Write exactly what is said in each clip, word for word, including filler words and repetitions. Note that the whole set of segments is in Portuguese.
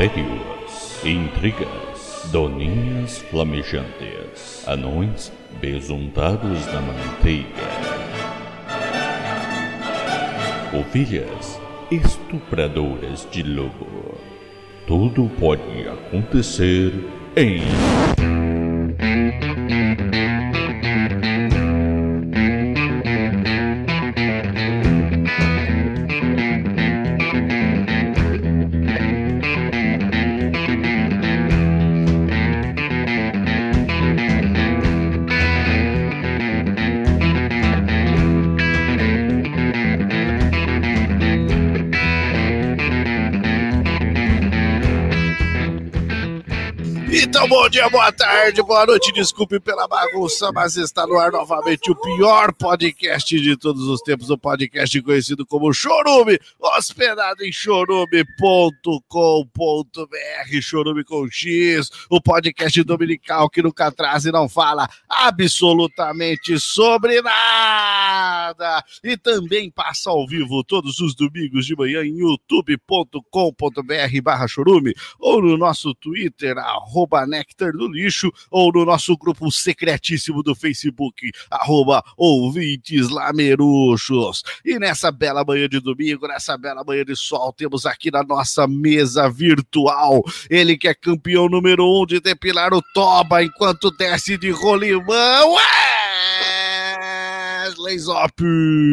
Mistérios, intrigas, doninhas flamejantes, anões besuntados na manteiga, ovelhas estupradoras de lobo. Tudo pode acontecer em... Então, bom dia, boa tarde, boa noite, desculpe pela bagunça, mas está no ar novamente o pior podcast de todos os tempos, o podcast conhecido como Chorume, hospedado em chorume ponto com ponto br, Chorume com X, o podcast dominical que nunca traz e não fala absolutamente sobre nada, e também passa ao vivo todos os domingos de manhã em youtube ponto com ponto br barra chorume, ou no nosso Twitter, arroba Néctar do Lixo, ou no nosso grupo secretíssimo do Facebook, arroba Ouvintes Lameruxos. E nessa bela manhã de domingo, nessa bela manhã de sol, temos aqui na nossa mesa virtual, ele que é campeão número um de depilar o toba enquanto desce de rolimão, Wesley Zop!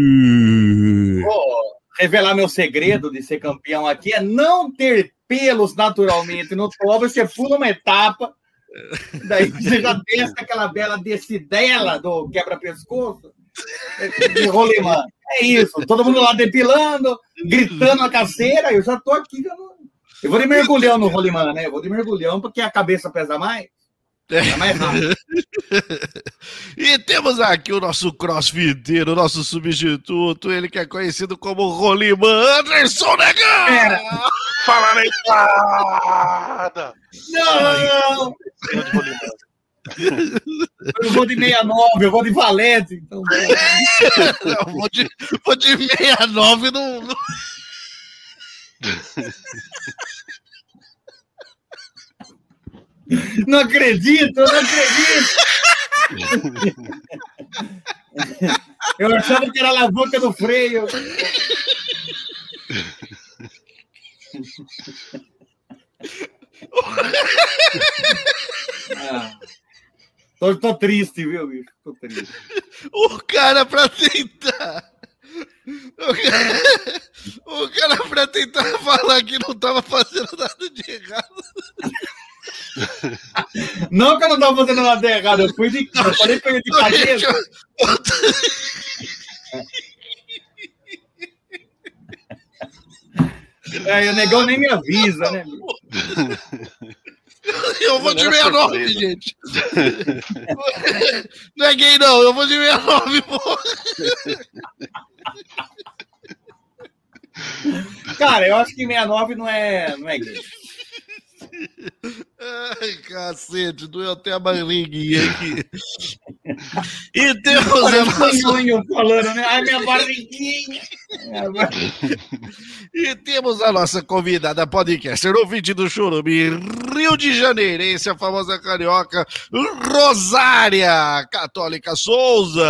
Oh, revelar meu segredo de ser campeão aqui é não ter pelos naturalmente no toba, você pula uma etapa, daí você já desce aquela bela descidela do quebra-pescoço de rolimã. É isso, todo mundo lá depilando, gritando a caceira, eu já tô aqui, já não... eu vou de mergulhão no rolimã, né? Eu vou de mergulhão porque a cabeça pesa mais. É mais rápido. E temos aqui o nosso crossfiteiro, o nosso substituto, ele que é conhecido como Rolimã, Anderson Negão! Pera. Fala, negrada! Não! Eu vou de sessenta e nove, eu vou de Valete. Então... Não, vou de, vou de sessenta e nove no... no... Não acredito, eu não acredito! Eu achava que era a alavanca do freio. Ah, tô, tô triste, viu, bicho? Tô triste. O cara pra tentar... O cara, o cara pra tentar falar que não tava fazendo nada de errado... Não que eu não tava fazendo nada errado, eu fui de eu falei que eu ia de cabeça. É, o negão nem me avisa, né? Eu vou de sessenta e nove, gente. Não é gay, não. Eu vou de sessenta e nove, porra. Cara, eu acho que sessenta e nove não é, não é gay. Ai, cacete, doeu até a barriguinha aqui. E temos a nossa... falando, né? Ai, minha barriguinha. E temos a nossa convidada podcaster, ouvinte do Chorume, Rio de Janeiro, esse é a famosa carioca Rosária Católica Souza.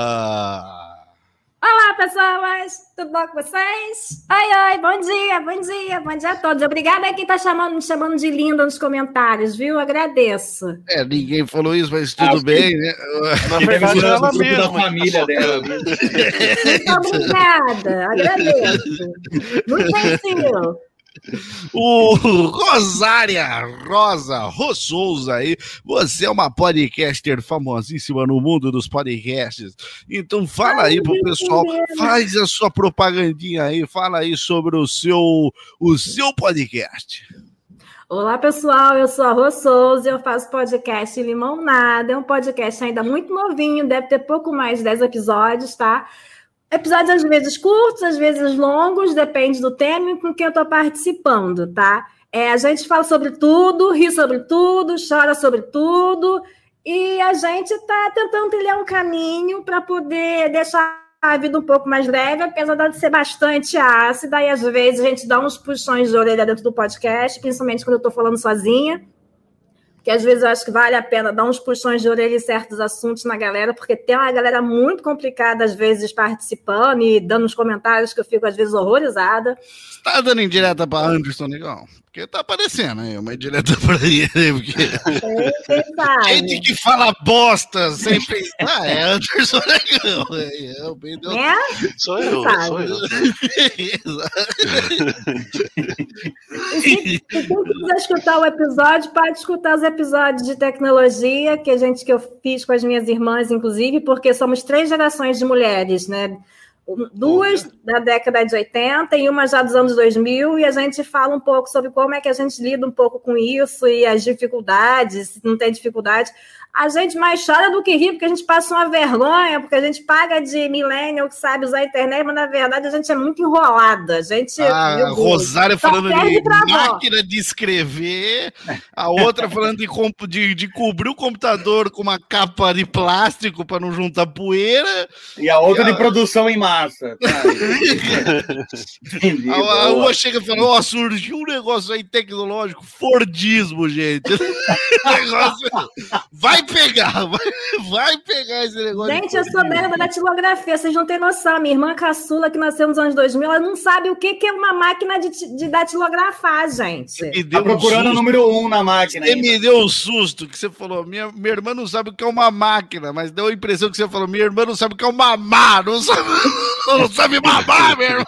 Olá, pessoas! Tudo bom com vocês? Oi, oi, bom dia, bom dia, bom dia a todos. Obrigada a quem está chamando, me chamando de linda nos comentários, viu? Agradeço. É, ninguém falou isso, mas tudo ah, bem, né? Na verdade, ela mesmo. Da família dela. Muito obrigada, agradeço. Muito gentil. O Rosária Rosa Rossouza aí, você é uma podcaster famosíssima no mundo dos podcasts, então fala aí pro pessoal, faz a sua propagandinha aí, fala aí sobre o seu, o seu podcast. Olá, pessoal, eu sou a Rô Souza, eu faço podcast Limão Nada, é um podcast ainda muito novinho, deve ter pouco mais de dez episódios, tá? Episódios às vezes curtos, às vezes longos, depende do tema e com quem eu estou participando, tá? É, a gente fala sobre tudo, ri sobre tudo, chora sobre tudo, e a gente está tentando trilhar um caminho para poder deixar a vida um pouco mais leve, apesar de ser bastante ácida, e às vezes a gente dá uns puxões de orelha dentro do podcast, principalmente quando eu estou falando sozinha, que às vezes eu acho que vale a pena dar uns puxões de orelha em certos assuntos na galera, porque tem uma galera muito complicada, às vezes, participando e dando uns comentários que eu fico, às vezes, horrorizada. Você tá dando indireta para Anderson, Negão? Porque tá aparecendo aí, uma indireta para ele. Porque... gente que fala bosta sem pensar é Anderson Negão. É, eu, Deus... é? Sou eu, sou eu. Se quem quiser escutar o episódio, pode escutar os episódios de tecnologia que a gente que eu fiz com as minhas irmãs, inclusive, porque somos três gerações de mulheres, né? Duas da década de oitenta e uma já dos anos dois mil, e a gente fala um pouco sobre como é que a gente lida um pouco com isso e as dificuldades, se não tem dificuldade. A gente mais chora do que ri, porque a gente passa uma vergonha, porque a gente paga de millennial que sabe usar a internet, mas na verdade a gente é muito enrolada. A gente, a Rosária falando de máquina de escrever, a outra falando de, de, de cobrir o computador com uma capa de plástico para não juntar poeira. E a outra e a... de produção em massa. Entendi, a, a uma chega e fala, ó, oh, surgiu um negócio aí tecnológico, Fordismo, gente. Negócio... vai pegar, vai, vai pegar esse negócio. Gente, eu sou dela da datilografia, vocês não têm noção. Minha irmã caçula, que nasceu nos anos dois mil, ela não sabe o que, que é uma máquina de, de datilografar, gente. Me deu tá um procurando o número um na máquina. Você me deu um susto que você falou, minha, minha irmã não sabe o que é uma máquina, mas deu a impressão que você falou, minha irmã não sabe o que é um mamar, não sabe, não sabe mamar, minha irmã.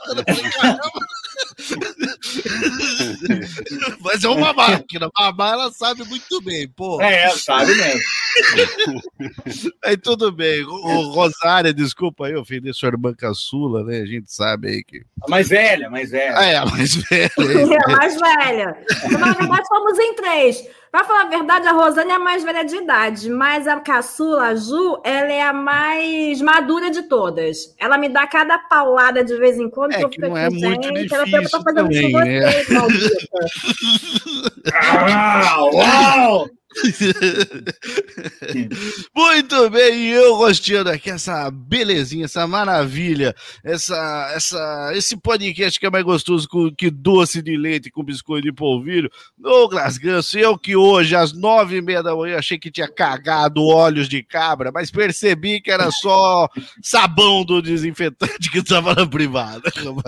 Mas é uma máquina, mamar ela sabe muito bem, pô. É, sabe mesmo. Aí tudo bem, o Rosária, desculpa aí, ofender sua irmã caçula, né? A gente sabe aí que. A mais velha, mais velha. Ah, é, a mais velha. É, a mais velha. Na verdade, somos em três. Pra falar a verdade, a Rosane é a mais velha de idade, mas a caçula, a Ju, ela é a mais madura de todas. Ela me dá cada paulada de vez em quando. É, que, eu que não é muito gente, difícil ela tá fazendo também, isso né? vocês, maldita. Ah, uau! Muito bem, e eu gostando aqui, essa belezinha, essa maravilha, essa, essa, esse podcast que é mais gostoso que doce de leite com biscoito de polvilho. Douglas Ganso, eu que hoje às nove e meia da manhã achei que tinha cagado olhos de cabra, mas percebi que era só sabão do desinfetante que estava na privada.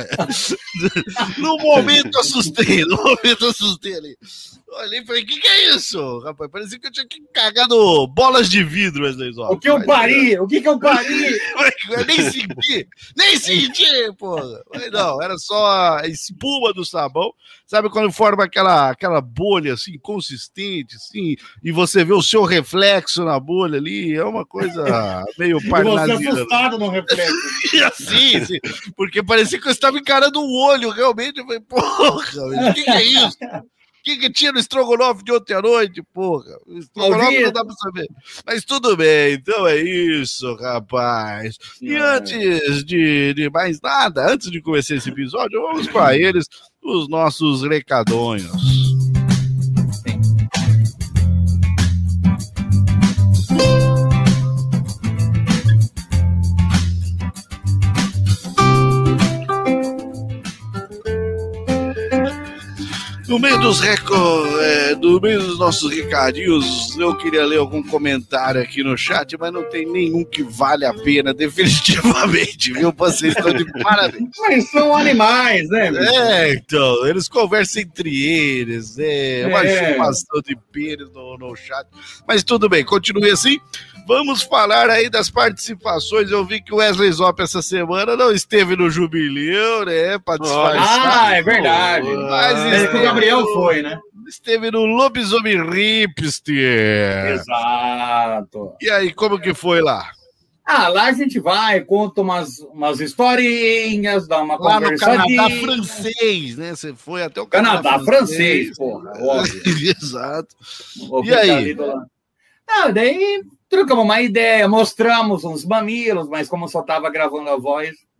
No momento assustei, no momento assustei ali. Olhei e falei, o que, que é isso, rapaz? Parecia que eu tinha cagado bolas de vidro, Wesley Zó. O que eu pari? O que que eu pari? Eu nem senti, nem senti, porra. Mas não, era só a espuma do sabão. Sabe quando forma aquela, aquela bolha, assim, consistente, assim, e você vê o seu reflexo na bolha ali? É uma coisa meio parnasida. Você assustado no reflexo. Sim, sim, porque parecia que eu estava encarando o olho, realmente. Eu falei, porra, o que, que é isso? O que, que tinha no estrogonofe de ontem à noite, porra? O estrogonofe não dá pra saber. Mas tudo bem, então é isso, rapaz. E antes de, de mais nada, antes de começar esse episódio, vamos para eles, os nossos recadonhos. No meio dos recordes, é, no meio dos nossos recadinhos, eu queria ler algum comentário aqui no chat, mas não tem nenhum que vale a pena, definitivamente, viu? Vocês estão de parabéns. Mas são animais, né? É, então, eles conversam entre eles, é, uma é. chupação de pênis no, no chat. Mas tudo bem, continue assim. Vamos falar aí das participações. Eu vi que o Wesley Zop essa semana não esteve no Jubileu, né? Pra disfarçar. Ah, é verdade. Mas é que o Gabriel foi, né? Esteve no Lobisomem Hipster. Exato. E aí, como que foi lá? Ah, lá a gente vai, conta umas, umas historinhas, dá uma lá no Canadá francês, né? Você foi até o Canadá, Canadá francês, francês, porra. Óbvio. Exato. E aí? Ah, daí trocamos uma ideia, mostramos uns mamilos, mas como só tava gravando a voz,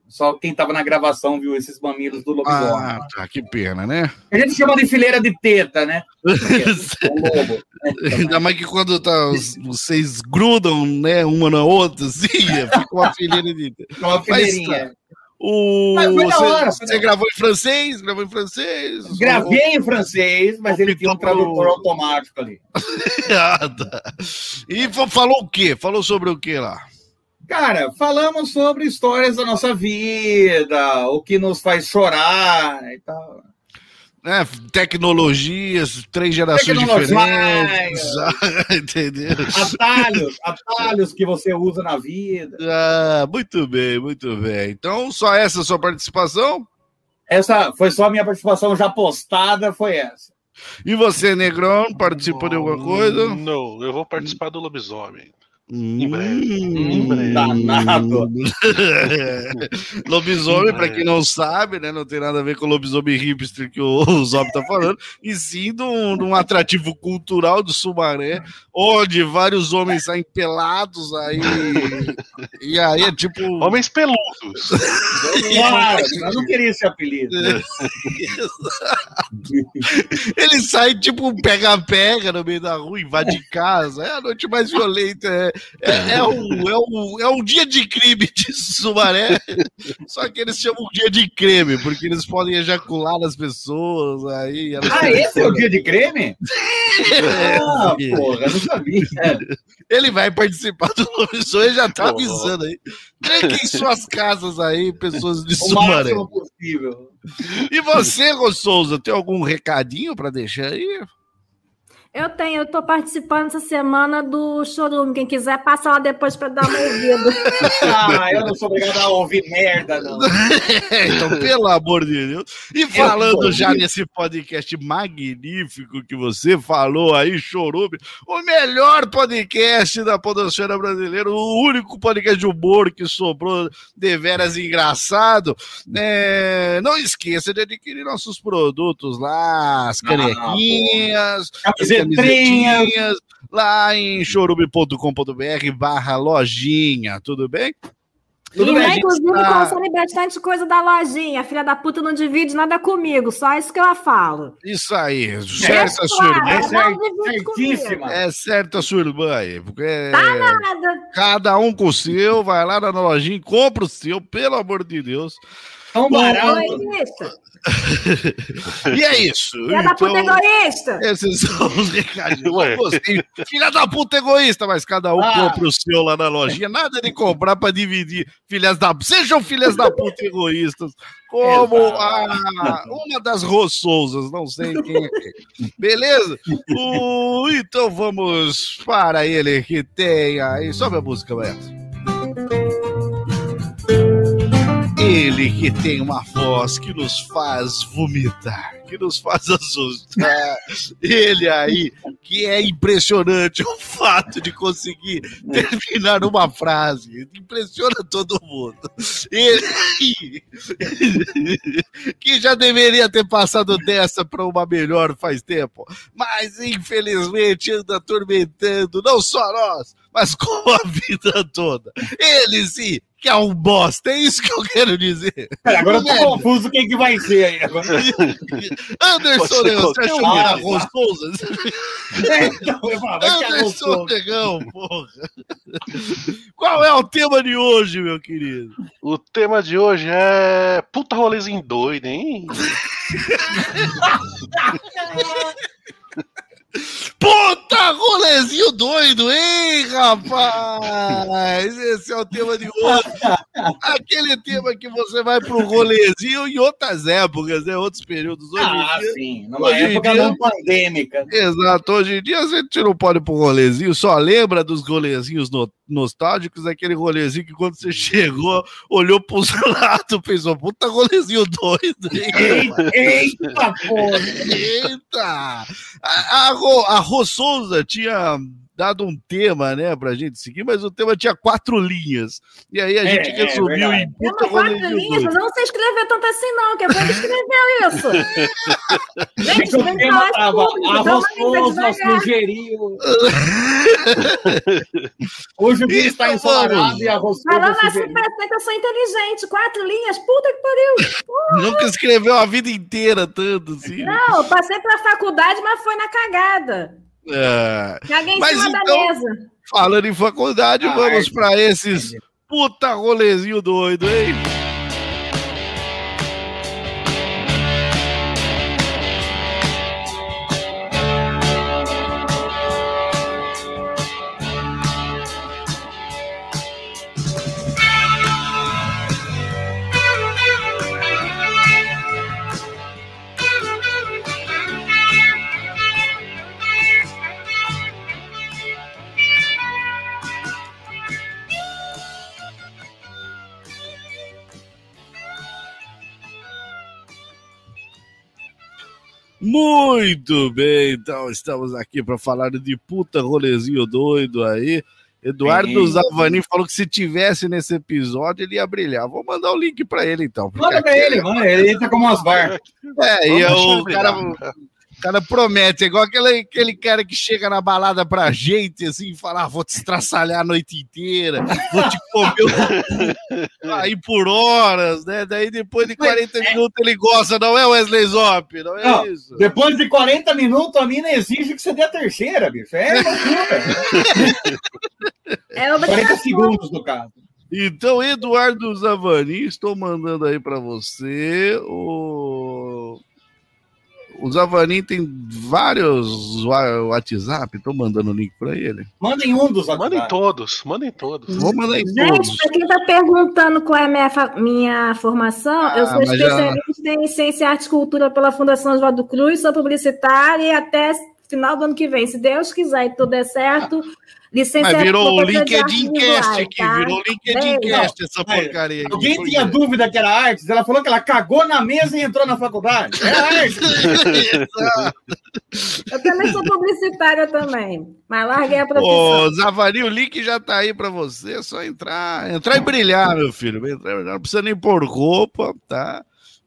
Só quem tava na gravação viu esses mamilos do lobisomem. Ah, tá, que pena, né? A gente chama de fileira de teta, né? O lobo. Né? Ainda mais que quando tá, os, vocês grudam, né, uma na outra, assim, fica uma fileira de... Uma fileirinha. Mas, o... Mas foi da você hora, foi você da hora. gravou em francês? Gravou em francês? Gravei em francês, mas ele tinha um tradutor automático ali. Ah, tá. E fa- falou o quê? Falou sobre o quê lá? Cara, falamos sobre histórias da nossa vida, o que nos faz chorar e tal. É, tecnologias, três gerações Tecnologias. diferentes. Ah, entendeu? Atalhos, atalhos que você usa na vida. Ah, muito bem, muito bem. Então, só essa sua participação? Essa foi só a minha participação já postada, foi essa. E você, Negrão, participou de alguma coisa? Não, eu vou participar do lobisomem. Hum, Em breve. Em breve. Danado. Lobisomem, pra quem não sabe, né, não tem nada a ver com o lobisomem hipster que o, o Zob tá falando, e sim de um, de um atrativo cultural do Sumaré, onde vários homens saem pelados aí, e aí é tipo... Homens peludos. Claro, eu não queria esse apelido. Ele sai tipo um pega-pega no meio da rua, invade casa, é a noite mais violenta, é, é, é, um, é, um, é um dia de crime de Sumaré, só que eles chamam dia de creme, porque eles podem ejacular nas pessoas, aí... elas Ah, podem- esse é o dia de creme? É, Ah, porra, eu não sabia. ele vai participar do lobisomem, já tá Porra. avisando aí. Tranquem suas casas aí, pessoas de O Sumaré. máximo possível. E você, Rô Souza, tem algum recadinho pra deixar aí? Eu tenho, eu tô participando essa semana do Chorume. Quem quiser, passa lá depois para dar uma ouvida. Ah, eu não sou obrigado a ouvir merda, não. Então, pelo amor de Deus. E falando Eu- já nesse podcast magnífico que você falou aí, Chorume, o melhor podcast da podosfera brasileira, o único podcast de humor que sobrou deveras engraçado. É, não esqueça de adquirir nossos produtos lá, as canequinhas, Camisetinhas. camisetinhas, lá em chorume ponto com ponto br barra lojinha, tudo bem? Tudo e, bem, né, gente. inclusive, Ah. consome bastante coisa da lojinha. A filha da puta não divide nada comigo, só isso que eu falo. Isso aí, certo a sua claro. irmã. É Não cer- divide certíssima. É certo a sua irmã aí, porque é Nada. cada um com o seu, vai lá na lojinha e compra o seu, pelo amor de Deus. Tão barato. Egoísta. E é isso. Filha da puta egoísta. Esses são os recadinhos. Ué. Você, filha da puta egoísta, mas cada um Ah. compra o seu lá na lojinha. Nada de comprar pra dividir. Filhas da... Sejam filhas da puta egoístas. Como a, uma das Rossousas, não sei quem é quem. Beleza? O, então vamos para ele que tem aí. Sobe a música, Beto. Ele que tem uma voz que nos faz vomitar, que nos faz assustar. Ele aí, que é impressionante o fato de conseguir terminar uma frase. Impressiona todo mundo. Ele aí, que já deveria ter passado dessa para uma melhor faz tempo, mas infelizmente anda atormentando não só nós, mas com a vida toda. Ele sim, que é um bosta, é isso que eu quero dizer. Pera, agora eu tô Merda. confuso o que, que vai ser aí. Agora. Anderson, Você Negão, você achou que Ah, era tá. gostoso? Então, eu falo, vai que é Anderson gostoso. Negão, porra. Qual é o tema de hoje, meu querido? O tema de hoje é puta rolezinho doido, hein? Puta rolezinho doido, hein, rapaz? Esse é o tema de hoje. Aquele tema que você vai pro rolezinho em outras épocas, né? Outros períodos. Hoje Ah, em dia, sim. Numa hoje em época dia- não pandêmica. exato, hoje em dia a gente não pode ir pro rolezinho, só lembra dos rolezinhos no- nostálgicos, aquele rolezinho que quando você chegou, olhou pros lados, pensou, puta rolezinho doido, hein? Eita, eita porra. Eita! A, a, Rô, a Rô Souza tinha dado um tema, né, pra gente seguir, mas o tema tinha quatro linhas. E aí a gente É, resumiu é em Tem puta quatro rolezinho linhas, doido. mas eu não sei escrever tanto assim, não, que foi que escreveu isso. Gente, O vem tema falar tava público, dá uma lida arroz devagar. sugeriu. Hoje o dia está Então, ensolarado vamos. e arroz Falando assim, sugeriu. parece que eu sou inteligente. Quatro linhas, puta que pariu. Nunca escreveu a vida inteira tanto, assim. Não, eu passei pra faculdade, mas foi na cagada. É. Caguei em Mas cima então- da mesa. Falando em faculdade, Ah, vamos é. pra esses puta rolezinho doido, hein? Muito bem, então estamos aqui para falar de puta rolezinho doido aí. Eduardo Sim. Zavanin falou que se tivesse nesse episódio ele ia brilhar. Vou mandar o link para ele então. porque Manda pra aqui- ele, mano. Ele entra como Osmar. É, e Vamos o deixar cara, ele o cara promete, é igual aquele, aquele cara que chega na balada pra gente assim e fala: ah, vou te estraçalhar a noite inteira, vou te comer o- aí por horas, né? Daí depois de quarenta minutos ele gosta, não é Wesley Zop, não é Não, isso. depois de quarenta minutos, a mina exige que você dê a terceira, bicho. É loucura. É quarenta obrigação. segundos, no caso. Então, Eduardo Zavanin, estou mandando aí para você. O, o Zavanin tem vários wa- WhatsApp, estou mandando o link para ele. Mandem um dos Mandem WhatsApp. todos, mandem todos. Vou mandar em Gente, todos. para quem está perguntando qual é a minha, fa- minha formação, Ah, eu sou mas já- especialista em Ciência, Arte e Cultura pela Fundação Oswaldo Cruz, sou publicitária e até final do ano que vem, se Deus quiser e tudo der certo, licenciada Mas virou o em professora de LinkedIn artes Cast visuais, aqui, tá? virou o LinkedIn Beijo. Cast essa Aí, porcaria. aqui. Alguém Por tinha quê? dúvida que era artes? Ela falou que ela cagou na mesa e entrou na faculdade. É arte. Eu também sou publicitária também, mas larguei a profissão. Ô, Zavanin, o link já tá aí pra você, é só entrar, entrar e brilhar, meu filho. Entrar e brilhar, não precisa nem pôr roupa, tá?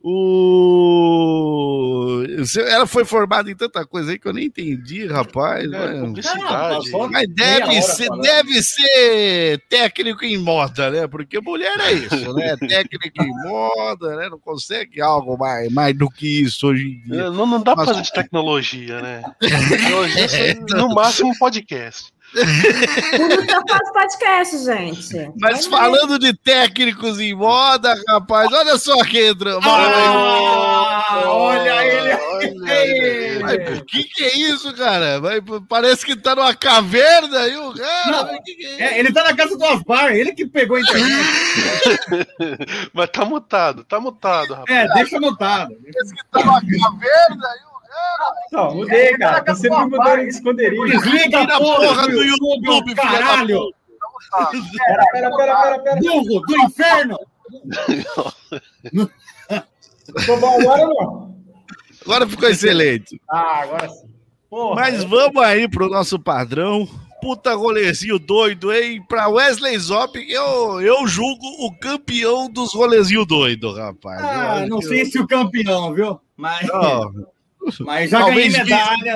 O... Ela foi formada em tanta coisa aí que eu nem entendi, rapaz. É, mas- Não, publicidade. passou- Mas meia deve hora ser, falando. deve ser técnico em moda, né? Porque mulher é isso, né? Técnico em moda, né? Não consegue algo mais, mais do que isso hoje em dia. É, Não, não dá pra Mas- fazer de tecnologia, né? Tecnologia, você- no máximo um podcast. Por isso que eu faço podcast, gente. Mas Vamos falando de técnicos em moda, rapaz, olha só quem entrou. Ah, olha ele. Mas o que, que é isso, cara? Vai- Parece que tá numa caverna aí, o cara. Não, mas que que é isso? É, ele tá na casa do Osmar, ele que pegou a internet. Mas tá mutado, tá mutado, rapaz. É, deixa anotado. Parece que tá numa caverna aí, o Não, mudei, cara. Tô sempre mudando de esconderijo. Desliga Tira a a porra porra do do YouTube, YouTube, filha da caralho. Pera, pera, pera, pera, pera. Burro do inferno. Tô bom agora ou não? Agora ficou excelente. Ah, agora sim. Porra, Mas vamos aí pro nosso padrão. Puta rolezinho doido, hein? Pra Wesley Zop, que eu, eu julgo o campeão dos rolezinhos doidos, rapaz. Eu Ah, acho não que- sei se o campeão, viu? Mas, Ó, mas já talvez ganhei medalha.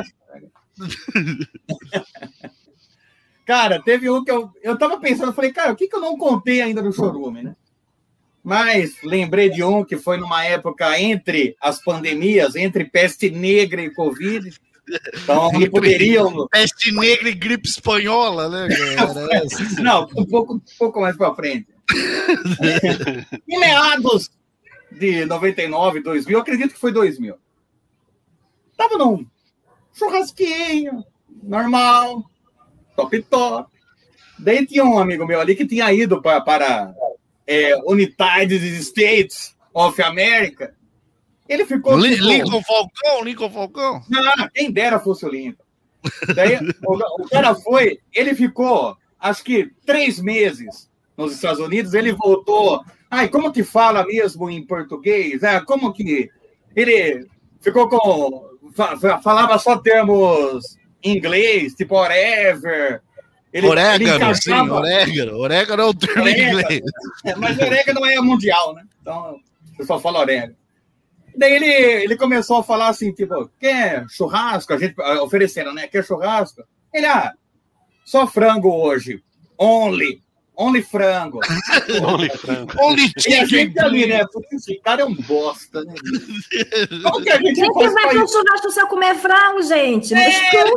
Cara, teve um que eu, eu tava pensando, eu falei, cara, o que, que eu não contei ainda do Chorume, né? Mas lembrei de um que foi numa época entre as pandemias, entre peste negra e Covid. Então, não poderiam. Peste negra e gripe espanhola, né, cara? Essa. Não, um pouco, um pouco mais para frente. Em meados de noventa e nove, dois mil, eu acredito que foi dois mil. Tava num churrasquinho, normal, top top. Daí tinha um amigo meu ali que tinha ido pra, para é, United States of America. Ele ficou... Li- tipo, Lincoln Falcão, Lincoln Falcão. não, quem dera fosse o Lincoln. Daí, o, o cara foi, ele ficou, acho que três meses nos Estados Unidos, ele voltou. Ai, como que fala mesmo em português? É, como que... Ele ficou com... fa- fa- Falava só termos em inglês, tipo whatever, Ele, orégano, ele sim, orégano. Orégano é o termo orégano. Em inglês. É, mas orégano é mundial, né? Então, o pessoal fala orégano. Daí ele, ele começou a falar assim, tipo, quer churrasco? A gente oferecendo, né? Quer churrasco? Ele, ah, só frango hoje. Only. Only frango. Only frango. Only e a gente ali, né? Porque esse cara é um bosta, né? Como que a gente Quem faz que vai pro churrasco se eu comer frango, gente? Não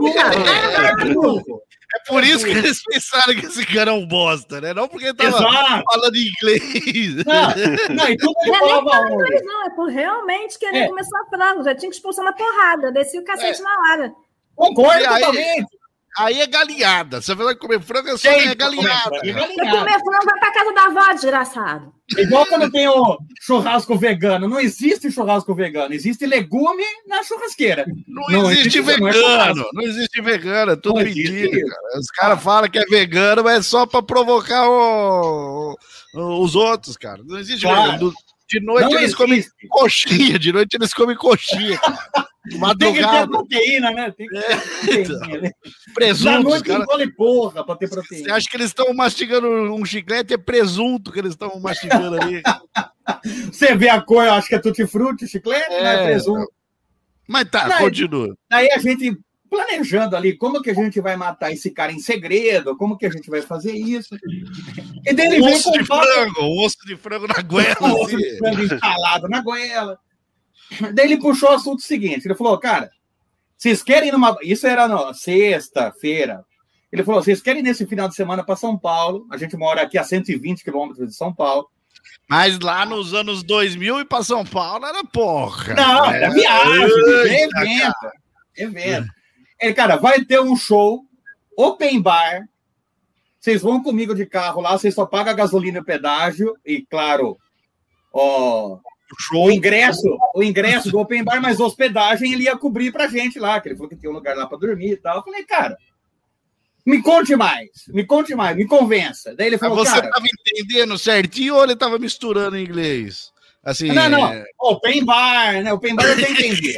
é, é por isso que eles pensaram que esse cara é um bosta, né? Não porque ele tava Exato. falando inglês. Não, não, e tudo ele não falava é inglês, não, é por realmente querer é. começar frango. Já tinha que expulsar na porrada, desci o cacete é. na hora. Concordo totalmente. Aí é galinhada. Você vai comer frango, é só é galinhada. Se comer frango, vai pra casa da avó, desgraçado. Igual quando tem o churrasco vegano. Não existe churrasco vegano. Existe legume na churrasqueira. Não, não existe, existe vegano. Não, não existe vegano. É tudo não mentira, cara. Os caras ah. falam que é vegano, mas é só pra provocar o... os outros, cara. Não existe claro. vegano. De noite não eles existe. comem coxinha. De noite eles comem coxinha, cara. Tem que ter proteína, né? Tem que ter é, proteína, né? Presunto. Na noite cara... não vale porra pra ter proteína. Você acha que eles estão mastigando um chiclete? É presunto que eles estão mastigando ali. Você vê a cor, eu acho que é tutti-frutti, chiclete, é, né? Presunto. Mas tá, daí, continua. Daí a gente planejando ali como que a gente vai matar esse cara em segredo, como que a gente vai fazer isso. E daí ele um osso de frango, um osso de frango na goela. Um osso de frango instalado na goela. Daí ele puxou o assunto seguinte, ele falou, cara, vocês querem ir numa... Isso era na sexta-feira. Ele falou, vocês querem ir nesse final de semana para São Paulo? A gente mora aqui a cento e vinte quilômetros de São Paulo. Mas lá nos anos dois mil e para São Paulo era porra. Não, era é. viagem, Eita, evento. Cara. Evento. Ele, cara, vai ter um show, open bar, vocês vão comigo de carro lá, vocês só pagam a gasolina e o pedágio, e claro, ó... Show. O ingresso, o ingresso do open bar, mas a hospedagem ele ia cobrir pra gente lá, que ele falou que tinha um lugar lá pra dormir e tal. Eu falei, cara, me conte mais, me conte mais, me convença. Daí ele falou, mas você cara... tava entendendo certinho ou ele tava misturando em inglês? Assim, não, não, é... open bar, né? Open bar eu até entendi.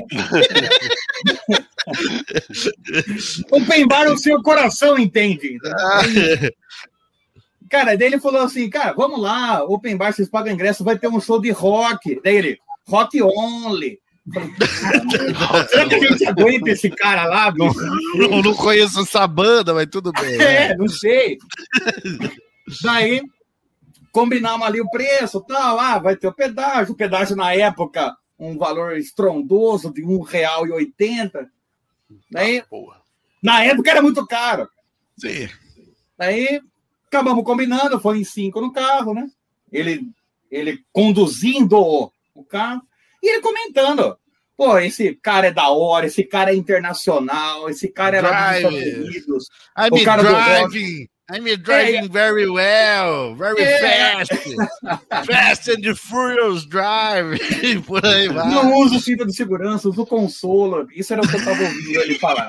Open bar o seu coração entende. Ah. Cara, daí ele falou assim, cara, vamos lá, open bar, vocês pagam ingresso, vai ter um show de rock. Daí ele, rock only. Falei, será que a gente aguenta esse cara lá? Não, não, não conheço essa banda, mas tudo bem. É, não sei. Daí, combinamos ali o preço, tal, ah, vai ter o pedágio. O pedágio, na época, um valor estrondoso de um real e oitenta. Daí, ah, na época era muito caro. Sim. Daí... Acabamos combinando, foi em cinco no carro, né? Ele, ele conduzindo o carro e ele comentando. Pô, esse cara é da hora, esse cara é internacional, esse cara é lá dos Estados Unidos. I'm o cara driving, I'm driving é, very well, very é, fast. Fast and the Furious Drive. Por aí vai. Não uso cinto de segurança, uso consolo. Isso era o que eu estava ouvindo ele falar.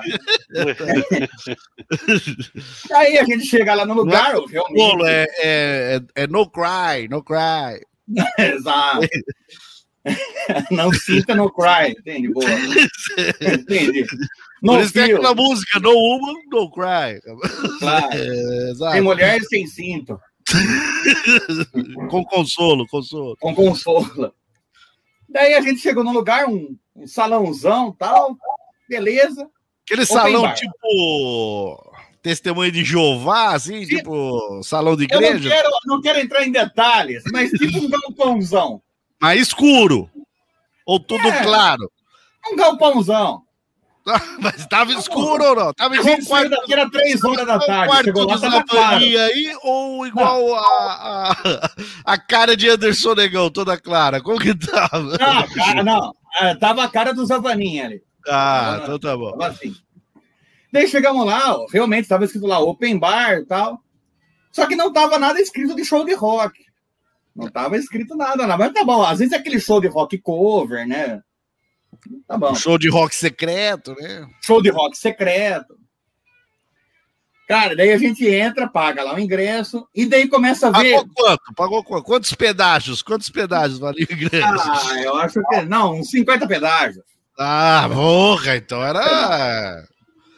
Aí a gente chega lá no lugar, não, realmente... É, é, é, é no cry, no cry. Exato. Não sinta, no cry. Entende? Boa. Entendi. Por isso tem aquela música, no woman, no cry. Claro. É, tem mulher sem cinto. Com consolo, consolo. Com consolo. Daí a gente chegou num lugar, um, um salãozão tal, beleza. Aquele salão tipo Testemunho de Jeová, assim, Sim. tipo salão de igreja. Eu não quero, não quero entrar em detalhes, mas tipo um galpãozão. Mas escuro. Ou tudo é, claro? Um galpãozão. Mas estava escuro ou não? Tava igual o quarto daqui era três horas da tarde. Chegou lá, tava claro. Aí, ou igual a, a, a cara de Anderson Negão, toda clara. Como que tava? Não, cara, não. Tava a cara do Zavaninha ali. Ah, então tá bom. Tava assim. Daí chegamos lá, ó, realmente estava escrito lá open bar e tal. Só que não tava nada escrito de show de rock. Não tava escrito nada, não. Mas tá bom, às vezes é aquele show de rock cover, né? Tá bom. Show de rock secreto, né? Show de rock secreto. Cara, daí a gente entra, paga lá o ingresso, e daí começa a ver... Pagou quanto? Pagou quanto? Quantos pedágios? Quantos pedágios valia o ingresso? Ah, eu acho que... Não, uns cinquenta pedágios. Ah, porra, então era...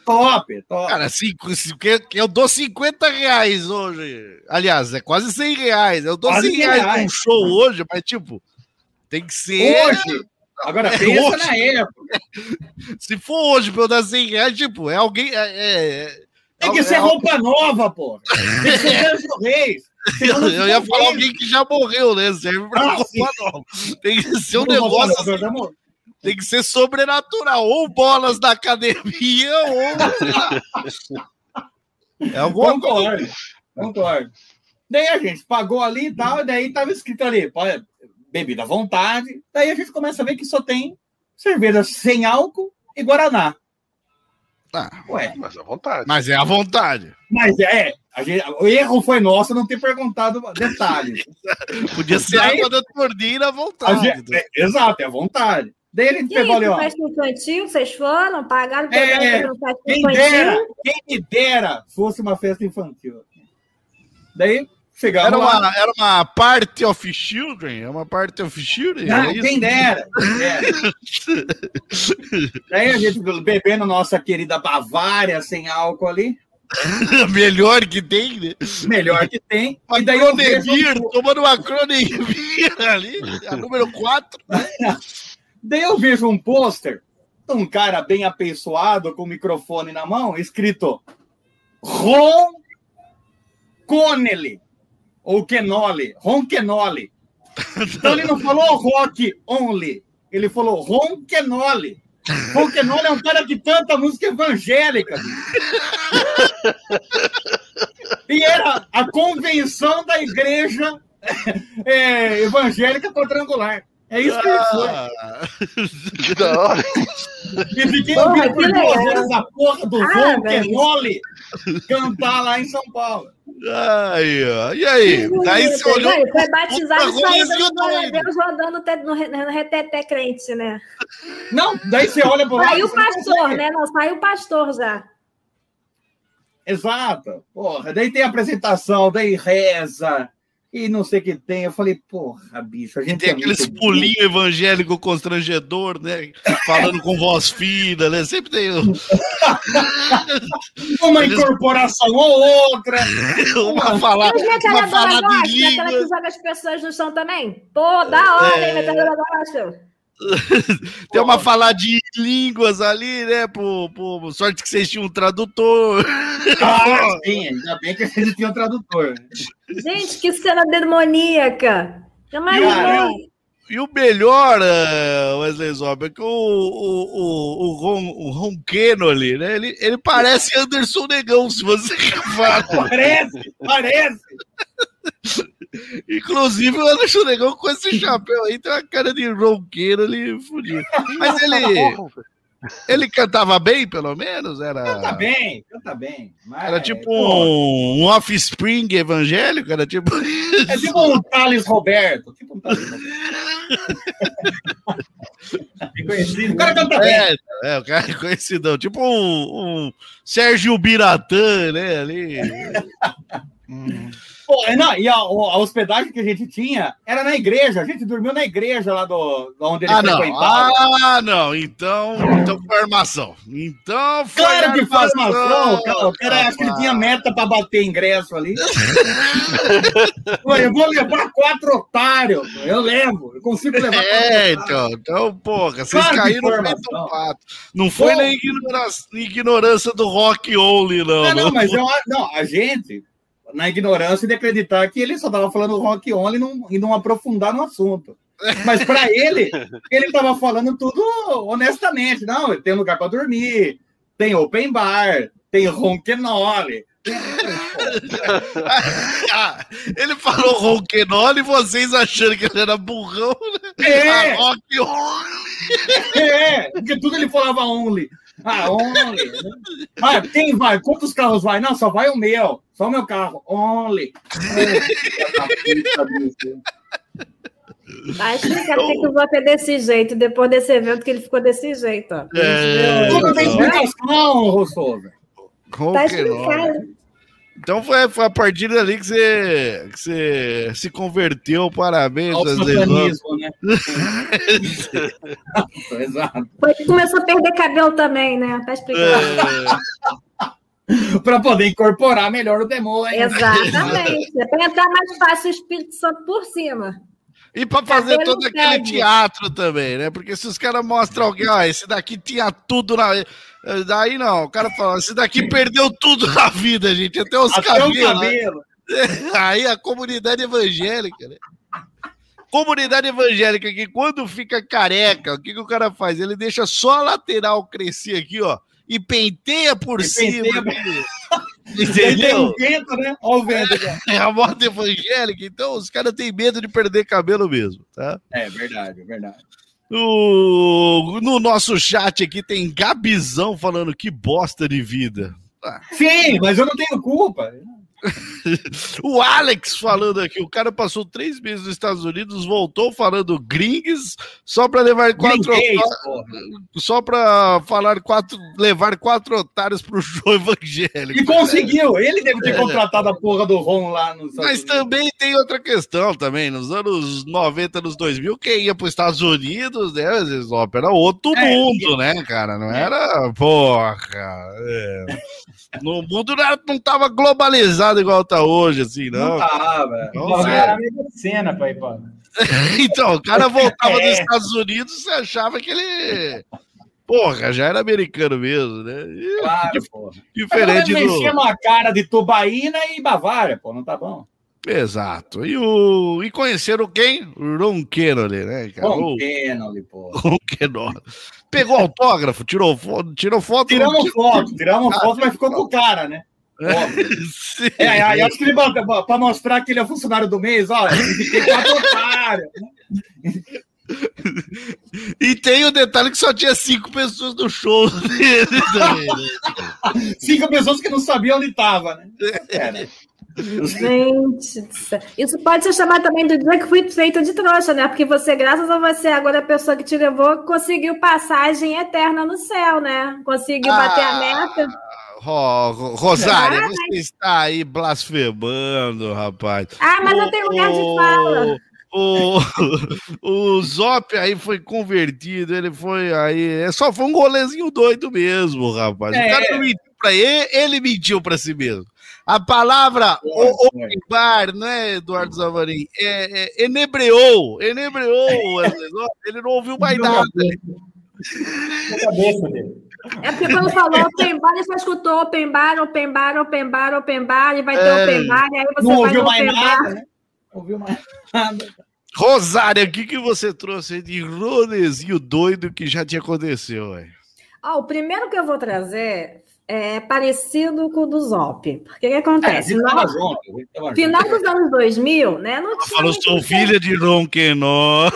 top, top. Cara, cinco, que, que eu dou cinquenta reais hoje. Aliás, é quase cem reais. Eu dou Quase cem cem reais reais. num show hoje, mas tipo, tem que ser. Hoje. Agora É pensa hoje. na época. Se for hoje pra eu dar cem reais, tipo, é alguém. É, é, Tem que é, ser é, roupa nova, pô. Tem que ser Anjo Reis. Senão não Eu, eu ia fica falar bem. alguém que já morreu, né? Serve pra Ah, roupa sim. nova. Tem que ser um Não, não, negócio. não, não, não, não. Tem que ser sobrenatural. Ou bolas da academia, ou. É alguma coisa. Concordo. Concordo. Daí a gente pagou ali e tal, e daí tava escrito ali, pode, bebida à vontade. Daí a gente começa a ver que só tem cerveja sem álcool e Guaraná. Ah, Ué, Mas à vontade. mas é à vontade. mas é, a gente, o erro foi nosso não ter perguntado detalhes. Podia ser Aí- água da torneira à A vontade. gente- é, exato, é à vontade. Daí a gente E aí, pegou ali, pro ó. festa infantil, vocês foram? Pagaram É, pegaram no festa Quem infantil? dera, quem me dera fosse uma festa infantil. Daí chegamos Era lá. uma, era uma party of children? É uma party of children? Ah, é isso? quem dera, quem dera. Daí a gente bebendo nossa querida Bavária sem álcool ali, Melhor que tem, né? melhor que tem. Uma E daí eu vejo Cronenbeer, um, tomando uma Cronenbeer ali, a número quatro. daí eu vejo um pôster, um cara bem apeiçoado com o microfone na mão, escrito Ron Connelly, ou Kenoli, Ron Kenoli. Então ele não falou rock only, ele falou Ron Kenoli. Ron Kenoli é um cara que canta música evangélica. E era a convenção da igreja é, evangélica quadrangular. É isso que ele foi. Ah, Que da hora. E fiquei Porra, ouvindo por que duas legal. vezes a porra do Ah, Ron velho. Kenoli cantar lá em São Paulo. aí, ó. E aí? Daí você olhou. Aí, foi batizado Puta, e saiu rolezinho dando glória a doido. Deus rodando te- no, re- no reteté crente, né? Não, daí você olha pro lado. Saiu o você não pastor, consegue. né? Não, saiu o pastor já. Exato. Porra, daí tem a apresentação, daí reza e não sei o que tem. Eu falei, porra, bicho, a gente Tem é aqueles muito pulinhos evangélico constrangedor, né? Falando com voz fina, né? Sempre tem um- uma Eles- incorporação ou outra. uma falar, Tem aquela uma falar dona de gosta, aquela que língua. joga as pessoas no chão também. Pô, da hora, É. hein, metade gosta. Tem uma falar de línguas ali, né? Por, por sorte que vocês tinham um tradutor. Ah, sim, ainda bem que a gente tinha um tradutor. Gente, que cena demoníaca. Já Cara, imaginou? E o melhor, eh, Wesley Zop, é que o, o, o, o, Ron, o Ron Kenoli, né? Ele, ele parece Anderson Negão, se você reparar. Parece, parece. Inclusive o Anderson Negão com esse chapéu aí tem uma cara de Ron Kenoli fodido. Mas ele, ele cantava bem, pelo menos? Era, Canta bem, canta bem. Mas, era tipo pô, um, um offspring evangélico? Era tipo. É tipo um Thales Roberto. Tipo um Thales Roberto. Bem conhecido. O cara canta bem. É, é, o cara é conhecidão. Tipo um, um Sérgio Biratã, né? Ali. Pô, não, e a, a hospedagem que a gente tinha era na igreja. A gente dormiu na igreja lá do, do onde ele Ah, não. frequentava. Ah, não. Então, então foi armação. Então foi Cara de formação, o cara, o cara rapaz. acho que ele tinha meta para bater ingresso ali. Pô, eu vou levar quatro otários. pô, Eu levo, eu consigo levar É, quatro otários. então, então, porra, vocês Claro que caíram no informação. peito do pato. Não foi Pô. na ignorância, ignorância do rock only, não. Não, não, mas eu, não, a gente, na ignorância de acreditar que ele só estava falando rock only e não, e não aprofundar no assunto. Mas para ele, ele estava falando tudo honestamente. Não, tem lugar para dormir, tem open bar, tem ronquenole. Ah, ele falou ronquenole e vocês achando que ele era burrão, né? É. Ah, rock only. É, porque tudo ele falava only. Ah, only. Ah, quem vai? Quantos carros vai? Não, só vai o meu. Só o meu carro. Only. Vai explicar por que que o Voto é desse jeito, depois desse evento que ele ficou desse jeito, ó. É. Tudo tem explicação, Rousseau. Tá Ronquenole. explicado. Então foi, foi a partir dali que você, que você se converteu, parabéns. Ao satanismo, né? Exato. Foi que começou a perder cabelo também, né? Tá explicando. É, Para poder incorporar melhor o demônio. Exatamente. É para entrar mais fácil o Espírito Santo por cima. e para fazer Cabelo todo aquele pede. teatro também, né? Porque se os caras mostram alguém, ó, esse daqui tinha tudo na. Daí não, o cara fala, esse daqui perdeu tudo na vida, gente, até os Até cabelos. o cabelo. Aí a comunidade evangélica, né? Comunidade evangélica que quando fica careca, o que, que o cara faz? Ele deixa só a lateral crescer aqui, ó, e penteia por E cima. penteia. Aqui. Tem Entendeu? um vento, né? Olha o vento. Né? É a moda evangélica, então os caras têm medo de perder cabelo mesmo, tá? É verdade, é verdade. No, no nosso chat aqui tem Gabizão falando que bosta de vida. Ah. Sim, mas eu não tenho culpa. O Alex falando aqui, o cara passou três meses nos Estados Unidos, voltou falando gringues só para levar quatro Gringuês, só para falar quatro, levar quatro otários pro show evangélico. E conseguiu. Ele deve ter contratado a porra do Ron lá nos Estados Mas Unidos. também tem outra questão também, nos anos noventa, nos dois mil, quem ia para os Estados Unidos, né, às vezes, ó, era outro É, mundo, né, cara, não era, porra, é. No mundo não, era, não tava globalizado igual tá hoje, assim, não. Não tava. Não, Não, Zé. era a mesma cena, pai, pô. Então, o cara voltava É. dos Estados Unidos, você achava que ele, porra, já era americano mesmo, né? E, Claro, porra. diferente Mas do... enchemos a cara de Tubaína e Bavária, pô, não tá bom? Exato. E, o... e conheceram quem? Ron Kennedy, né, cara? Ron O- Kennedy, pô. Ron Kennedy. Pegou autógrafo, tirou foto, tirou foto. Tiramos não foto, tiramos foto, mas ficou com o cara, né? Sim. É, aí acho que ele para mostrar que ele é funcionário do mês, ó, tem quatro otários. E tem o detalhe que só tinha cinco pessoas no show dele também, né? Cinco pessoas que não sabiam onde estava, né? Era. Gente, do céu. Isso pode ser chamado também do dia que fui feita de trouxa, né? Porque você, graças a você, agora a pessoa que te levou conseguiu passagem eterna no céu, né? Conseguiu bater a meta. Ro- Ro- Rosária, Ah, você está aí blasfemando, rapaz. Ah, mas eu tenho lugar de fala. O, o Zop aí foi convertido, ele foi aí. É só foi um golezinho doido mesmo, rapaz. É. O cara não mentiu pra ele, ele mentiu pra si mesmo. A palavra Foi, o- foi. opibar, não é, Eduardo Zavarim? É, é, enebreou, enebreou. Ele não ouviu mais nada. Na cabeça dele. É porque quando falou open bar, ele só escutou open bar, open bar, open bar, open bar, e vai ter É. open bar, e aí você Não vai ouviu no mais open nada, bar. né? Não ouviu mais nada. Rosária, o que, que você trouxe aí de rolezinho doido que já te aconteceu, ué? Ó, o primeiro que eu vou trazer é parecido com o do Zop. Porque o que É, a acontece? gente No tava junto. a gente tava final junto. dos anos dois mil, né? Não tinha Falou, muito sou filha de Ronquenó.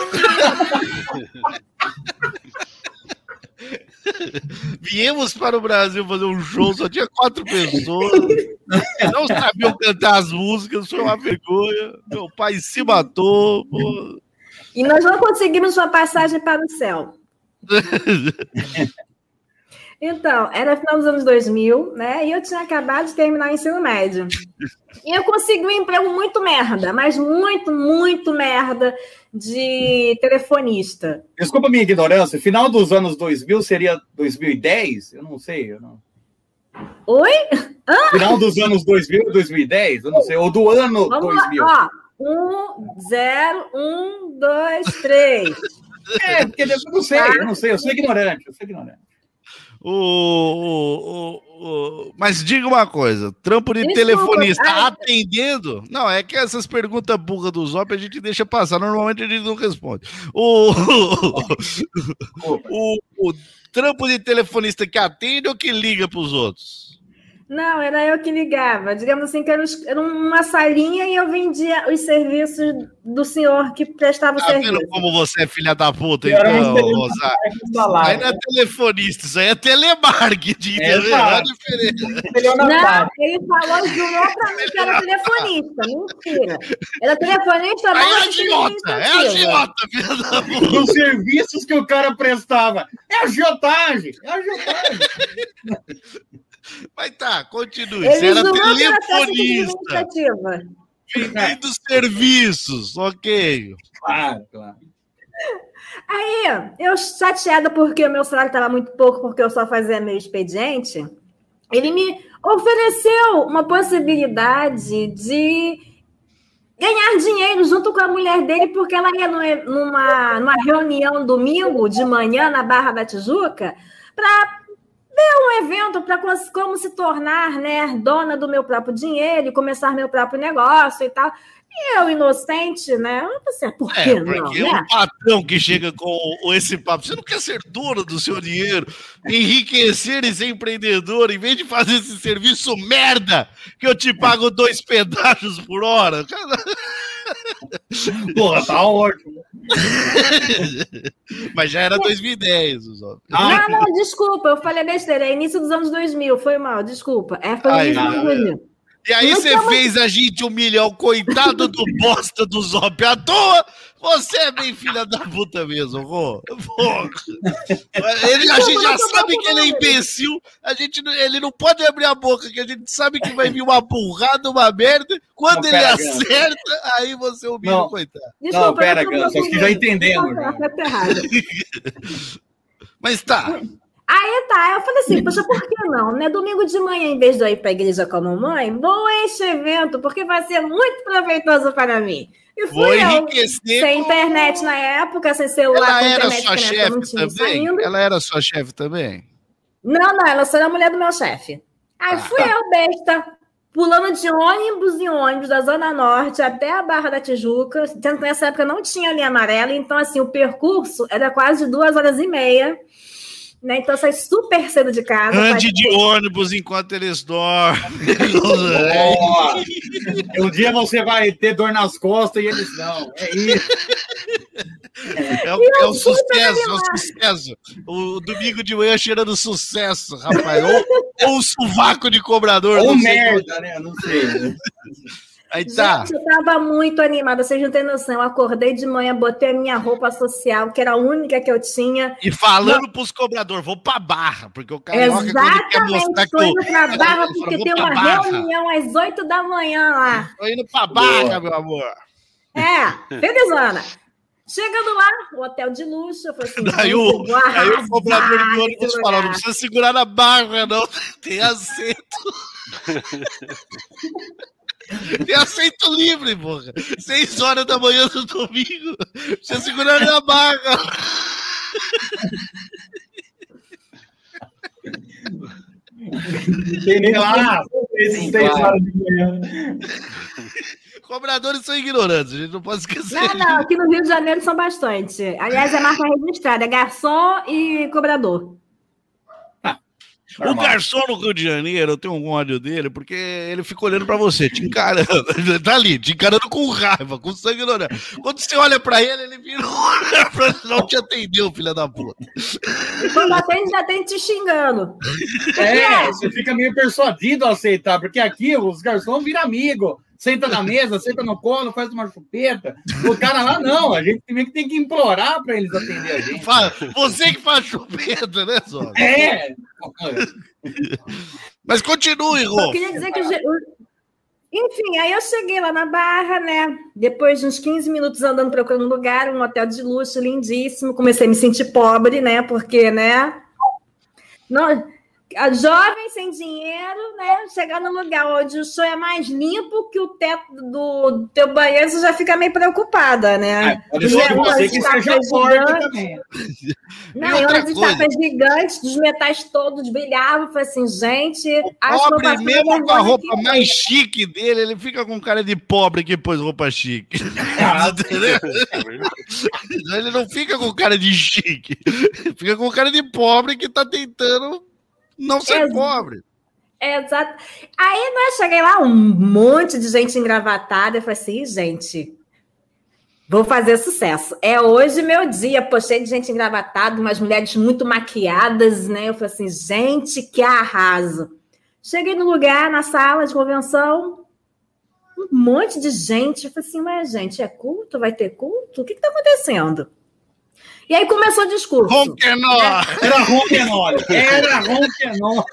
Viemos para o Brasil fazer um show, só tinha quatro pessoas. Não sabiam cantar as músicas, foi uma vergonha. Meu pai se matou. Pô. E nós não conseguimos uma passagem para o céu. Então, era final dos anos dois mil, né? E eu tinha acabado de terminar o ensino médio. E eu consegui um emprego muito merda, mas muito, muito merda de telefonista. Desculpa a minha ignorância, final dos anos dois mil seria dois mil e dez? Eu não sei. Eu não... Oi? Final dos anos dois mil, dois mil e dez? Eu não sei. Ou do ano Vamos dois mil. lá, ó. Um, zero, um, dois, três. É, porque eu não sei, eu não sei. Eu sou ignorante, eu sou ignorante. O, o, o, o- Mas diga uma coisa: trampo de Desculpa, telefonista ai. atendendo? Não, é que essas perguntas burras do Zop a gente deixa passar, normalmente a gente não responde. O, o, o trampo de telefonista que atende ou que liga para os outros? Não, era eu que ligava. Digamos assim, que era um- era uma salinha e eu vendia os serviços do senhor que prestava o Tá serviço. vendo como você é filha da puta, Era um então, estelionatário Rosário? com Aí salário. não é telefonista, isso aí é telemarketing, É, entendeu? É a exato. diferença. Não, Estelionatário. ele falou, jurou pra mim que era telefonista. Mentira. Era telefonista, Aí é não agiota, é agiota, filha da puta. Dos serviços que o cara prestava. É agiotagem, é agiotagem. Mas tá, continue. Ele Você era zoou pela telefonista. Vendendo serviços, ok. Claro, claro. Aí, eu chateada porque o meu salário estava muito pouco, porque eu só fazia meu expediente, ele me ofereceu uma possibilidade de ganhar dinheiro junto com a mulher dele, porque ela ia numa, numa reunião domingo de manhã na Barra da Tijuca para ver um evento para como se tornar, né, dona do meu próprio dinheiro e começar meu próprio negócio e tal. E eu, inocente, né? Eu pensei, por que é, não? Porque né? é um patrão que chega com esse papo. Você não quer ser dono do seu dinheiro, enriquecer e ser empreendedor, em vez de fazer esse serviço merda que eu te pago dois pedaços por hora. Porra, tá ótimo. Mas já era dois mil e dez, Zó. Ah, não, não, desculpa, eu falei besteira. É início dos anos dois mil, foi mal, desculpa. É, foi Ai, início dos anos dois mil. E aí você fez a gente humilhar o coitado do bosta do Zop à toa. Você é bem filha da puta mesmo, vô. Ele, a gente já sabe que ele é imbecil. A gente, ele não pode abrir a boca, que a gente sabe que vai vir uma burrada, uma merda. Quando não, ele pera, acerta, Gans. Aí você humilha não. o coitado. Desculpa, não, pera, Gans, acho que já entendemos. Mas tá. Aí tá, eu falei assim, poxa, por que não? Né? Domingo de manhã, em vez de eu ir para a igreja com a mamãe, vou a este evento, porque vai ser muito proveitoso para mim. E fui vou eu, enriquecer sem com... internet na época, sem celular, ela com era internet, sua chefe também? Saindo. Ela era sua chefe também? Não, não, ela só era a mulher do meu chefe. Aí ah, fui tá. eu, besta, pulando de ônibus em ônibus da Zona Norte até a Barra da Tijuca, sendo que nessa época não tinha linha amarela, então assim, o percurso era quase duas horas e meia. Né? Então, eu saí super cedo de casa. Ande de ter... ônibus enquanto eles dormem. Um dia você vai ter dor nas costas e eles não. É isso. É o, é o sucesso, é o sucesso. O domingo de manhã cheirando sucesso, rapaz. Ou, ou o sovaco de cobrador. Ou merda, né? Não sei. Né? Aí tá. Gente, eu tava muito animada, vocês não têm noção. Eu acordei de manhã, botei a minha roupa social, que era a única que eu tinha. E falando não... pros cobradores, vou pra Barra, porque o carioca Exatamente, quer mostrar que eu... indo pra Barra, porque tem uma barra. reunião às oito da manhã lá. Tô indo pra Barra, meu amor. É, felizona. Chegando lá, o hotel de luxo, eu falei assim... Daí o, aí o cobrador de ônibus falou, não precisa segurar na barra, não, tem assento. Tem assento livre, porra. Seis horas da manhã do domingo. Você segurando na barra. Tem nem lá. Esses seis horas de manhã. Cobradores são ignorantes, a gente não pode esquecer. Não, não, aqui no Rio de Janeiro são bastante. Aliás, é marca registrada, é garçom e cobrador. O garçom no Rio de Janeiro, eu tenho um ódio dele, porque ele fica olhando pra você, te encarando, tá ali, te encarando com raiva, com sangue no olhar. Quando você olha pra ele, ele vira um olhar pra ele, não te atendeu, filha da puta. E quando atende, já atende te xingando. É, você fica meio persuadido a aceitar, porque aqui os garçons viram amigo. Senta na mesa, senta no colo, faz uma chupeta. O cara lá não, a gente tem que, tem que implorar para eles atender a gente. Você que faz chupeta, né, Zó? É! Mas continue, Rô. Eu queria dizer que... Enfim, aí eu cheguei lá na Barra, né? Depois de uns quinze minutos andando procurando um lugar, um hotel de luxo lindíssimo. Comecei a me sentir pobre, né? Porque, né? Não... A jovem sem dinheiro, né? Chegar no lugar onde o chão é mais limpo que o teto do teu banheiro, você já fica meio preocupada, né? Ah, pode ser que você que seja forte também. Não, e umas estátuas gigantes, dos metais todos brilhavam. Eu falei assim, gente... O pobre, mesmo com a roupa aqui, mais chique dele, ele fica com cara de pobre que pôs roupa chique. Ah, ele não fica com cara de chique. Fica com cara de pobre que tá tentando... Não ser Ex pobre. Exato. Aí, né, cheguei lá, um monte de gente engravatada. Eu falei assim, gente, vou fazer sucesso. É hoje meu dia. Pô, cheio de gente engravatada, umas mulheres muito maquiadas, né? Eu falei assim, gente, que arraso. Cheguei no lugar, na sala de convenção, um monte de gente. Eu falei assim, mas, gente, é culto? Vai ter culto? O que está acontecendo? E aí começou o discurso. Ronquenol! Era Ronquenol. Era Ronquenol.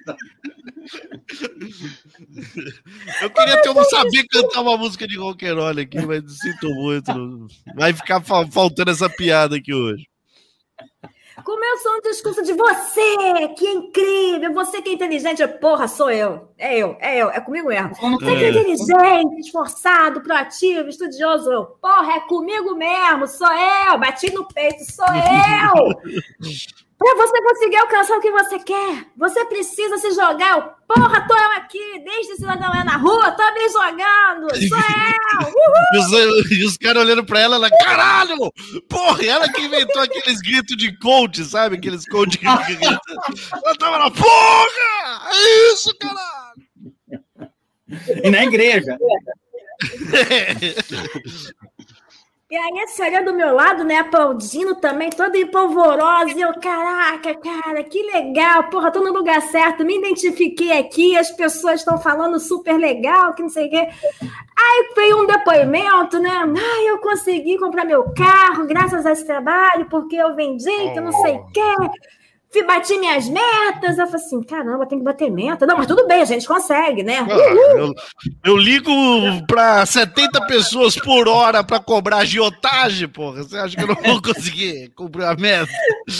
Eu queria ter um saber cantar uma música de Ronquenol aqui, mas sinto muito. Vai ficar faltando essa piada aqui hoje. Começou um discurso de você, que é incrível, você que é inteligente. Porra, sou eu. É eu, é eu, é comigo mesmo. Você que é inteligente, esforçado, proativo, estudioso. Eu, porra, é comigo mesmo, sou eu. Bati no peito, sou eu. Pra você conseguir alcançar o que você quer, você precisa se jogar. Eu, porra, tô eu aqui, desde esse cidadão lá na rua, tô me jogando, sou eu. Uhul. E os, os caras olhando pra ela, ela, caralho, porra, ela que inventou aqueles gritos de coach, sabe? Aqueles coach que gritam. Ela tava lá, porra, é isso, caralho. E na igreja. E aí a senhora do meu lado, né, aplaudindo também, toda empolvorosa, e eu, caraca, cara, que legal, porra, tô no lugar certo, me identifiquei aqui, as pessoas estão falando super legal, que não sei o quê. Aí veio um depoimento, né, ai, eu consegui comprar meu carro graças a esse trabalho, porque eu vendi, que eu não sei o quê. Fui bati minhas metas, eu falei assim, caramba, tem que bater meta. Não, mas tudo bem, a gente consegue, né? Ah, eu, eu ligo para setenta pessoas por hora para cobrar agiotagem, porra. Você acha que eu não vou conseguir cumprir a meta?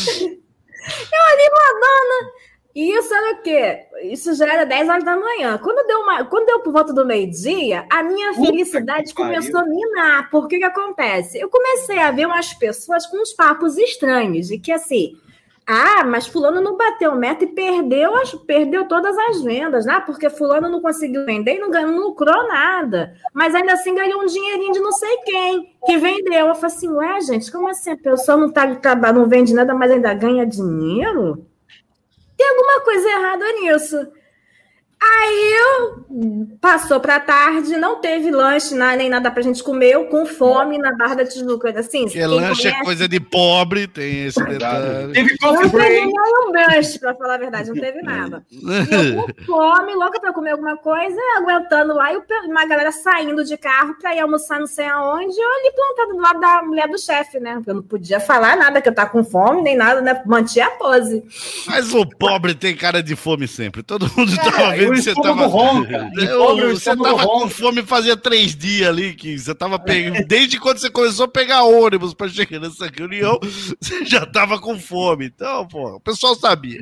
Eu ali mandando. E isso era o quê? Isso já era dez horas da manhã. Quando deu, uma, quando deu por volta do meio-dia, a minha Puta felicidade começou a minar. Por que que acontece? Eu comecei a ver umas pessoas com uns papos estranhos. E que assim... Ah, mas fulano não bateu meta e perdeu, perdeu todas as vendas, né? Porque fulano não conseguiu vender e não ganhou, não lucrou nada. Mas ainda assim ganhou um dinheirinho de não sei quem que vendeu. Eu falei assim, ué, gente, como assim? A pessoa não, tá, não vende nada, mas ainda ganha dinheiro? Tem alguma coisa errada nisso. Aí eu passou para a tarde, não teve lanche nem nada pra gente comer, eu com fome na Barra da Tijuca. Assim, que lanche conhece... é coisa de pobre, tem esse detalhe. Teve coffee break. Não teve nem um lanche, para falar a verdade, não teve nada. E eu com fome, louca para comer alguma coisa, aguentando lá, e uma galera saindo de carro para ir almoçar não sei aonde, eu ali plantada do lado da mulher do chefe, né? Eu não podia falar nada, que eu tava com fome, nem nada, né? Mantinha a pose. Mas o pobre tem cara de fome sempre, todo mundo é, tava vendo. Você tava, ronca. Eu, você tava com fome fazia três dias ali, que você tava pegando. Desde quando você começou a pegar ônibus para chegar nessa reunião, você já tava com fome. Então, pô, o pessoal sabia.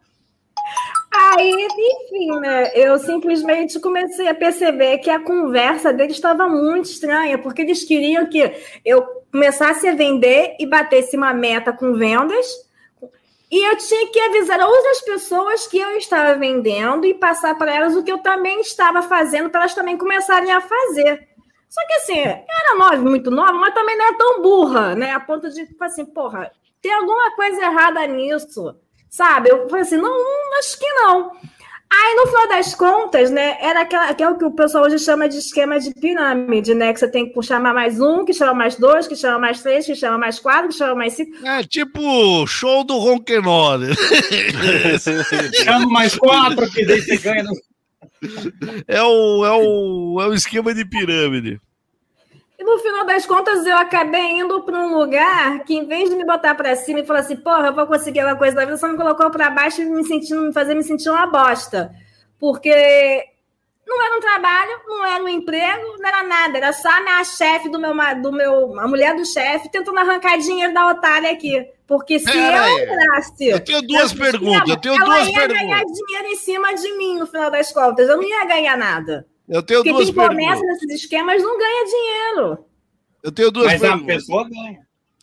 Aí, enfim, né? Eu simplesmente comecei a perceber que a conversa deles estava muito estranha, porque eles queriam que eu começasse a vender e batesse uma meta com vendas. E eu tinha que avisar outras pessoas que eu estava vendendo e passar para elas o que eu também estava fazendo, para elas também começarem a fazer. Só que assim, eu era nova, muito nova, mas também não era tão burra, né? A ponto de, tipo assim, porra, tem alguma coisa errada nisso, sabe? Eu falei assim, não, acho que não. Aí, no final das contas, né, era aquela, aquele que o pessoal hoje chama de esquema de pirâmide, né? Que você tem que chamar mais um, que chama mais dois, que chama mais três, que chama mais quatro, que chama mais cinco. É tipo show do Ronquenol. Chama mais quatro, que daí você ganha. No... É, o, é, o, é o esquema de pirâmide. E no final das contas, eu acabei indo para um lugar que, em vez de me botar para cima e falar assim, porra, eu vou conseguir alguma coisa da vida, só me colocou para baixo e me, sentindo, me fazer me sentir uma bosta. Porque não era um trabalho, não era um emprego, não era nada. Era só a minha chefe, do meu, do meu, a mulher do chefe, tentando arrancar dinheiro da otária aqui. Porque se Pera eu entrasse... Eu tenho duas eu perguntas, tinha, eu tenho duas perguntas. Ela ia ganhar dinheiro em cima de mim, no final das contas. Eu não ia ganhar nada. Eu tenho Porque duas quem perguntas. começa nesses esquemas não ganha dinheiro. Eu tenho duas Mas perguntas. a pessoa ganha.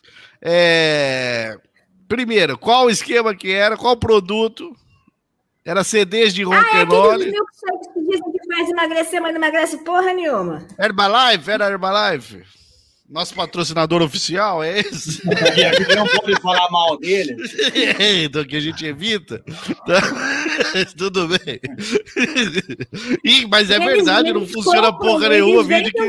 É... Primeiro, qual o esquema que era? Qual produto? Era C Ds de Ronquenol? Ah, é aqueles milkshakes que dizem que faz emagrecer, mas não emagrece porra nenhuma. Herbalife? Era Herbalife? Nosso patrocinador oficial é esse? E a gente não pode falar mal dele. É, então que a gente evita. Então, tudo bem. Ih, mas é verdade, não funciona porra nenhuma. Vídeo que...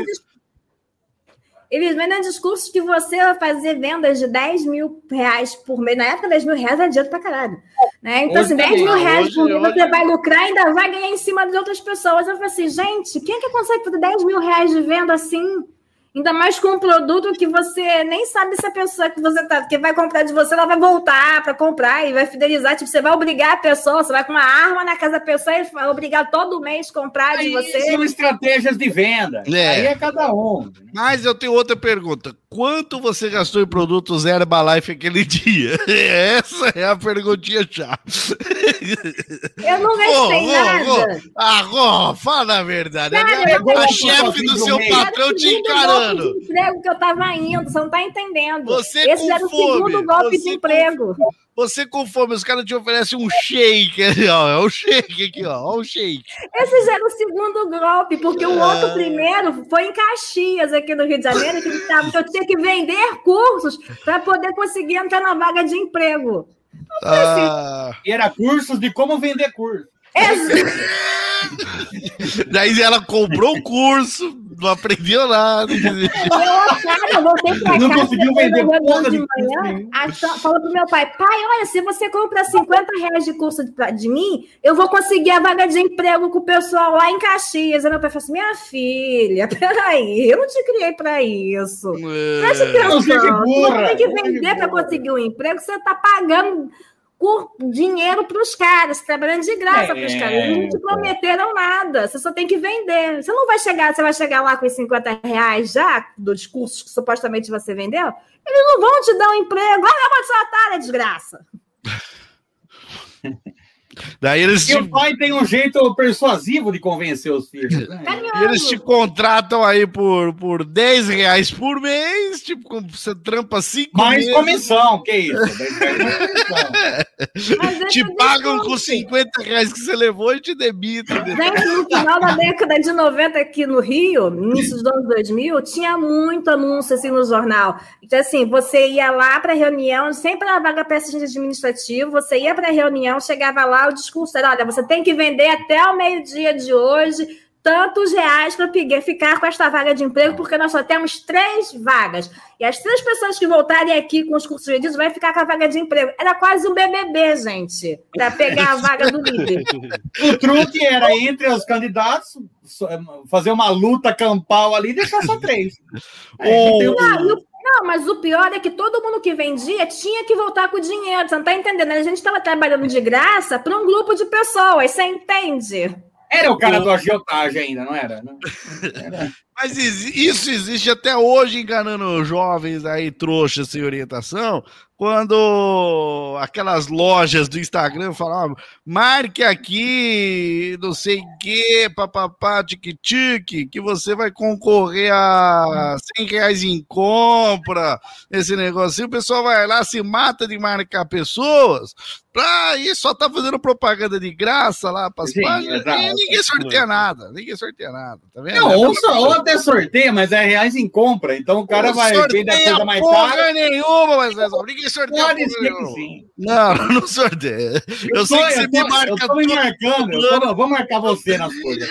Eles vendem discursos que você vai fazer vendas de dez mil reais por mês. Na época, dez mil reais é dinheiro pra caralho. Né? Então, hoje assim, dez mil reais por mês você vai lucrar e ainda vai ganhar em cima de outras pessoas. Eu falei assim, gente, quem é que consegue fazer dez mil reais de venda assim? Ainda mais com um produto que você nem sabe se a pessoa que você tá, que vai comprar de você, ela vai voltar para comprar e vai fidelizar. Tipo, você vai obrigar a pessoa, você vai com uma arma na casa da pessoa e vai obrigar todo mês comprar Aí de você. são estratégias de venda. É. Aí é cada um. Mas eu tenho outra pergunta. Quanto você gastou em produtos Herbalife aquele dia? Essa é a perguntinha chave. Eu não gastei Ô, ô, nada. ô, Ah, ô, fala a verdade. Cara, a minha- eu a vou chefe do pro seu meio. patrão te Segundo encarando. golpe de emprego que eu tava indo, você não tá entendendo. Você Esse com era o fome, segundo golpe você de emprego. Você com fome, os caras te oferecem um shake ali, ó. É um shake aqui, ó. Ó, um shake. Esse já era o segundo golpe, porque o outro primeiro foi em Caxias, aqui no Rio de Janeiro, que, tava, que eu tinha que vender cursos para poder conseguir entrar na vaga de emprego. Ah, E era cursos de como vender curso. daí ela comprou o curso, não aprendeu nada. Eu, cara, eu voltei pra Não casa, conseguiu depois vender da reunião porra de de curso manhã, nenhum. achou- falou pro meu pai, pai, olha, se você compra cinquenta reais de curso de, pra- de mim, eu vou conseguir a vaga de emprego com o pessoal lá em Caxias. Aí meu pai falou assim, minha filha, peraí, eu não te criei pra isso. Preste atenção, Não seja se burra, você tem que não seja vender para burra. conseguir um emprego, você tá pagando por dinheiro para os caras, trabalhando de graça É, para os caras. Eles não te prometeram nada, você só tem que vender. Você não vai chegar, você vai chegar lá com os cinquenta reais já, dos cursos que supostamente você vendeu, eles não vão te dar um emprego. Olha, eu vou te otária, desgraça. Daí eles E te, o pai tem um jeito persuasivo de convencer os filhos. Né? e eles te contratam aí por, por dez reais por mês, tipo, como você trampa cinco Mais meses, comissão, que isso? dez reais mais comissão. Mas te esse pagam com desconto. cinquenta reais que você levou e te debitam. Gente, no final da década de noventa aqui no Rio, início dos anos dois mil, tinha muito anúncio assim no jornal. Então, assim, você ia lá para a reunião, sempre na vaga para assistente administrativo, você ia para a reunião, chegava lá, o discurso era, olha, você tem que vender até o meio-dia de hoje tantos reais para ficar com esta vaga de emprego, porque nós só temos três vagas. E as três pessoas que voltarem aqui com os cursos vendidos vai ficar com a vaga de emprego. Era quase um B B B, gente, para pegar a vaga do líder. O truque era, entre os candidatos, fazer uma luta campal ali e deixar só três. Ô, Aí, Não, e o- não, mas o pior é que todo mundo que vendia tinha que voltar com o dinheiro. Você não está entendendo? A gente estava trabalhando de graça para um grupo de pessoas, você entende? era o cara do agiotagem ainda, não era? Não. Era. Mas exi- isso existe até hoje, enganando jovens aí, trouxas sem orientação, quando aquelas lojas do Instagram falam, ó, marque aqui, não sei o que, papapá, tique-tique, que você vai concorrer a cem reais em compra, esse negocinho, o pessoal vai lá, se mata de marcar pessoas, pra ir só tá fazendo propaganda de graça lá pras Sim, páginas, exato. e ninguém sorteia nada, ninguém sorteia nada, tá vendo? Não, ou, só, ou até sorteia, mas é reais em compra. Então o cara Não vai sorteia vender a coisa mais porra cara. nenhuma, mas ninguém sorteia Pode porra ser que nenhuma. sim. Não, não sorteia. Eu, sei tô- que você eu me tô- marca eu tô me tudo, marcando, eu tô- vou marcar você nas coisas.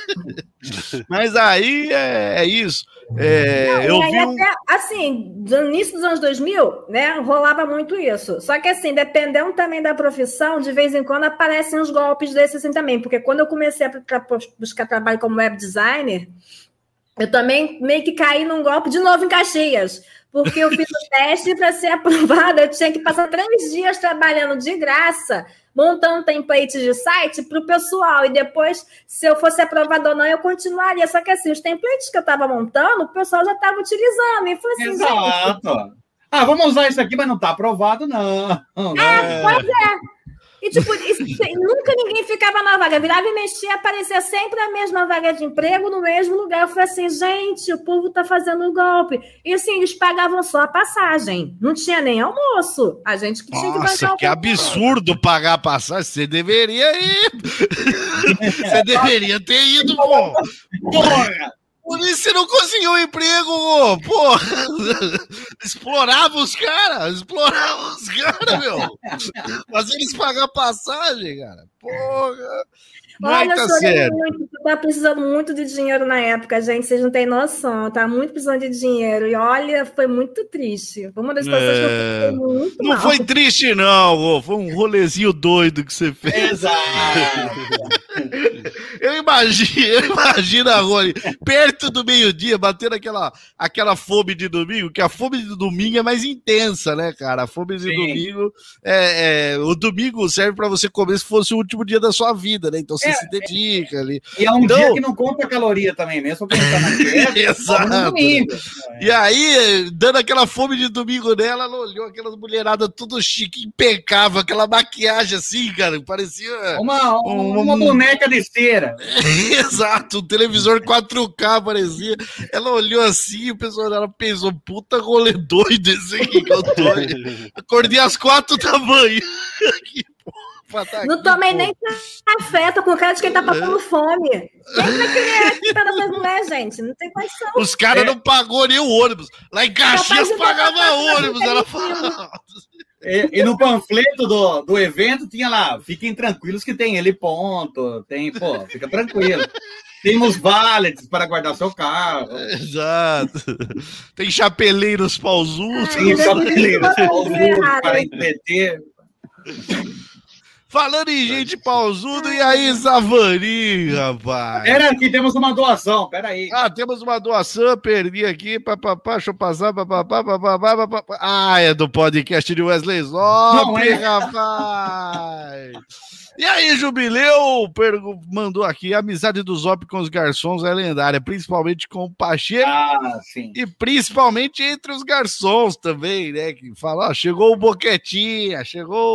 mas aí é, é isso. É, eu E aí, vi um... até, assim, no início dos anos dois mil, né, rolava muito isso. Só que, assim, dependendo também da profissão, de vez em quando aparecem uns golpes desses assim também. Porque quando eu comecei a pra- buscar trabalho como web designer, eu também meio que caí num golpe de novo em Caxias. Porque eu fiz o teste para ser aprovada, eu tinha que passar três dias trabalhando de graça, montando templates de site para o pessoal. E depois, se eu fosse aprovada ou não, eu continuaria. Só que assim, os templates que eu estava montando, o pessoal já estava utilizando. E eu falei assim, gente, Exato. Ah, vamos usar isso aqui, mas não está aprovado, não. não. pois é. E, tipo, isso- nunca ninguém ficava na vaga. Virava e mexia, aparecia sempre a mesma vaga de emprego no mesmo lugar. Eu falei assim, gente, o povo tá fazendo golpe. E, assim, eles pagavam só a passagem. Não tinha nem almoço. A gente que tinha que bancar Nossa, o que povo. absurdo pagar a passagem. Você deveria ir. Você deveria ter ido, pô. Porra! Por isso você não conseguiu um emprego, pô. Explorava os caras, explorava os caras, meu. Fazia eles pagar passagem, cara. Porra. Vai, Olha, tá eu chorei sério. muito. Eu tava precisando muito de dinheiro na época, gente. Vocês não têm noção. Eu tava muito precisando de dinheiro. E olha, foi muito triste. Foi uma das pessoas que eu É. fiquei muito Não mal. foi triste, não, Rô. Foi um rolezinho doido que você fez. Exato. Eu imagino, imagina, Rony, perto do meio-dia, batendo aquela, aquela fome de domingo, que a fome de domingo é mais intensa, né, cara? A fome de Sim. domingo, é, é, o domingo serve pra você comer se fosse o último dia da sua vida, né? Então você é, se dedica é, ali. E é um então, dia que não conta caloria também, mesmo quando tá na dieta. Exato. No domingo. E aí, dando aquela fome de domingo nela, ela olhou aquelas mulheradas tudo chique, impecável, aquela maquiagem assim, cara, parecia... Uma, uma, uma boneca de cera. Exato, um televisor quatro K parecia. Ela olhou assim, o pessoal dela pensou, puta rolê doido esse aqui que eu tô. Acordei às quatro da manhã. Que porra, tá não aqui, tomei porra. nem café, tô com cara de quem tá passando fome. Quem vai querer acreditar nessas mulheres, gente? Não tem condição. Os caras é. não pagou nem o ônibus. Lá em Caxias pagava ônibus, ela falava. E, e no panfleto do, do evento tinha lá, fiquem tranquilos que tem ele ponto, tem, pô, fica tranquilo. Temos valetes para guardar seu carro. Exato. Tem chapeleiros pausudos. Tem chapeleiros pausudos para entreter. Falando em gente pausudo, e aí, Zavani, rapaz? Pera aqui, temos uma doação, pera aí. Ah, temos uma doação, perdi aqui, papapá, deixa eu passar, papapá, papapá, papapá. Ah, é do podcast de Wesley Zop, é. rapaz. E aí, Jubileu mandou aqui, a amizade do Zop com os garçons é lendária, principalmente com o Pacheco ah, sim. e principalmente entre os garçons também, né? Que fala, ó, chegou o Boquetinha, chegou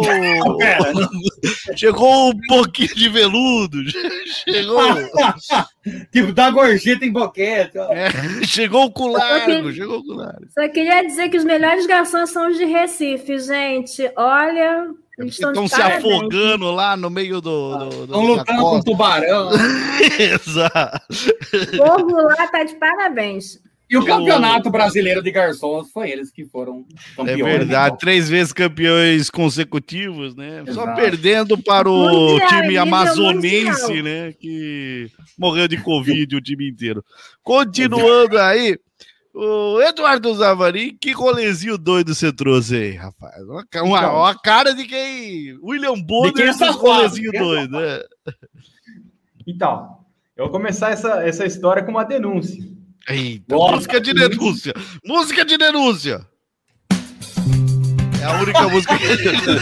chegou um pouquinho de veludo, chegou... tipo, dá gorjeta em boquete. É, chegou o culargo, que... chegou o culargo. Só queria dizer que os melhores garçons são os de Recife, gente. Olha... Eles estão se afogando lá no meio do... do, do estão lutando com o tubarão. Exato. O povo lá tá de parabéns. E o campeonato brasileiro de garçons foi eles que foram campeões. É verdade, então. Três vezes campeões consecutivos, né? Exato. Só perdendo para o mundial, time amazonense, né? Que morreu de Covid o time inteiro. Continuando aí... O Eduardo Zavani, que rolezinho doido você trouxe aí, rapaz? Uma, uma, uma cara de quem... William Bonner, esse rolezinho doido, né? Então, eu vou começar essa, essa história com uma denúncia. Eita, Nossa, música de denúncia. Música de denúncia. É a única música que...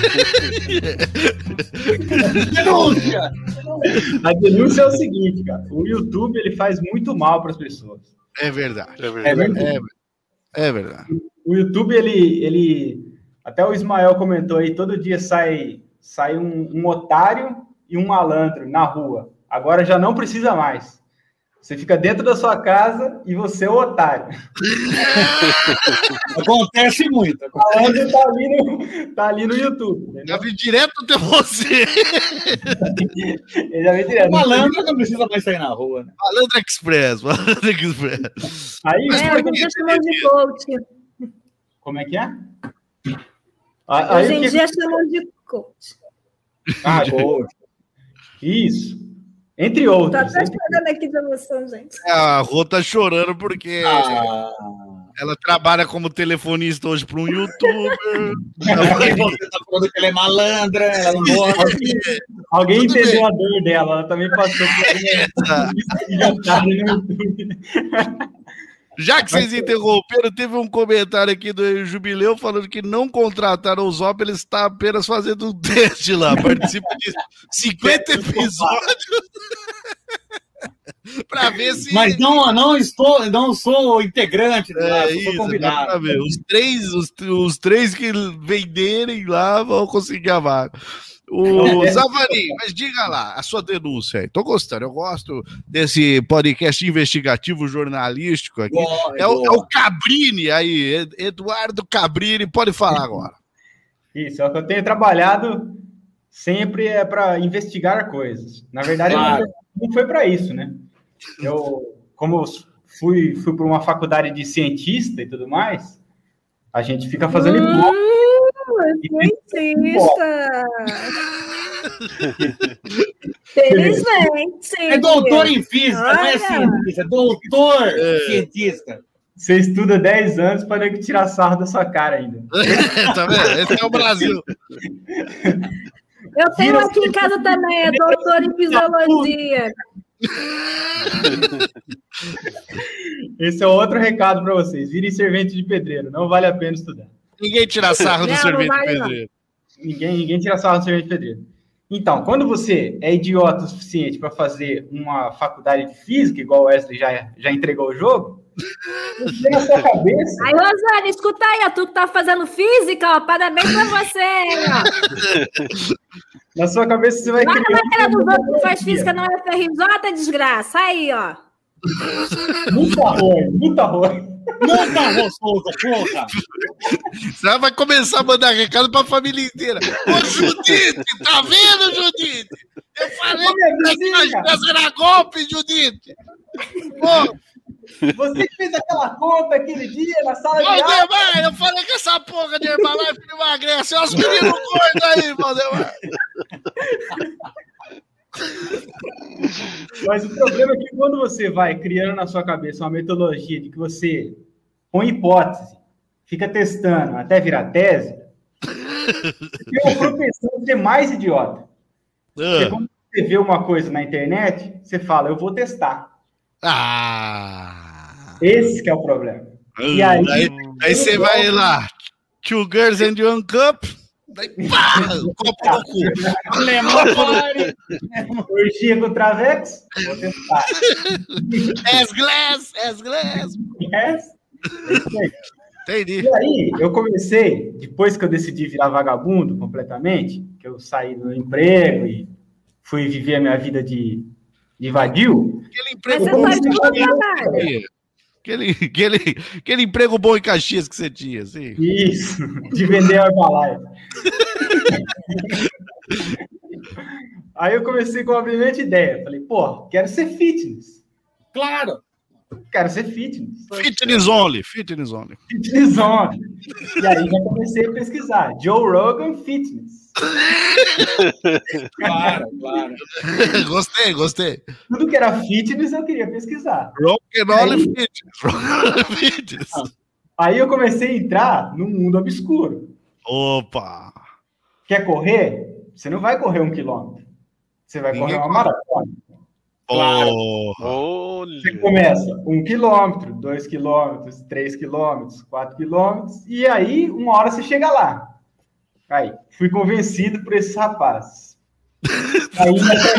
Denúncia! A denúncia é o seguinte, cara. O YouTube, ele faz muito mal para as pessoas. É verdade. É verdade. É, é verdade. O YouTube, ele, ele... Até o Ismael comentou aí, todo dia sai, sai um, um otário e um malandro na rua. Agora já não precisa mais. Você fica dentro da sua casa e você é o otário. Acontece muito. O malandro tá ali no, tá ali no YouTube. Já vem direto até você. Ele já vem direto. O malandro não precisa mais sair na rua, né? Malandro Express, Malandro Express. Aí, é, a gente chama de coach. Como é que é? Aí, Hoje em que... dia chamam de coach. Ah, coach. Isso. Entre outros. Tô até chorando aqui de emoção, gente. A Rô tá chorando porque ah. ela trabalha como telefonista hoje para um youtuber. Você tá falando que ela é malandra, ela não gosta. Alguém Tudo entendeu bem. a dor dela, ela também passou por Já que vocês interromperam, teve um comentário aqui do Jubileu falando que não contrataram o Zop, ele está apenas fazendo um teste lá. Participa de cinquenta episódios para ver se... Mas não, não estou, não sou integrante, é, lá, isso, sou convidado. Ver. Os três, os, os três que venderem lá vão conseguir a vaga. O Zavani, mas diga lá, a sua denúncia aí. Tô gostando, eu gosto desse podcast investigativo jornalístico aqui. Boa, é, o, é o Cabrini aí, Eduardo Cabrini, pode falar agora. Isso, é o que eu tenho trabalhado sempre é para investigar coisas. Na verdade, claro. não foi para isso, né? Eu, como fui, fui para uma faculdade de cientista e tudo mais, a gente fica fazendo hipótese. Cientista! Felizmente! É doutor em física, Olha. não é cientista, é doutor é. cientista. Você estuda dez anos para ter que tirar sarro da sua cara ainda. Tá vendo? Esse é o Brasil. Eu tenho aqui em casa também, é doutor em fisiologia. Esse é outro recado para vocês. Virem servente de pedreiro. Não vale a pena estudar. Ninguém tira sarro do Não, servente não vale, de pedreiro. Ninguém, ninguém tira sarro do servente de pedreiro. Então, quando você é idiota o suficiente para fazer uma faculdade de física, igual o Wesley já, já entregou o jogo, você na sua cabeça... Aí, Rosane, escuta aí, ó, tu que tá fazendo física, ó, parabéns pra você, ó. Na sua cabeça você vai Lá na criar... matéria dos outros que faz física não é F R J, desgraça. Aí, ó. Muito arroz, muito arroz. Não tá gostoso, porra! Você vai começar a mandar recado pra família inteira. Ô, Judite, tá vendo, Judite? Eu falei que nós era golpe, Judite. Pô, você que fez aquela conta aquele dia na sala de aula. Valdemar, eu falei que essa porra de Herbalife não emagrece. Olha os meninos gordos aí, Valdemar. Mas o problema é que quando você vai criando na sua cabeça uma metodologia de que você, com hipótese, fica testando até virar tese, tem uma propensão de ser mais idiota. Porque quando você vê uma coisa na internet, você fala, eu vou testar. Ah! Esse que é o problema. E aí, aí, aí você vai lá, Two Girls and One Cup, daí pá, o copo no cu. Lemon orgia com Travex, vou testar. As glass, as glass. Yes. Entendi. E aí, eu comecei, depois que eu decidi virar vagabundo completamente, que eu saí do emprego e fui viver a minha vida de, de vadio. Aquele emprego Mas bom você que faz você tudo, tinha. trabalho. Aquele, aquele, aquele emprego bom em Caxias que você tinha, assim. Isso, de vender a Herbalife. Aí eu comecei com uma brilhante ideia. Falei, pô, quero ser fitness. Claro! Quero ser fitness. Fitness only, fitness only. Fitness on. E aí já comecei a pesquisar. Joe Rogan Fitness. Claro, claro. Gostei, gostei. Tudo que era fitness eu queria pesquisar. Rock'n'Roll Aí- Fitness. Rock'n'Roll Fitness. Aí eu comecei a entrar no mundo obscuro. Opa! Quer correr? Você não vai correr um quilômetro. Você vai Ninguém correr uma corre. maratona. Porra! Olha. Você começa um quilômetro, dois quilômetros, três quilômetros, quatro quilômetros, e aí uma hora você chega lá. Aí, fui convencido por esses rapazes. Aí,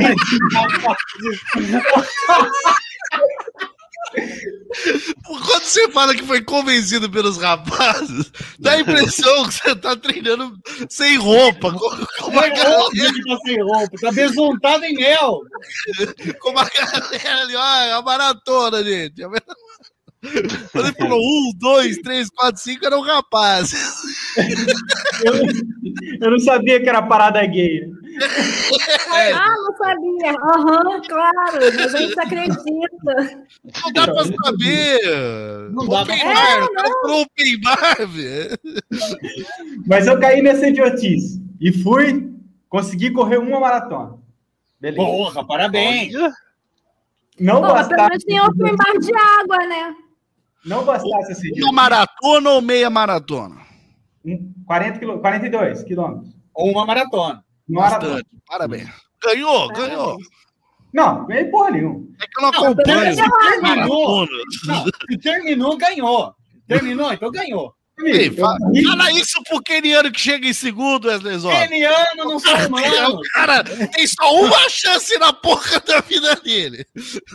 Quando você fala que foi convencido pelos rapazes, dá a impressão que você tá treinando sem roupa, com, com uma É galera, óbvio que tá sem roupa, tá besuntado em mel. com uma galera ali, ó, é uma maratona, gente. Quando ele falou um, dois, três, quatro, cinco, eram rapazes. eu, eu não sabia que era parada gay. É, Ah, não sabia. Aham, claro. A gente acredita. não dá pra saber. Não dá pra Open saber. bar, o cara falou open bar, velho. Mas eu caí nessa idiotice. E fui conseguir correr uma maratona. Beleza. Porra, parabéns. Não Pô, mas pelo bastasse, menos tem open bar de água, né? não bastasse essa Uma idiotice. maratona ou meia maratona? Um, quarenta quilô- quarenta e dois quilômetros. Ou uma maratona. Uma maratona. Bastante. Parabéns. Ganhou, ganhou. Não, ganhei porra nenhuma. É que eu não Não, acompanho. se terminou, maratona. não, se terminou, ganhou. Terminou, então ganhou. Ei, Eu fala, corri- fala isso pro keniano que chega em segundo, Wesley Zó. Keniano não sai O humano. cara tem só uma chance na porra da vida dele.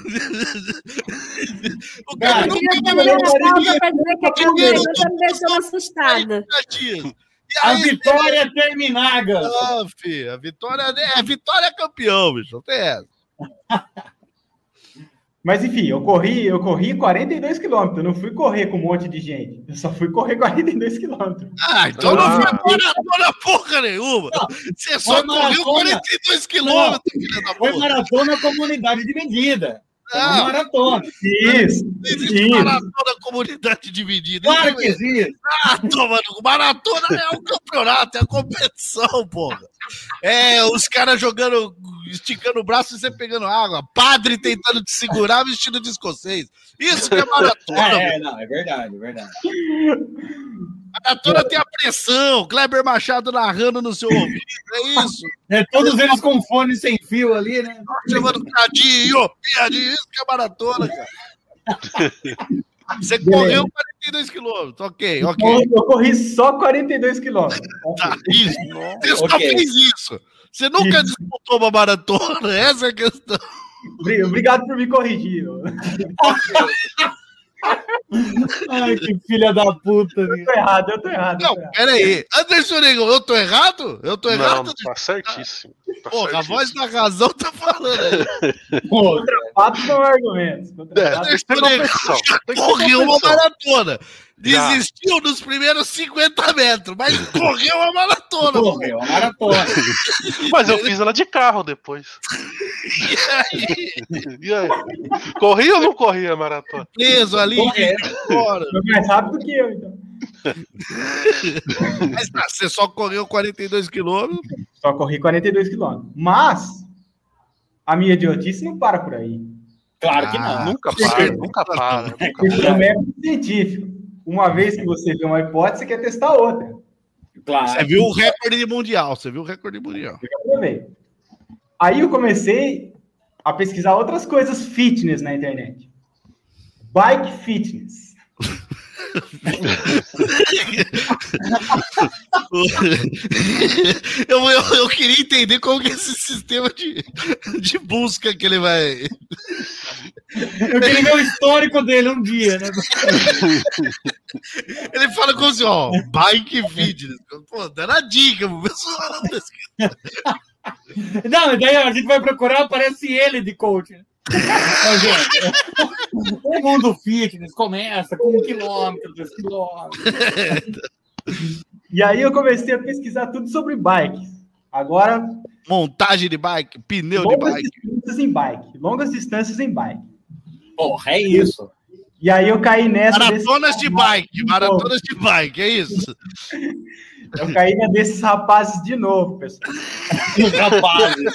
O cara Cara, nunca Eu vai também ver não pausa pra dizer que é Primeiro, comigo, tá me deixando assustada. E A aí, vitória é terminaga. ah, filho, a vitória é, a vitória é campeão, bicho. Não tem essa. Mas enfim, eu corri, eu corri quarenta e dois quilômetros. Eu não fui correr com um monte de gente. Eu só fui correr quarenta e dois quilômetros. Ah, então não foi maratona porra nenhuma. Você só foi correu maratona. quarenta e dois quilômetros, filha da Foi porra. maratona comunidade dividida. Foi uma Não. maratona. Isso, Não existe isso. maratona comunidade dividida. Claro que existe. Ah, toma, no- maratona é um campeonato, é a competição, porra. É, os caras jogando, esticando o braço e você pegando água. Padre tentando te segurar vestido de escocês. Isso que é maratona. É, é, não, é verdade, é verdade. Maratona tem a pressão, Kleber Machado narrando no seu ouvido, é isso? É, todos eles com fone sem fio ali, né? Chamando piadinho, piadinho, isso que é maratona, cara. Você correu quarenta e dois quilômetros, ok, ok. Eu, eu corri só quarenta e dois quilômetros. Tá, isso. Você só Okay. fez isso. Você nunca Isso. disputou uma maratona, essa é a questão. Obrigado por me corrigir. Ai, que filha da puta. Eu tô errado, eu tô errado. eu Não, tô errado. peraí. Anderson Negão, eu tô errado? Eu tô Não, errado? tá certíssimo. Tá Porra, a certíssimo. voz da razão tá falando aí. Pô, Fatos são argumentos. Contra É, fatos- tem que ter competição. Tem que ter Correu uma competição. maratona. Já. Desistiu nos primeiros cinquenta metros, mas correu uma maratona. correu, a maratona. Mas eu fiz ela de carro depois. E aí? Corri ou não corri a maratona? Preso ali, Correu. fora. Foi mais rápido que eu, então. Mas tá, você só correu quarenta e dois quilômetros. Só corri quarenta e dois quilômetros. Mas a minha idiotice não para por aí. Claro que Ah, não. Nunca para, nunca para. Nunca Isso é um método científico. Uma vez que você vê uma hipótese, você quer testar outra. Claro. Você viu o recorde mundial, você viu o recorde mundial. Eu já provei. Aí eu comecei a pesquisar outras coisas fitness na internet. Bike fitness. eu, eu, eu queria entender como que é esse sistema de, de busca que ele vai. Eu queria ver o histórico dele um dia, né? Ele fala como assim, ó, bike fitness. Pô, dando a dica pro pessoal. Não, e daí a gente vai procurar, aparece ele de coach. né? Mas, gente, o mundo fitness começa com um quilômetro, dois quilômetros. E aí eu comecei a pesquisar tudo sobre bikes. Agora, Montagem de bike, pneu de longas bike. distâncias em bike. Longas distâncias em bike. Porra, é isso. E aí eu caí nessa... Maratonas desses de rapazes bike, maratonas de bike, é isso. novo. Eu caí na desses rapazes de novo, pessoal. Os rapazes.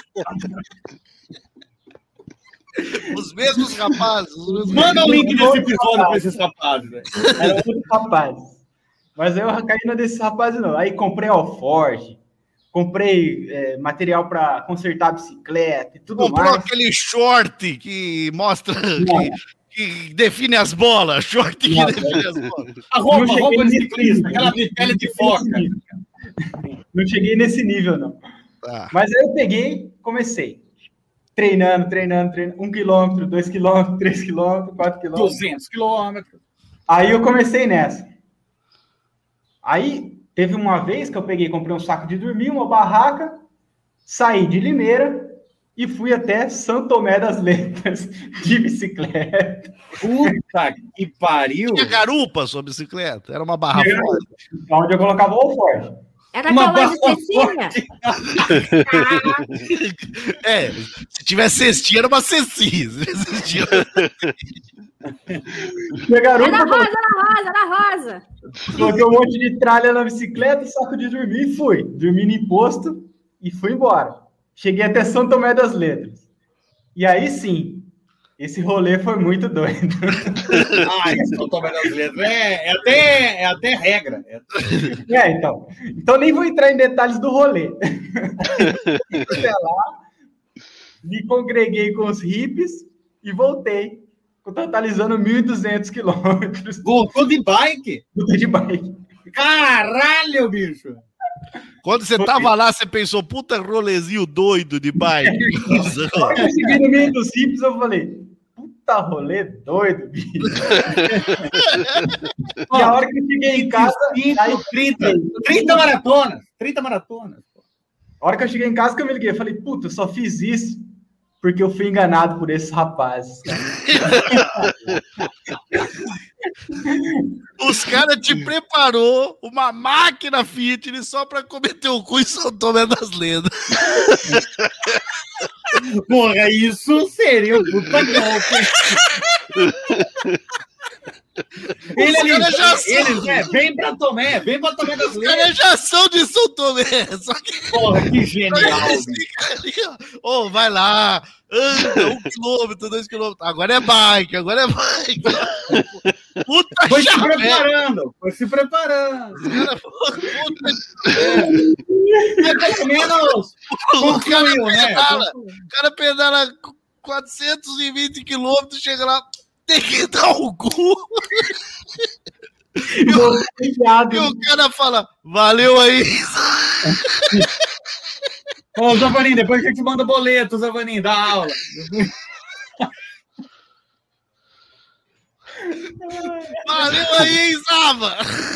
Os mesmos rapazes. Os mesmos... Manda o link desse episódio pra esses rapazes. velho. Eram outros rapazes. Mas aí eu caí na desses rapazes de novo. Aí comprei alforge, comprei é, material para consertar a bicicleta e tudo Comprou mais. aquele short que mostra, que, que define as bolas. Short que Não, define as bolas. A roupa, Não a cheguei roupa de nesse ciclista, nível. aquela de pele de foca. Não cheguei nesse nível, não. Ah, Mas aí eu peguei, comecei. Treinando, treinando, treinando. Um quilômetro, dois quilômetros, três quilômetros, quatro quilômetros. duzentos quilômetros. Aí eu comecei nessa. Aí teve uma vez que eu peguei, comprei um saco de dormir, uma barraca, saí de Limeira e fui até São Tomé das Letras de bicicleta. Puta que pariu. tinha garupa sua bicicleta? Era uma barra Era. forte. Onde eu colocava o alforge. Era Uma aquela de barra cestinha? É, se tivesse cestinha, era uma cestinha. Se tivesse cestinha, Tinha garupa, Era eu rosa, era rosa, era rosa. coloquei um monte de tralha na bicicleta, saco de dormir e fui. Dormi no posto e fui embora. Cheguei até São Tomé das Letras. E aí sim, esse rolê foi muito doido. Ai, São Tomé das Letras. É, é, até, é até regra. É até- É, então. Então nem vou entrar em detalhes do rolê. Fui lá, me congreguei com os hippies e voltei, totalizando mil e duzentos quilômetros Voltou de bike? de bike. Caralho, bicho. quando você tava lá, você pensou, puta rolezinho doido de bike. Quando eu cheguei no meio dos hippies, eu falei, puta rolê doido, bicho. E a hora que eu cheguei em casa, aí, trinta, trinta maratonas. trinta maratonas. a hora que eu cheguei em casa que eu me liguei, eu falei, puta, eu só fiz isso porque eu fui enganado por esses rapazes. Os caras te preparou uma máquina fitness só pra cometer o cu em São Tomé das Letras. Porra, isso seria um puta golpe. Ele, Os ele, caras já são- ele, é, vem pra Tomé, vem pra Tomé das Os Letras. caras já são de São Tomé, só que Porra, que genial. eles ficam ali, ó. Ô, vai lá, anda um quilômetro, dois quilômetros. Agora é bike, agora é bike. Puta Foi se chapéu. preparando, foi se preparando. Cara, puta... Mas pelo menos O cara concluiu, né? pedala, o cara pedala quatrocentos e vinte quilômetros, chega lá, tem que dar o cu. E o, e o cara fala, valeu aí. Ô, Zavanin, depois a gente manda boleto, Zavanin, da aula. Valeu aí, hein, Zava.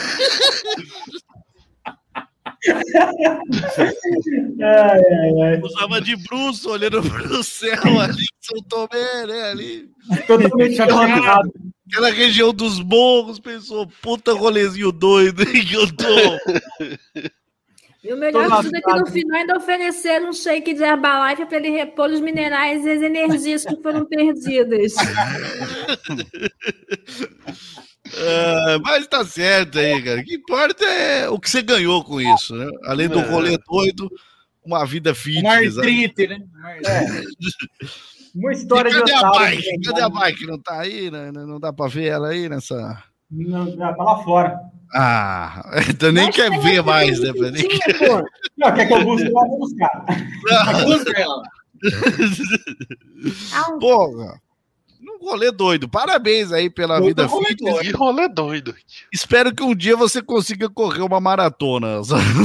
Ai, ai, ai. Usava de bruço, olhando pro céu ali, São Tomé, né, ali. Totalmente derrotado. Aquela região dos morros, pensou, puta rolezinho doido, hein, que eu tô. E o melhor de tudo é que no final ainda ofereceram um shake de Herbalife para ele repor os minerais e as energias que foram perdidas. É, mas tá certo aí, cara. O que importa é o que você ganhou com isso, né? Além do rolê doido, uma vida fitness. Uma artrite, né? É. Uma história E cadê de a otário, bike? gente. Cadê a bike? Não tá aí? Né? Não dá pra ver ela aí nessa... Não, já tá lá fora. Ah, então nem Mas quer tem ver aqui mais, né? um Nem minutinho, pô. Não, quer que eu busque lá, eu vou buscar. Busca ela. Ah, um- Porra, um rolê doido. Parabéns aí pela Puta vida rolê fitness. Que rolê doido. Espero que um dia você consiga correr uma maratona.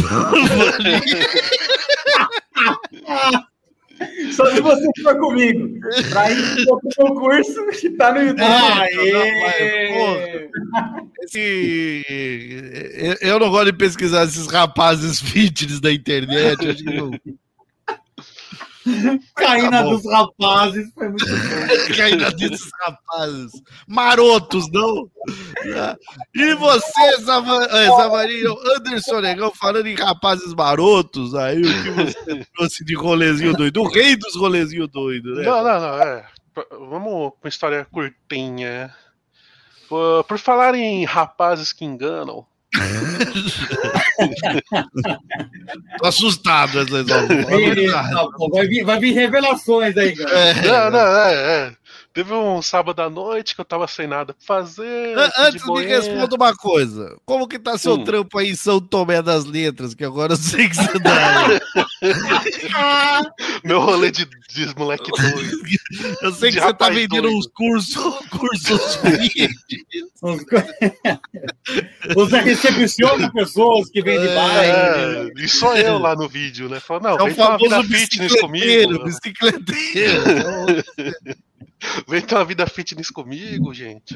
Só se você for comigo. Pra ir pro concurso que tá no YouTube. Aê! Esse... Eu não gosto de pesquisar esses rapazes fitness da internet. Acho que não... Cair Tá na bom. dos rapazes foi muito bom. Caída desses rapazes marotos, não? E você, Zava- eh, Zavarinho, Anderson Negão, falando em rapazes marotos, aí o que você trouxe de rolezinho doido? O rei dos rolezinhos doidos, né? Não, não, não. É. Vamos com uma história curtinha. Por, por falar em rapazes que enganam. Tô assustado, essas Eita, pô, vai, vir, vai vir revelações aí, cara. Não, não, é, é. Teve um sábado à noite que eu tava sem nada pra fazer. An- fui de Antes me boinha. responda uma coisa. Como que tá seu Hum. trampo aí em São Tomé das Letras? Que agora eu sei que você dá. Meu rolê de, de moleque doido. Eu sei que De você tá rapaz vendendo doido. uns cursos, cursos free. Os, os recepciona pessoas que vêm de bairro. É, e só eu lá no vídeo, né? Falou, não, É o vem ter uma vida famoso fitness bicicleteiro, comigo. bicicleteiro. Vem ter uma vida fitness comigo, gente.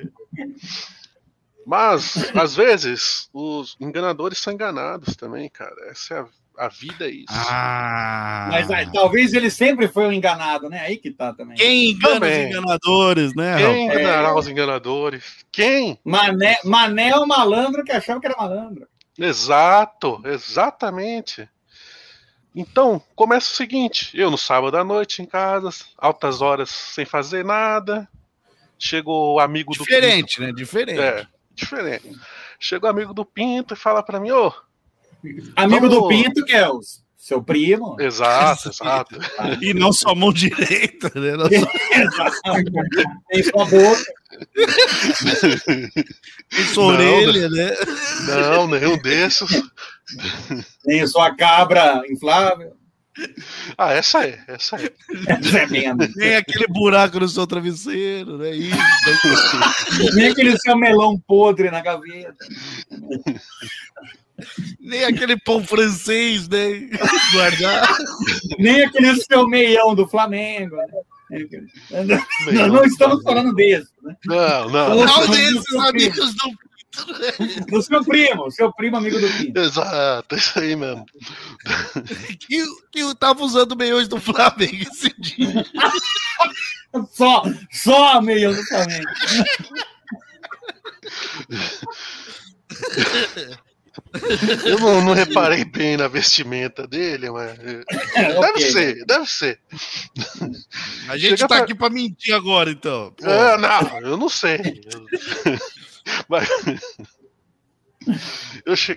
Mas, às vezes, os enganadores são enganados também, cara. Essa é a, a vida, é isso. Ah, Mas aí, talvez ele sempre foi um enganado, né? Aí que tá também. quem engana Também. os enganadores, né? Quem rapaz? enganará os enganadores? Quem? Mané, Mané é o malandro que achava que era malandro. Exato, exatamente. Então, começa o seguinte: eu no sábado à noite em casa, altas horas sem fazer nada. Chegou o amigo do Diferente, né? Diferente. Pinto. É, diferente. Chega o amigo do Pinto e fala pra mim, ô. Amigo Vamos- do Pinto, que é o seu primo. Exato, exato. E não só mão direita, né? Não só Tem sua boca. tem sua orelha, né? Não, nenhum desses. Tem sua cabra inflável. Ah, essa é, essa é. Tremendo. Nem aquele buraco no seu travesseiro, né? Isso. Nem aquele seu melão podre na gaveta. Nem aquele pão francês, né? Guardar. Nem aquele seu meião do Flamengo. Né? Nós não estamos falando desse. Né? Não, não. Não desses amigos do Do seu primo, seu primo amigo do Pinto. Exato, isso aí mesmo. que, que tava usando meiões do Flamengo esse dia. Só, só meião do Flamengo. Eu não, não reparei bem na vestimenta dele, mas. Deve Ok. ser, deve ser. A gente Chega tá pra- aqui pra mentir agora, então. Pô. É, não, eu não sei. Eu- Mas... Eu che...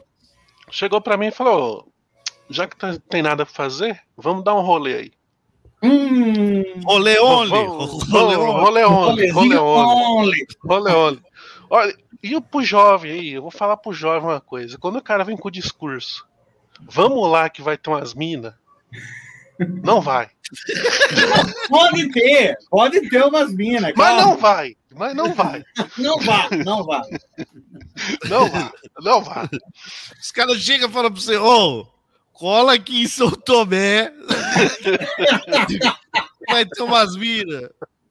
Chegou pra mim e falou: já que tá- tem nada pra fazer, vamos dar um rolê aí. Hum. Rolê only. Rolê only. Rolê only. Rolê only. Olha, e pro jovem aí, eu vou falar pro jovem uma coisa. Quando o cara vem com o discurso, vamos lá que vai ter umas minas, não vai. Pode ter, pode ter umas minas. Mas não vai, mas não vai. Não vai, não vai. Não vai, não vai. Os caras chegam e falam pra você, ô, oh, cola aqui em São Tomé. Vai ter umas minas.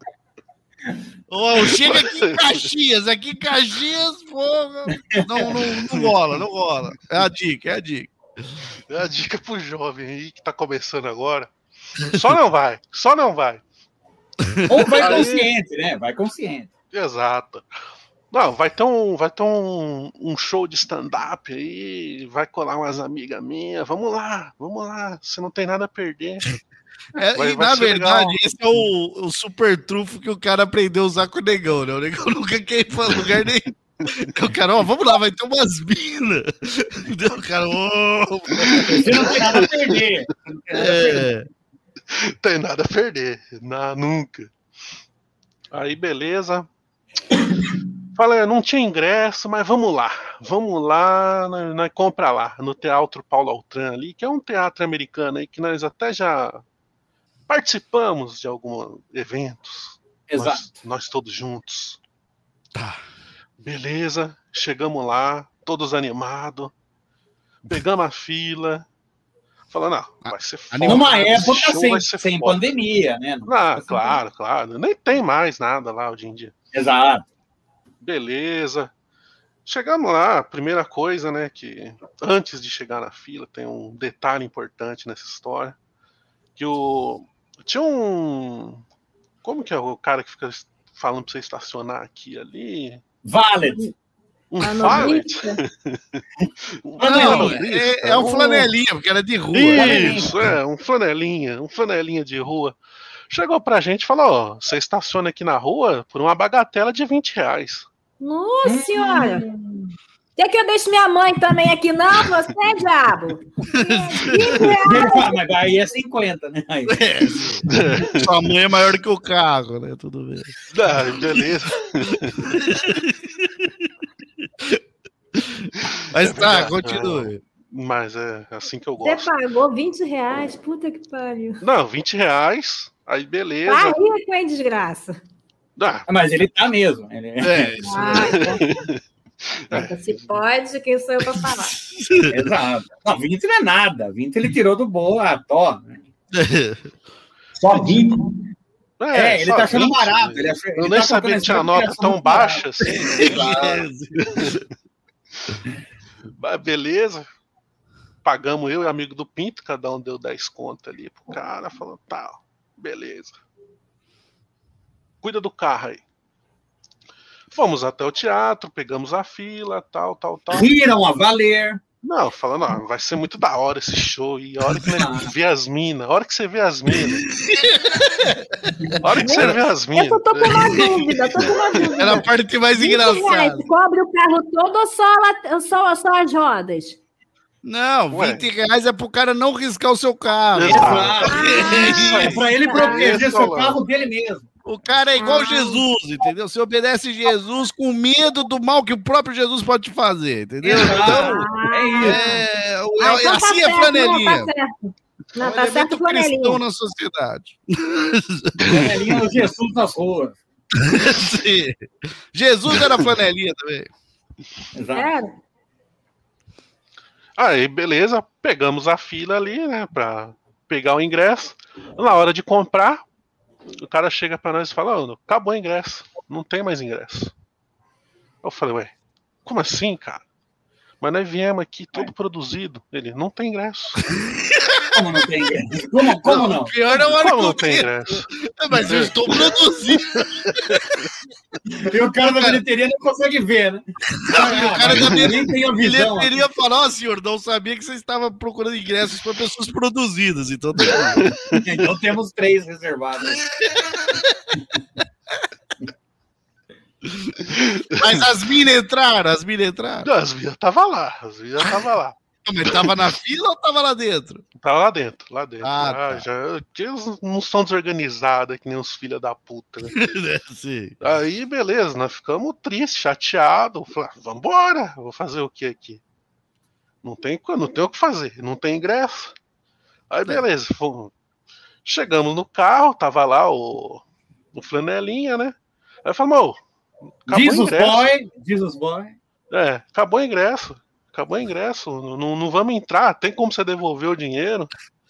Oh, chega aqui em Caxias, aqui em Caxias, porra. Não, não, não rola, não rola. É a dica, é a dica. É a dica pro jovem aí que tá começando agora. Só não vai, só não vai. Ou vai aí... consciente, né? Vai consciente. Exato. Não, vai ter um, vai ter um, um show de stand-up aí, vai colar umas amigas minhas. Vamos lá, vamos lá. Você não tem nada a perder. É, vai, e vai na verdade, legal. Esse é o, o super trunfo que o cara aprendeu a usar com o negão, né? O negão nunca quer ir pra lugar nenhum. O cara, ó, vamos lá, vai ter umas minas. O cara, ô. Você não tem nada a perder. Não tem nada a perder. É. Tem nada a perder. Não, nunca. Aí, beleza. Falei, não tinha ingresso, mas vamos lá. Vamos lá, nós, nós compra lá, no Teatro Paulo Altran ali, que é um teatro americano aí que nós até já participamos de alguns eventos. Exato. Nós, nós todos juntos. Tá. Beleza, chegamos lá, todos animados. Pegamos a fila. Falando, não, vai ser foda. Numa época sem, sem pandemia, né? Ah, claro, claro. Nem tem mais nada lá hoje em dia. Exato. Beleza. Chegamos lá, a primeira coisa, né, que antes de chegar na fila, tem um detalhe importante nessa história, que o tinha um, como que é o cara que fica falando pra você estacionar aqui ali? Valet. Um valet? Não, é, é um flanelinha, porque era de rua. Isso, é, um flanelinha, um flanelinha de rua. Chegou pra gente e falou, ó, você estaciona aqui na rua por uma bagatela de vinte reais. Nossa hum. senhora! Quer que eu deixe minha mãe também aqui, não? Você, diabo? Mas aí é cinquenta, né? Aí. É. Sua mãe é maior que o carro, né? Tudo bem. Ah, beleza. Mas tá, é, continue. Mas é assim que eu gosto. Você pagou vinte reais? Puta que pariu. Não, vinte reais, aí beleza. Tá rico, hein, desgraça. Ah. Mas ele tá mesmo. Ele... É, isso. Ah, então, se pode, quem sou eu pra falar? Exato. Não, vinte não é nada. vinte ele tirou do bolo, a tó. Né? Só vinte. É, é ele tá achando vinte, barato. Ele achou, eu ele nem tá sabia que tinha nota tão baixa assim. Mas beleza. Pagamos eu e amigo do Pinto, cada um deu dez conto ali pro cara, falando, tá, beleza. Cuida do carro aí. Fomos até o teatro, pegamos a fila, tal, tal, tal. Riram a valer. Não, falando, não, vai ser muito da hora esse show. E a hora que você vê as minas, a hora que você vê as minas. A hora que você vê as minas. Eu tô com uma dúvida, tô com uma dúvida. Era a parte mais engraçada. Cobre o carro todo ou só, só, só as rodas? Não, vinte reais é pro cara não riscar o seu carro. Exato. Ah, é pra ele proteger seu carro dele mesmo. O cara é igual ah. Jesus, entendeu? Você obedece Jesus com medo do mal que o próprio Jesus pode te fazer, entendeu? Então, ah, é isso. É, ah, então assim tá é flanelinha. Não, tá certo. Não, é um tá certo, cristão na sociedade. Flanelinha é Jesus nas ruas. Sim. Jesus era flanelinha também. Exato. Era. Aí, beleza, pegamos a fila ali, né, pra pegar o ingresso. Na hora de comprar, o cara chega pra nós e fala, oh, acabou o ingresso, não tem mais ingresso. Eu falei, ué, como assim, cara? Mas nós viemos aqui todo produzido. Ele, não tem ingresso. Como não tem ingresso? Como, como não? O pior é o hora como que não tem ingresso? Mas eu estou produzindo. E o cara da bilheteria não consegue ver, né? Não, o cara da bilheteria queria falar, ó, senhor, não sabia que você estava procurando ingressos para pessoas produzidas. Então, então temos três reservados. Mas as minas entraram, as minas entraram. Não, as minas estavam lá, as minas estavam lá. Mas tava na fila ou tava lá dentro? Tava lá dentro, lá dentro. Ah, Ah, tá. já, eles não são desorganizados que nem os filhos da puta, né? Sim. Aí, beleza, nós ficamos tristes, chateados. Falei, ah, vambora, vou fazer o que aqui? Não tem, não tem o que fazer, não tem ingresso. Aí, beleza, fomos. Chegamos no carro, tava lá o, o flanelinha, né? Aí eu falei, acabou Jesus o ingresso. Boy, Jesus Boy. É, acabou o ingresso. Acabou o ingresso. Não, não vamos entrar. Tem como você devolver o dinheiro?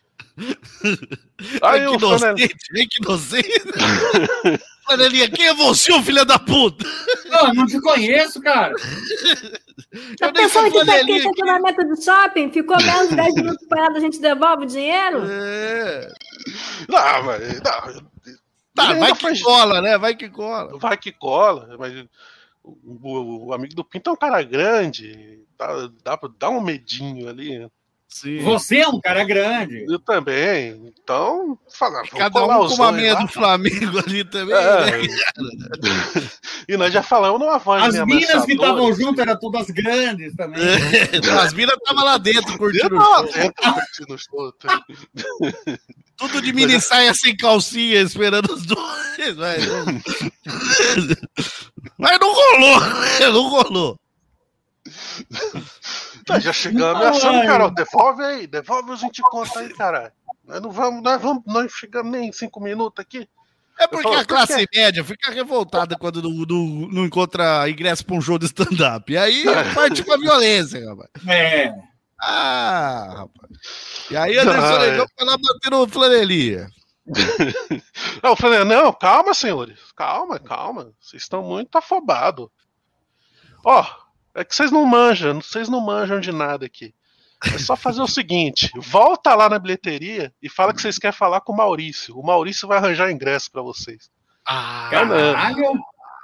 Aí Ai, que o flanel... inocente, ai, que inocente. Flanelinha, quem é você, filho da puta? Não, não te conheço, cara. Tá pensando que tá aqui em estacionamento de shopping? Ficou menos de dez minutos parado, a gente devolve o dinheiro? É. Não, mas... Não, tá, vai que faz... cola, né? Vai que cola. Vai que cola, mas... O, o, o amigo do Pinto é um cara grande, dá, dá, dá um medinho ali. Sim. Você é um cara grande. Eu também. Então, fala, cada um com uma meia do Flamengo ali também. É. Né? E nós já falamos numa voz. As minas que estavam juntas eram todas grandes também. É. As minas estavam lá dentro curtindo o show. Dentro, curtindo o show. Tudo de mini saia sem calcinha, esperando os dois. Mas não, mas não rolou. Não rolou. Tá, já chegamos ameaçando, Carol. Devolve aí, devolve os vinte conto aí, caralho. Nós não vamos, nós vamos, nós chegamos nem em cinco minutos aqui. É porque falo, a classe por média fica revoltada quando não, não, não encontra ingresso para um show de stand-up. E aí parte pra violência, rapaz. É. Ah, rapaz. E aí Anderson Negão foi lá bater no flanelinha. Não, eu falei, não, calma, senhores. Calma, calma. Vocês estão muito afobados. Ó, é que vocês não manjam, vocês não manjam de nada aqui. É só fazer o seguinte, volta lá na bilheteria e fala que vocês querem falar com o Maurício. O Maurício vai arranjar ingresso pra vocês. Ah, caralho!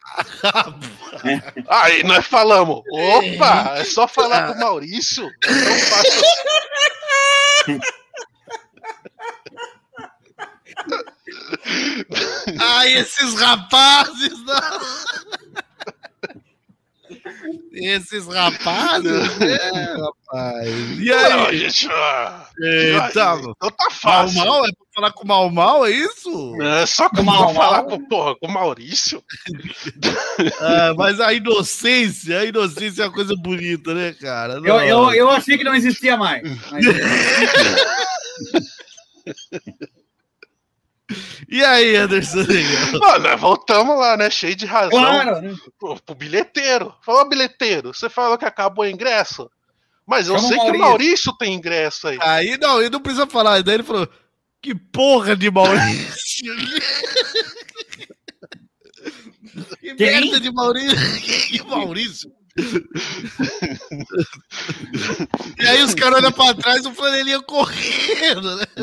Aí nós falamos, opa, é só falar com o Maurício. Então faça... Ai, esses rapazes, não. Esses rapazes, né, rapaz? E aí? Não, gente, ó, Eita, então tá fácil. Mal Mal? É pra falar com o Mal Mal, é isso? É só com mal, falar com, porra, com o Maurício. Ah, mas a inocência, a inocência é uma coisa bonita, né, cara? Eu, eu, eu achei que não existia mais. Mas... E aí, Anderson? Mano, nós voltamos lá, né? Cheio de razão. Claro, né? Pro, pro bilheteiro. Falou, bilheteiro, você falou que acabou o ingresso? Mas eu Chama sei o que o Maurício tem ingresso aí. Aí não, ele não precisa falar. Daí ele falou: que porra de Maurício! Que Quem? merda de Maurício! Que Maurício! E aí os caras olham pra trás e o flanelinha correndo, né?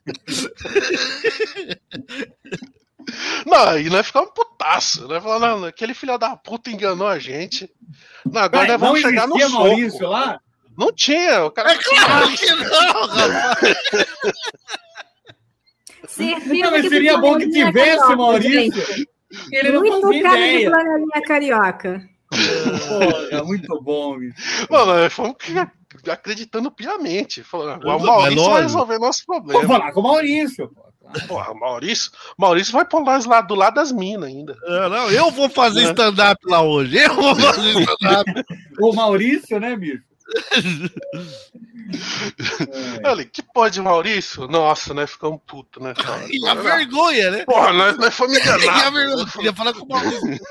Não, aí nós ficamos putaço, né? Falando, aquele filho da puta enganou a gente. Não, agora Ué, nós vamos não chegar no existia soco. Maurício lá? Não tinha, o cara. É claro que não, rapaz! Não, mas seria bom que tivesse Maurício. Ele não Muito fazia cara de ideia. flanelinha carioca. Porra, muito bom, bicho. Mano, nós fomos acreditando piamente. Falando, o É Maurício lógico. vai resolver nosso Vou problema. falar com o Maurício, pô. Porra, Maurício, Maurício vai pôr nós lá do lado das minas ainda. Não, não, eu vou fazer stand-up lá hoje. Eu vou fazer stand-up. O Maurício, né, bicho? Olha, que porra de Maurício? Nossa, nós ficamos putos, né? E a vergonha, né? Porra, nós, nós fomos E a enganados. vergonha. Eu queria falar com o Maurício.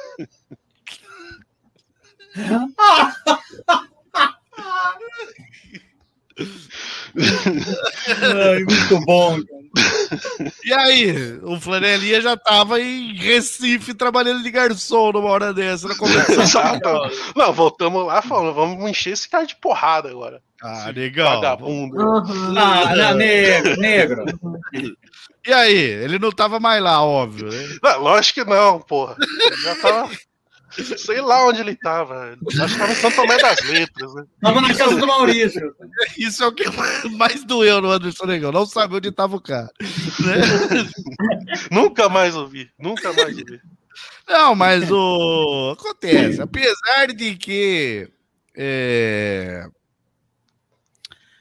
Ai, muito bom, cara. E aí, o flanelinha já tava em Recife trabalhando de garçom numa hora dessa, na conversa. Não, voltamos lá falando, vamos encher esse cara de porrada agora. Ah, legal. Vagabundo. Uhum. Ah, não, negro, negro. E aí, ele não tava mais lá, óbvio, né? Não, lógico que não, porra. Ele já tava. Sei lá onde ele tava. Acho que tava em Santo Tomé das Letras, né? Tava na casa do Maurício. Isso é o que mais doeu no Anderson Negão, não sabe onde tava o cara. Né? Nunca mais ouvi, nunca mais ouvi. Não, mas o. Acontece, apesar de que. É...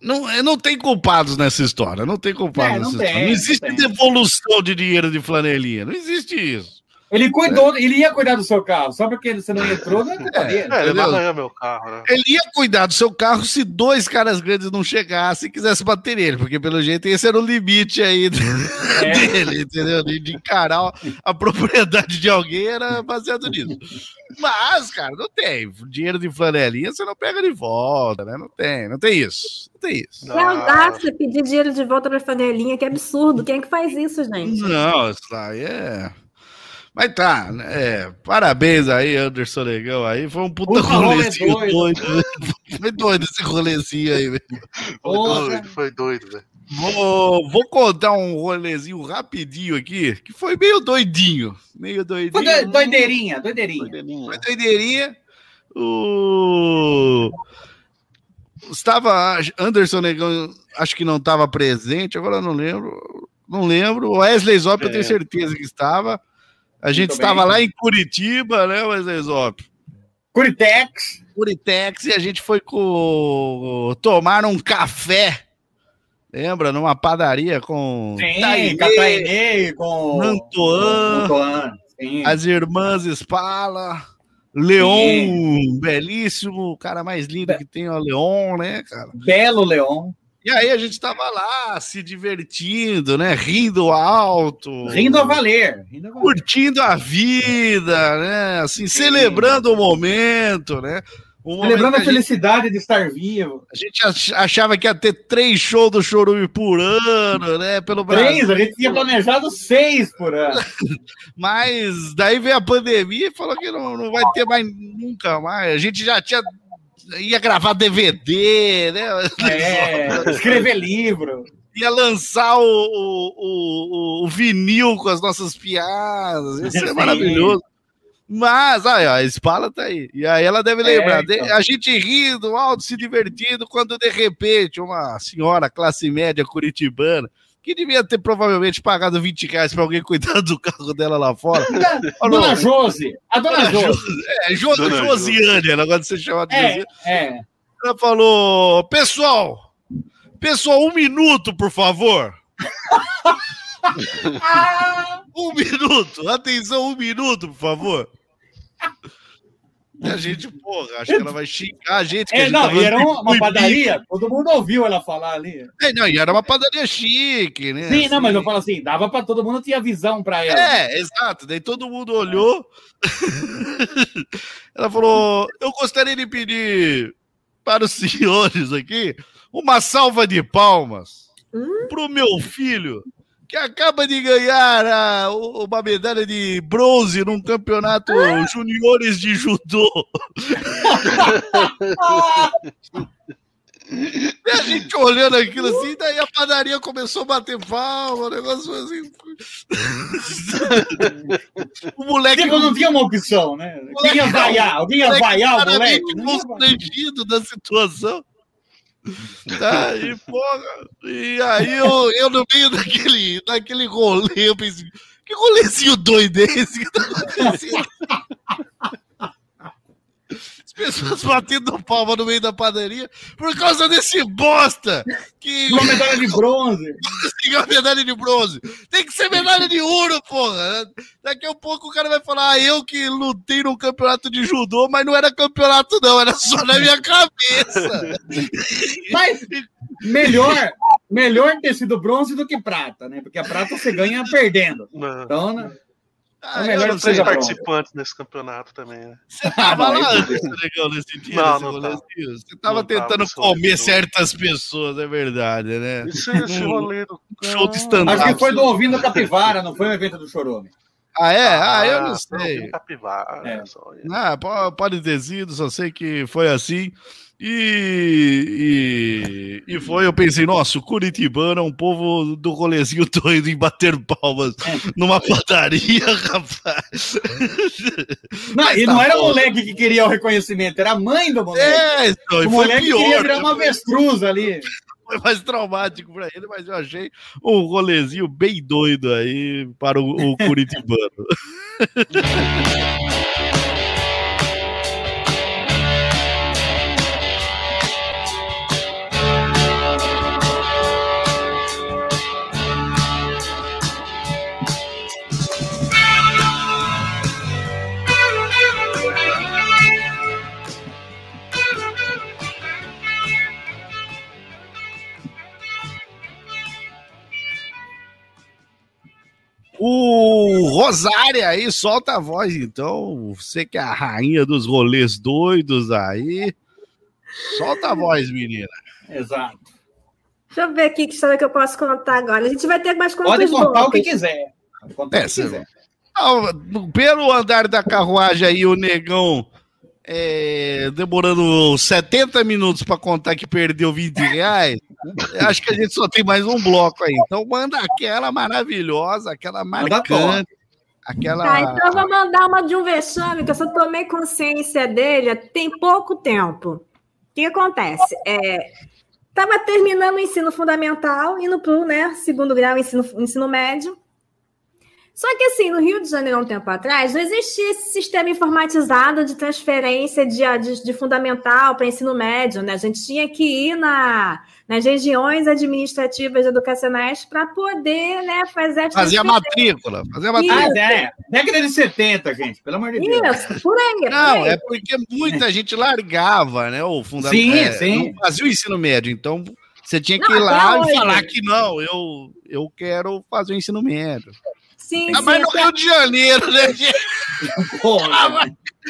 Não, não tem culpados nessa história, não tem culpados É, não nessa tem, história. Não existe não tem. devolução de dinheiro de flanelinha, não existe isso. Ele cuidou, ele ia cuidar do seu carro, só porque você não entrou, não é culpa dele. É, ele Entendeu? não arranha meu carro, né? Ele ia cuidar do seu carro se dois caras grandes não chegassem e quisessem bater nele, porque pelo jeito esse era o limite aí do- É. dele, entendeu? De, de encarar a propriedade de alguém era baseado nisso. Mas, cara, não tem. Dinheiro de flanelinha você não pega de volta, né? Não tem, não tem isso. Não tem isso. Que audácia você pedir dinheiro de volta pra flanelinha, que absurdo. Quem é que faz isso, gente? Não, isso aí é. Mas tá, né? É, parabéns aí, Anderson Negão aí. Foi um puta O Paulo é rolezinho doido. doido. né? Foi doido esse rolezinho aí, velho. Foi Porra. doido, foi doido, velho. Vou, vou contar um rolezinho rapidinho aqui, que foi meio doidinho. Meio doidinho. Foi doi- doideirinha, doideirinha. Doideirinha. Foi doideirinha. O... Estava Anderson Negão, acho que não estava presente, agora eu não lembro. Não lembro. O Wesley Zop, eu tenho É. certeza que estava. A gente Muito estava bem. lá em Curitiba, né, Wesley Zop? Curitex. Curitex, e a gente foi com... tomar um café. Lembra? Numa padaria com Sim, Tainê, Catainê, com Nantoan, Nantoan, sim. as irmãs Spala, Leon, belíssimo, o cara mais lindo que tem é o Leon, né, cara? Belo Leon. E aí a gente tava lá se divertindo, né? Rindo alto. Rindo a valer. Rindo a valer. Curtindo a vida, né? Assim, celebrando o momento, né? Um momento Celebrando a que a, gente, felicidade de estar vivo. a gente ach- achava que ia ter três shows do Chorume por ano, né? Pelo Brasil. Três, a gente tinha planejado seis por ano. Mas daí veio a pandemia e falou que não, não vai ter mais nunca mais. A gente já tinha. Ia gravar D V D, né? É, escrever livro. Ia lançar o, o, o, o vinil com as nossas piadas. Isso é Sim. maravilhoso. Mas, aí, ó, a Spala tá aí. E aí ela deve lembrar. É, então. de- a gente rindo, alto, se divertindo, quando de repente uma senhora classe média curitibana, que devia ter provavelmente pagado vinte reais para alguém cuidar do carro dela lá fora. Falou, Dona Josi. A Dona Dona Josi. é, jo, Dona Josiane, ela gosta de ser chamada de É, Josiane. é. Ela falou: pessoal, pessoal, um minuto, por favor. Um minuto, atenção, um minuto, por favor. E a gente, porra, acho que ela vai xingar a gente. Que a É, gente não, tá e era falando uma, de uma cui padaria, todo mundo ouviu ela falar ali. bico. É, não, e era uma padaria chique, né? Sim, não, assim. mas eu falo assim, dava pra todo mundo ter a visão pra ela. É, exato. Daí todo mundo olhou. Ela falou: eu gostaria de pedir para os senhores aqui uma salva de palmas para o meu filho, que acaba de ganhar a- uma medalha de bronze num campeonato juniores de judô. E a gente olhando aquilo assim, daí a padaria começou a bater palma, o negócio foi assim. O moleque. Tipo, não tinha uma opção, né? Moleque, Quem ia vaiar? Alguém ia vaiar o moleque? claramente Não ia vaiar. constrangido da situação. Tá, e porra. E aí eu, eu no meio daquele, daquele rolê, eu pensei, que rolezinho doido é esse que tá acontecendo? As pessoas batendo palma no meio da padaria por causa desse bosta que Uma medalha de bronze. conseguiu a medalha de bronze. Tem que ser medalha de ouro, porra. Daqui a pouco o cara vai falar, ah, eu que lutei num campeonato de judô, mas não era campeonato não, era só na minha cabeça. Mas melhor, melhor ter sido bronze do que prata, né? Porque a prata você ganha perdendo. Não. Então, né? Ah, É melhor eu não que sei, Três seja participantes nesse campeonato também, né? você tava Ah, não, lá isso- antes, legal, nesse dia, Não, nesse não rolezinho? Você tava Não tava tentando nesse rolê, comer não. certas pessoas, é verdade, né? Esse, esse rolê do. Show de stand-up. Acho que foi do Ouvindo Capivara, não foi um evento do Chorume. Ah, é? Ah, eu não foi sei. um Capivara, É. só. Ah, po- pode ter sido, só sei que foi assim. E, e, e foi, eu pensei, nossa, o Curitibano é um povo do rolezinho doido em bater palmas numa padaria, rapaz. Não, e tá não era o bom. moleque que queria o reconhecimento, era a mãe do moleque. É, então, e o foi moleque pior. queria virar uma avestruz ali. Foi mais traumático para ele, mas eu achei um rolezinho bem doido aí para o, o Curitibano. O Rosário aí, solta a voz, então. Você que é a rainha dos rolês doidos aí. Solta a voz, menina. Exato. Deixa eu ver aqui que história que eu posso contar agora. A gente vai ter mais contas Pode contar boas. o que quiser. Pode contar É, o que você- quiser. Ah, pelo andar da carruagem aí, o negão é, demorando setenta minutos para contar que perdeu vinte reais. Acho que a gente só tem mais um bloco aí. Então manda aquela maravilhosa, aquela marcante, aquela. Tá, então eu vou mandar uma de um vexame, que eu só tomei consciência dele tem pouco tempo. O que acontece? É, tava terminando o ensino fundamental, indo para o né, segundo grau, ensino, ensino médio. Só que assim, no Rio de Janeiro, há um tempo atrás, não existia esse sistema informatizado de transferência de, de, de fundamental para ensino médio, né? A gente tinha que ir na, nas regiões administrativas educacionais para poder, né, fazer a Fazer a matrícula. Fazer a matrícula. Ah, é. Década de setenta, gente, pelo amor de Deus. Isso, por aí. Não, por aí. é porque muita gente largava, né? O fundamental. Sim, é, sim. Não fazia o ensino médio, então você tinha que Não, ir lá até e hoje. falar que não, eu, eu quero fazer o ensino médio. Sim, Ah, sim, mas no até- Rio de Janeiro, né, gente? Porra.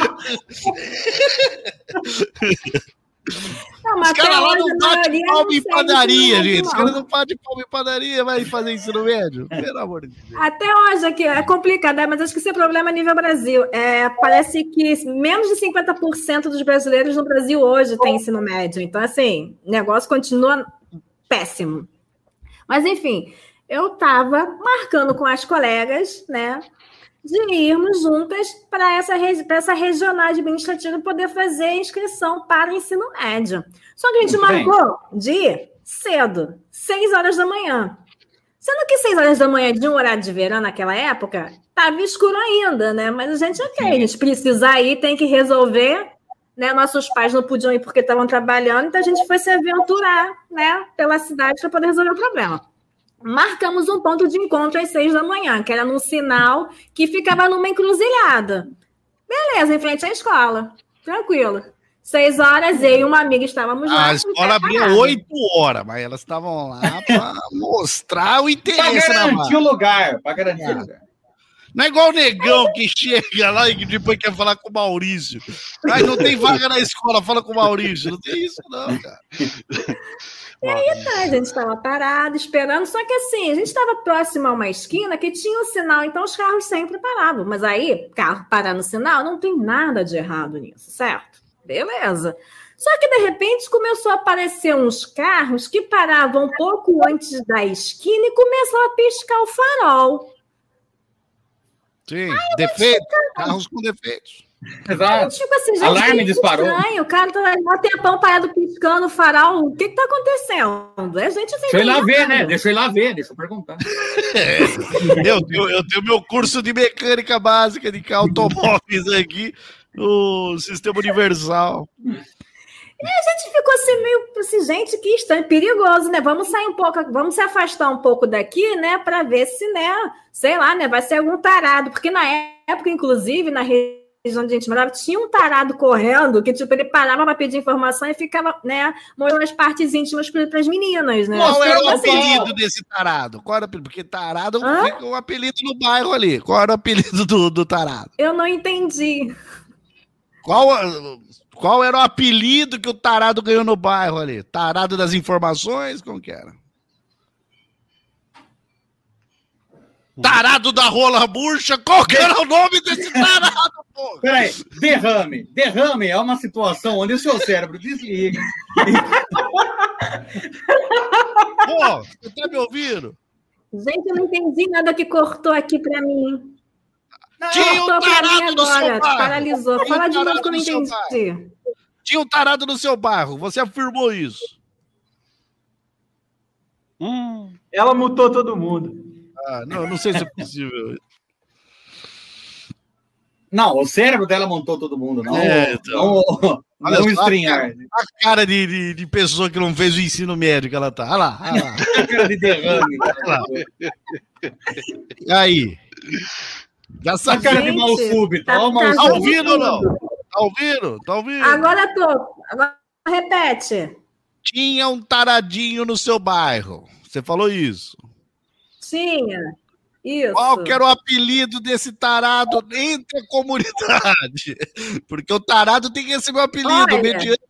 Não, mas Os caras até lá hoje, não a batem maioria palma não em segue padaria, ensino médio, gente. Os não. caras não batem palma em padaria, vai fazer ensino médio. Pelo amor de Deus. Até hoje aqui é complicado, né? Mas acho que isso é problema a nível Brasil. É, parece que menos de cinquenta por cento dos brasileiros no Brasil hoje têm ensino médio. Então, assim, o negócio continua péssimo. Mas, enfim, eu estava marcando com as colegas, né? De irmos juntas para essa, regi- para essa regional administrativa poder fazer a inscrição para o ensino médio. Só que a gente Muito bem. marcou de ir cedo, seis horas da manhã. Sendo que seis horas da manhã de um horário de verão naquela época, estava escuro ainda, né? Mas a gente, ok, a gente precisa ir, tem que resolver, né? Nossos pais não podiam ir porque estavam trabalhando, então a gente foi se aventurar, né? Pela cidade para poder resolver o problema. Marcamos um ponto de encontro às seis da manhã, que era num sinal que ficava numa encruzilhada. Beleza, em frente à escola. Tranquilo. Seis horas, eu e uma amiga estávamos lá. A escola abria oito horas, mas elas estavam lá para mostrar o Pra interesse na garantir marca. o lugar. Pra garantir o lugar. Não é igual o negão que chega lá e depois quer falar com o Maurício. Ai, não tem vaga na escola, fala com o Maurício. Não tem isso, não, cara. A gente estava parado, esperando, só que assim, a gente estava próximo a uma esquina que tinha um sinal, então os carros sempre paravam. Mas aí, carro parar no sinal, não tem nada de errado nisso, certo? Beleza. Só que, de repente, começou a aparecer uns carros que paravam um pouco antes da esquina e começaram a piscar o farol. Sim, defeito. Carros com defeitos. Exato. Tipo assim, gente, Alarme que disparou. estranho, o cara tá um tempão parado piscando o farol. O que que tá acontecendo? É gente assim. Deixa eu ir lá ver, né? Deixa eu ir lá ver, deixa eu perguntar. É, eu, tenho, eu tenho meu curso de mecânica básica de automóveis aqui, o Sistema Universal. E a gente ficou assim, meio assim, gente, que estranho, perigoso, né? Vamos sair um pouco, vamos se afastar um pouco daqui, né? Para ver se, né, sei lá, né, vai ser algum tarado. Porque na época, inclusive, na região onde a gente morava, tinha um tarado correndo que, tipo, ele parava para pedir informação e ficava, né, mostrando as partes íntimas para as meninas, né? Qual era o Assim, apelido desse tarado? Qual era o apelido? Porque tarado Hã? fica um apelido no bairro ali. Qual era o apelido do, do tarado? eu não entendi. Qual, qual era o apelido que o tarado ganhou no bairro ali? Tarado das informações? Como que era? Tarado da rola murcha? Qual que era o nome desse tarado, pô? Peraí, derrame. Derrame é uma situação onde o seu cérebro desliga. Pô, você tá me ouvindo? Gente, eu não entendi nada que cortou aqui para mim. Tinha um Cortou pra mim tarado no seu agora, bairro. paralisou. Tinha um Fala de novo tarado que eu não no seu entendi. Tinha um tarado no seu bairro. Você afirmou isso. Hum, Ela mutou todo mundo. Ah, não, não sei se é possível. Não, o cérebro dela montou todo mundo, não, É, então. não, Olha não só, estranhar. A cara de, de, de pessoa que não fez o ensino médio que ela tá. Olha lá, olha lá. A cara de derrame. E aí? Já A sabe. cara de Gente, mal súbito. tá- Ó, o mal tá Tá súbito. ouvindo ou não? Tá ouvindo? Tá ouvindo? Agora eu tô. Agora repete. Tinha um taradinho no seu bairro. Você falou isso. Tinha. Isso. Qual que era o apelido desse tarado entre a comunidade? Porque o tarado tem que receber o apelido. Olha, mediante...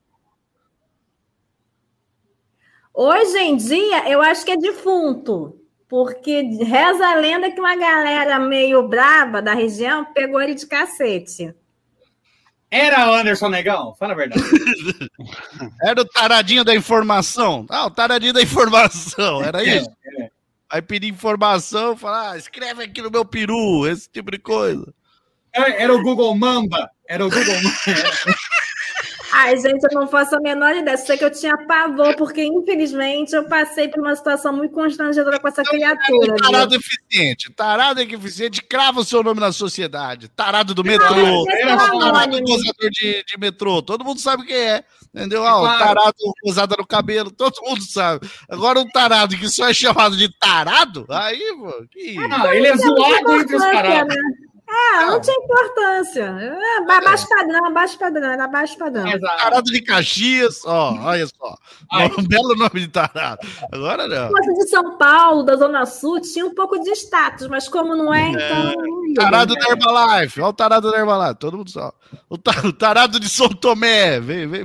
Hoje em dia, eu acho que é defunto. Porque reza a lenda que uma galera meio braba da região pegou ele de cacete. Era o Anderson Negão? Fala a verdade. Era o taradinho da informação. Ah, o taradinho da informação, era isso? É, é. Aí pedir informação, falar, ah, escreve aqui no meu peru, esse tipo de coisa. Era, era o Google Mamba. Era o Google Mamba. Ai, gente, eu não faço a menor ideia. Sei que eu tinha pavor, porque, infelizmente, eu passei por uma situação muito constrangedora com essa criatura. Tarado eficiente. Tarado eficiente, crava o seu nome na sociedade. Tarado do metrô. Era tarado gozador de, de metrô. Todo mundo sabe quem é. Entendeu? Ah, o tarado gozada no cabelo. Todo mundo sabe. Agora um tarado que só é chamado de tarado? Aí, pô, que isso? Não, ele é zoado entre os tarados. Né? É, não tinha importância. É, baixo padrão, baixo padrão, era baixo padrão. Tarado de Caxias, ó, olha só. Ai. Um belo nome de tarado. Agora não. Você de São Paulo, da Zona Sul, tinha um pouco de status, mas como não é, então. É. Tarado da Herbalife, olha o tarado da Herbalife, todo mundo sabe. O tarado de São Tomé, vem, vem.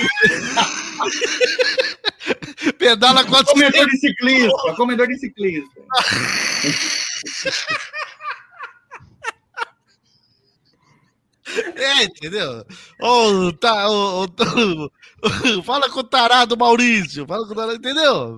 Pedala quatro. Comedor de ciclista, comedor de ciclista. É, entendeu? Oh, tá, oh, oh, oh, fala com o tarado Maurício, fala com o tarado, entendeu?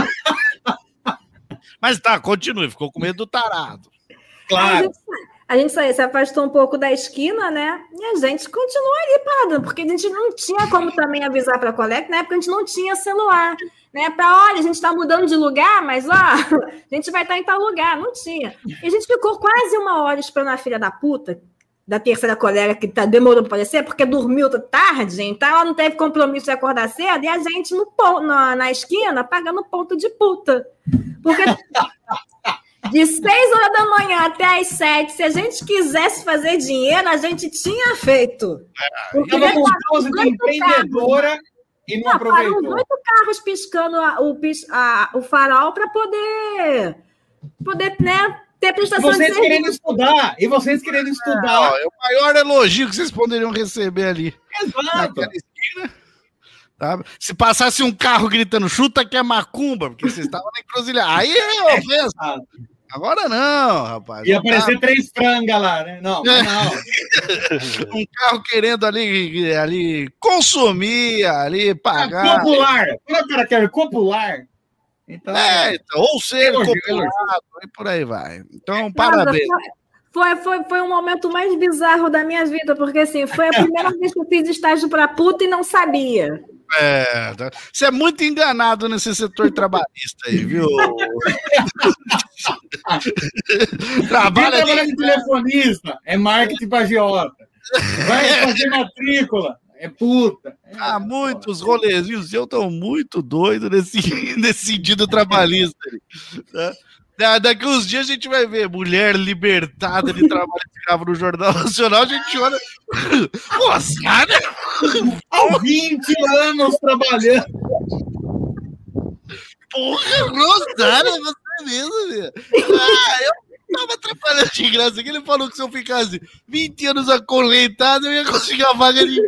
Mas tá, continue, ficou com medo do tarado. Claro. A gente, a gente saiu, se afastou um pouco da esquina, né? E a gente continua ali parado, porque a gente não tinha como também avisar para a colega, na época a gente não tinha celular, né? Para, olha, a gente está mudando de lugar, mas ó, a gente vai estar em tal lugar, não tinha. E a gente ficou quase uma hora esperando a filha da puta, da terceira colega que tá, demorou para aparecer, porque dormiu tarde, então ela não teve compromisso de acordar cedo, e a gente no, na, na esquina pagando ponto de puta. Porque de seis horas da manhã até as sete, se a gente quisesse fazer dinheiro, a gente tinha feito. Porque estava com pose de empreendedora carros. E não, não aproveitou. Pararam oito carros piscando a, o, a, o farol para poder, poder, né, ter prestação vocês de serviço. querendo estudar, e vocês querendo estudar. É, é o maior elogio que vocês poderiam receber ali. Exato. Tá? Se passasse um carro gritando, chuta que é macumba, porque vocês estavam na encruzilhada. Aí é ofensa. Agora não, rapaz. Ia aparecer três frangas lá, né? Não, é. não. Um carro querendo ali, ali consumir, ali pagar. É popular. Quando o cara quer popular. Então, é, então, ou ser populado, e por aí vai. Então, parabéns. Foi, foi, foi um momento mais bizarro da minha vida, porque assim, foi a primeira vez que eu fiz estágio para puta e não sabia. É, você é muito enganado nesse setor trabalhista aí, viu? Trabalha de telefonista, é marketing pra agiota. Vai fazer matrícula. É puta. É, ah, muitos rolezinhos eu tô muito doido nesse, nesse sentido trabalhista. Tá? Daqui uns dias a gente vai ver mulher libertada de trabalho escravo no Jornal Nacional, a gente olha. Moçada! Há vinte anos trabalhando. Porra, Rosana, você mesmo, velho. Ah, eu tava atrapalhando de graça aqui. Ele falou que se eu ficasse vinte anos acolhentado, eu ia conseguir uma vaga de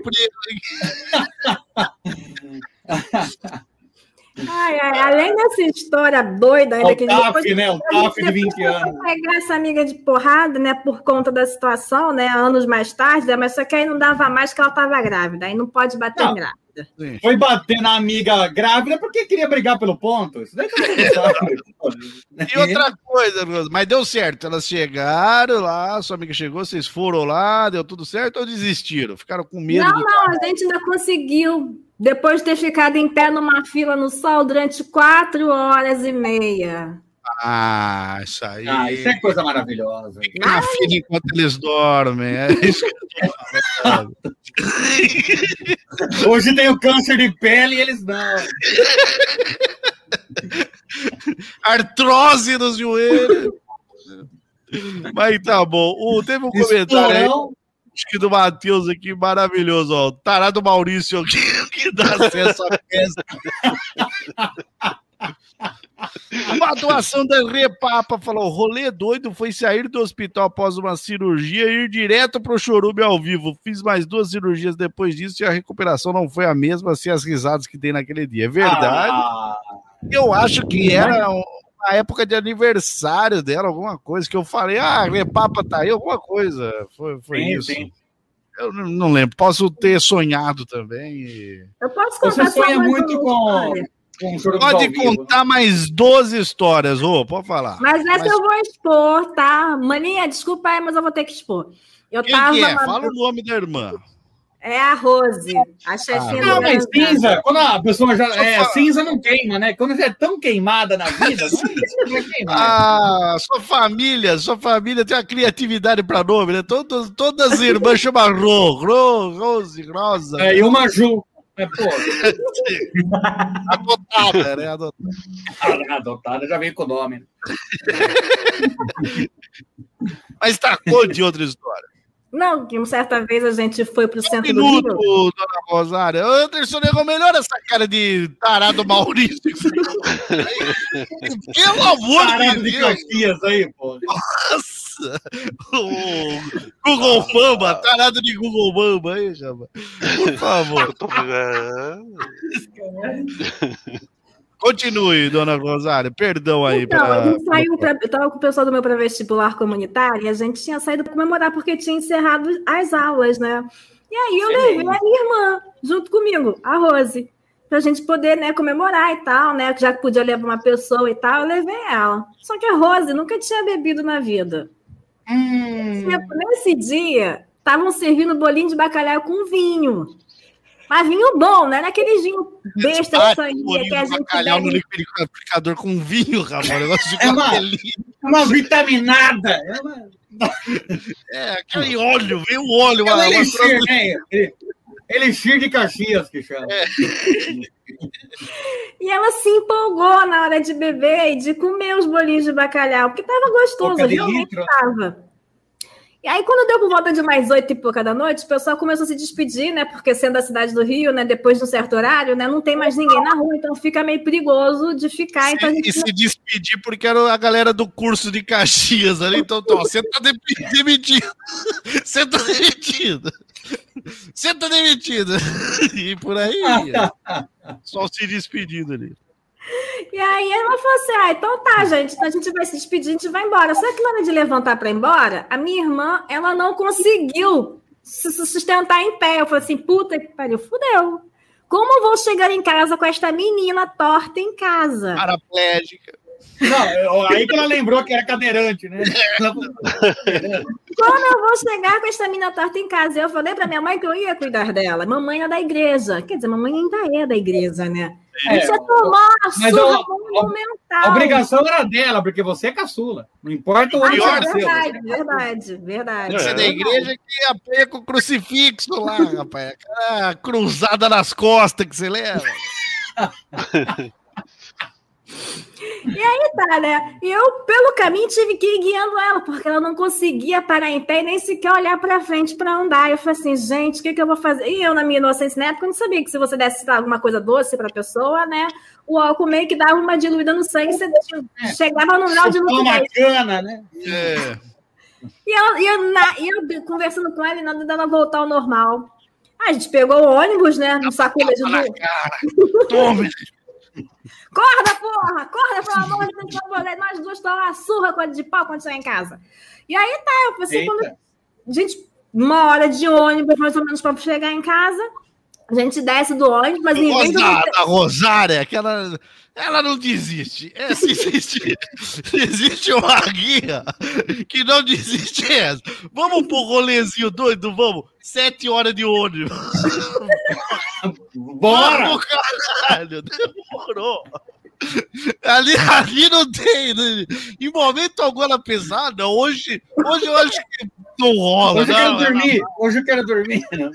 emprego. Ai, ai, além dessa história doida ainda o que T A F, depois, né? O T A F de vinte anos. Pegar essa amiga de porrada, né? Por conta da situação, né? Anos mais tarde, né, mas só que aí não dava mais que ela estava grávida. Aí não pode bater não. grávida. Sim. Foi bater na amiga grávida porque queria brigar pelo ponto. Isso daí não E outra coisa, mas deu certo. Elas chegaram lá, sua amiga chegou, vocês foram lá, deu tudo certo ou desistiram? Ficaram com medo? Não, do não, trabalho? A gente ainda conseguiu. Depois de ter ficado em pé numa fila no sol durante quatro horas e meia. Ah, isso aí. Ah, isso é coisa maravilhosa. Fica na fila enquanto eles dormem. É isso que eu falo. Hoje tem o câncer de pele e eles não. Artrose nos joelhos. Mas tá bom. O, teve um comentário aí, acho que do Matheus aqui, maravilhoso. Ó. O tarado Maurício aqui, que dá acesso à festa. Uma doação da Repapa falou: rolê doido foi sair do hospital após uma cirurgia e ir direto pro Chorume ao vivo. Fiz mais duas cirurgias depois disso e a recuperação não foi a mesma, assim, as risadas que dei naquele dia. É verdade. Ah, eu acho que era uma época de aniversário dela, alguma coisa, que eu falei, ah, a Repapa tá aí, alguma coisa. Foi, foi sim, isso. Sim. Eu não lembro, posso ter sonhado também. E... Eu posso contar. Você sonha muito com... com pode contar mais doze histórias, ô, pode falar. Mas essa mas... eu vou expor, tá? Maninha, desculpa aí, mas eu vou ter que expor. Eu Quem tava que é? uma... Fala o nome da irmã. É a Rose, a chefinha ah, não, mas cinza, quando a pessoa já é fala... cinza, não queima, né? Quando já é tão queimada na vida, não vai queimar. Ah, sua família, sua família tem uma criatividade para nome, né? Todas, todas as irmãs chamam Ro, Ro, Rose, Rosa. É, e uma Ju. É, pô. Adotada, né? Adotada. Adotada já veio com o nome. Né? Mas tacou de outra história. Não, que uma certa vez a gente foi pro um centro minuto, do Rio. Dona Rosária. Anderson Negão, melhora essa cara de tarado Maurício. Pelo amor tarado de Deus. Deus. De Caxias aí, pô. Nossa. O Google Bamba, tarado de Google Bamba aí, chama. Por favor. Eu tô... Continue, dona Rosária. Perdão aí. Então, pra... a gente saiu pra... Eu estava com o pessoal do meu pré-vestibular comunitário e a gente tinha saído para comemorar porque tinha encerrado as aulas, né? E aí eu levei a minha irmã junto comigo, a Rose, para a gente poder, né, comemorar e tal, né? Já que podia levar uma pessoa e tal, eu levei ela. Só que a Rose nunca tinha bebido na vida. Hum. Nesse dia, estavam servindo bolinho de bacalhau com vinho. Mas vinho bom, né? Naquele vinho besta de sangue que a gente bacalhau no liquidificador com vinho, rapaz. O negócio de é uma, uma vitaminada. É, uma... é, aquele óleo, veio o óleo. É uma, elixir, uma... né? Elixir de Caxias, que chama. É. E ela se empolgou na hora de beber e de comer os bolinhos de bacalhau, porque estava gostoso, realmente estava. E aí, quando deu por volta de mais oito e pouca da noite, o pessoal começou a se despedir, né? Porque sendo a cidade do Rio, né? Depois de um certo horário, né? Não tem mais ninguém na rua, então fica meio perigoso de ficar. Se, então a gente... E se despedir porque era a galera do curso de Caxias ali. Então, então você tá demitido. Você tá demitido. Você tá demitido. E por aí, só se despedindo ali. E aí ela falou assim, ah, então tá, gente, então a gente vai se despedir, a gente vai embora. Só que na hora de levantar para ir embora, a minha irmã, ela não conseguiu se sustentar em pé. Eu falei assim, puta que pariu, fudeu. Como eu vou chegar em casa com esta menina torta em casa? Paraplégica. Não, aí que ela lembrou que era cadeirante, né? Como eu vou chegar com essa menina torta em casa? Eu falei pra minha mãe que eu ia cuidar dela. Mamãe é da igreja. Quer dizer, mamãe ainda é da igreja, né? É, Isso é tomar a surra monumental. A obrigação era dela, porque você é caçula. Não importa o ah, onde é você verdade, verdade, verdade. Você é da igreja que apanha com o crucifixo lá, rapaz. Aquela cruzada nas costas que você leva. E aí tá, né? E eu, pelo caminho, tive que ir guiando ela, porque ela não conseguia parar em pé e nem sequer olhar pra frente pra andar. Eu falei assim, gente, o que, que eu vou fazer? E eu, na minha inocência, na época, eu não sabia que se você desse alguma coisa doce pra pessoa, né? O álcool meio que dava uma diluída no sangue, você é. chegava no grau de lucidez. Bacana, né? É. E eu, e, eu, na, e eu conversando com ela e nada dela voltar ao normal. Ah, a gente pegou o ônibus, né? No sacuda de luz. Tome! Corda, porra! Corda, pelo amor de Deus, poder. Nós duas tomamos uma surra de pau quando chegar em casa. E aí tá, eu pensei, quando... gente, uma hora de ônibus, mais ou menos, para chegar em casa. A gente desce do ônibus, mas em vez de... A Rosária, aquela... Ela não desiste. É, se existe, existe uma guia que não desiste é essa. Vamos pro rolezinho doido, vamos. Sete horas de ônibus. Bora! Vamos, caralho, demorou. Ali, ali não tem. Né? Em momento algum ela pesada. Hoje, hoje eu acho que não rola. Hoje eu quero não, dormir. Não. Hoje eu quero dormir. Não.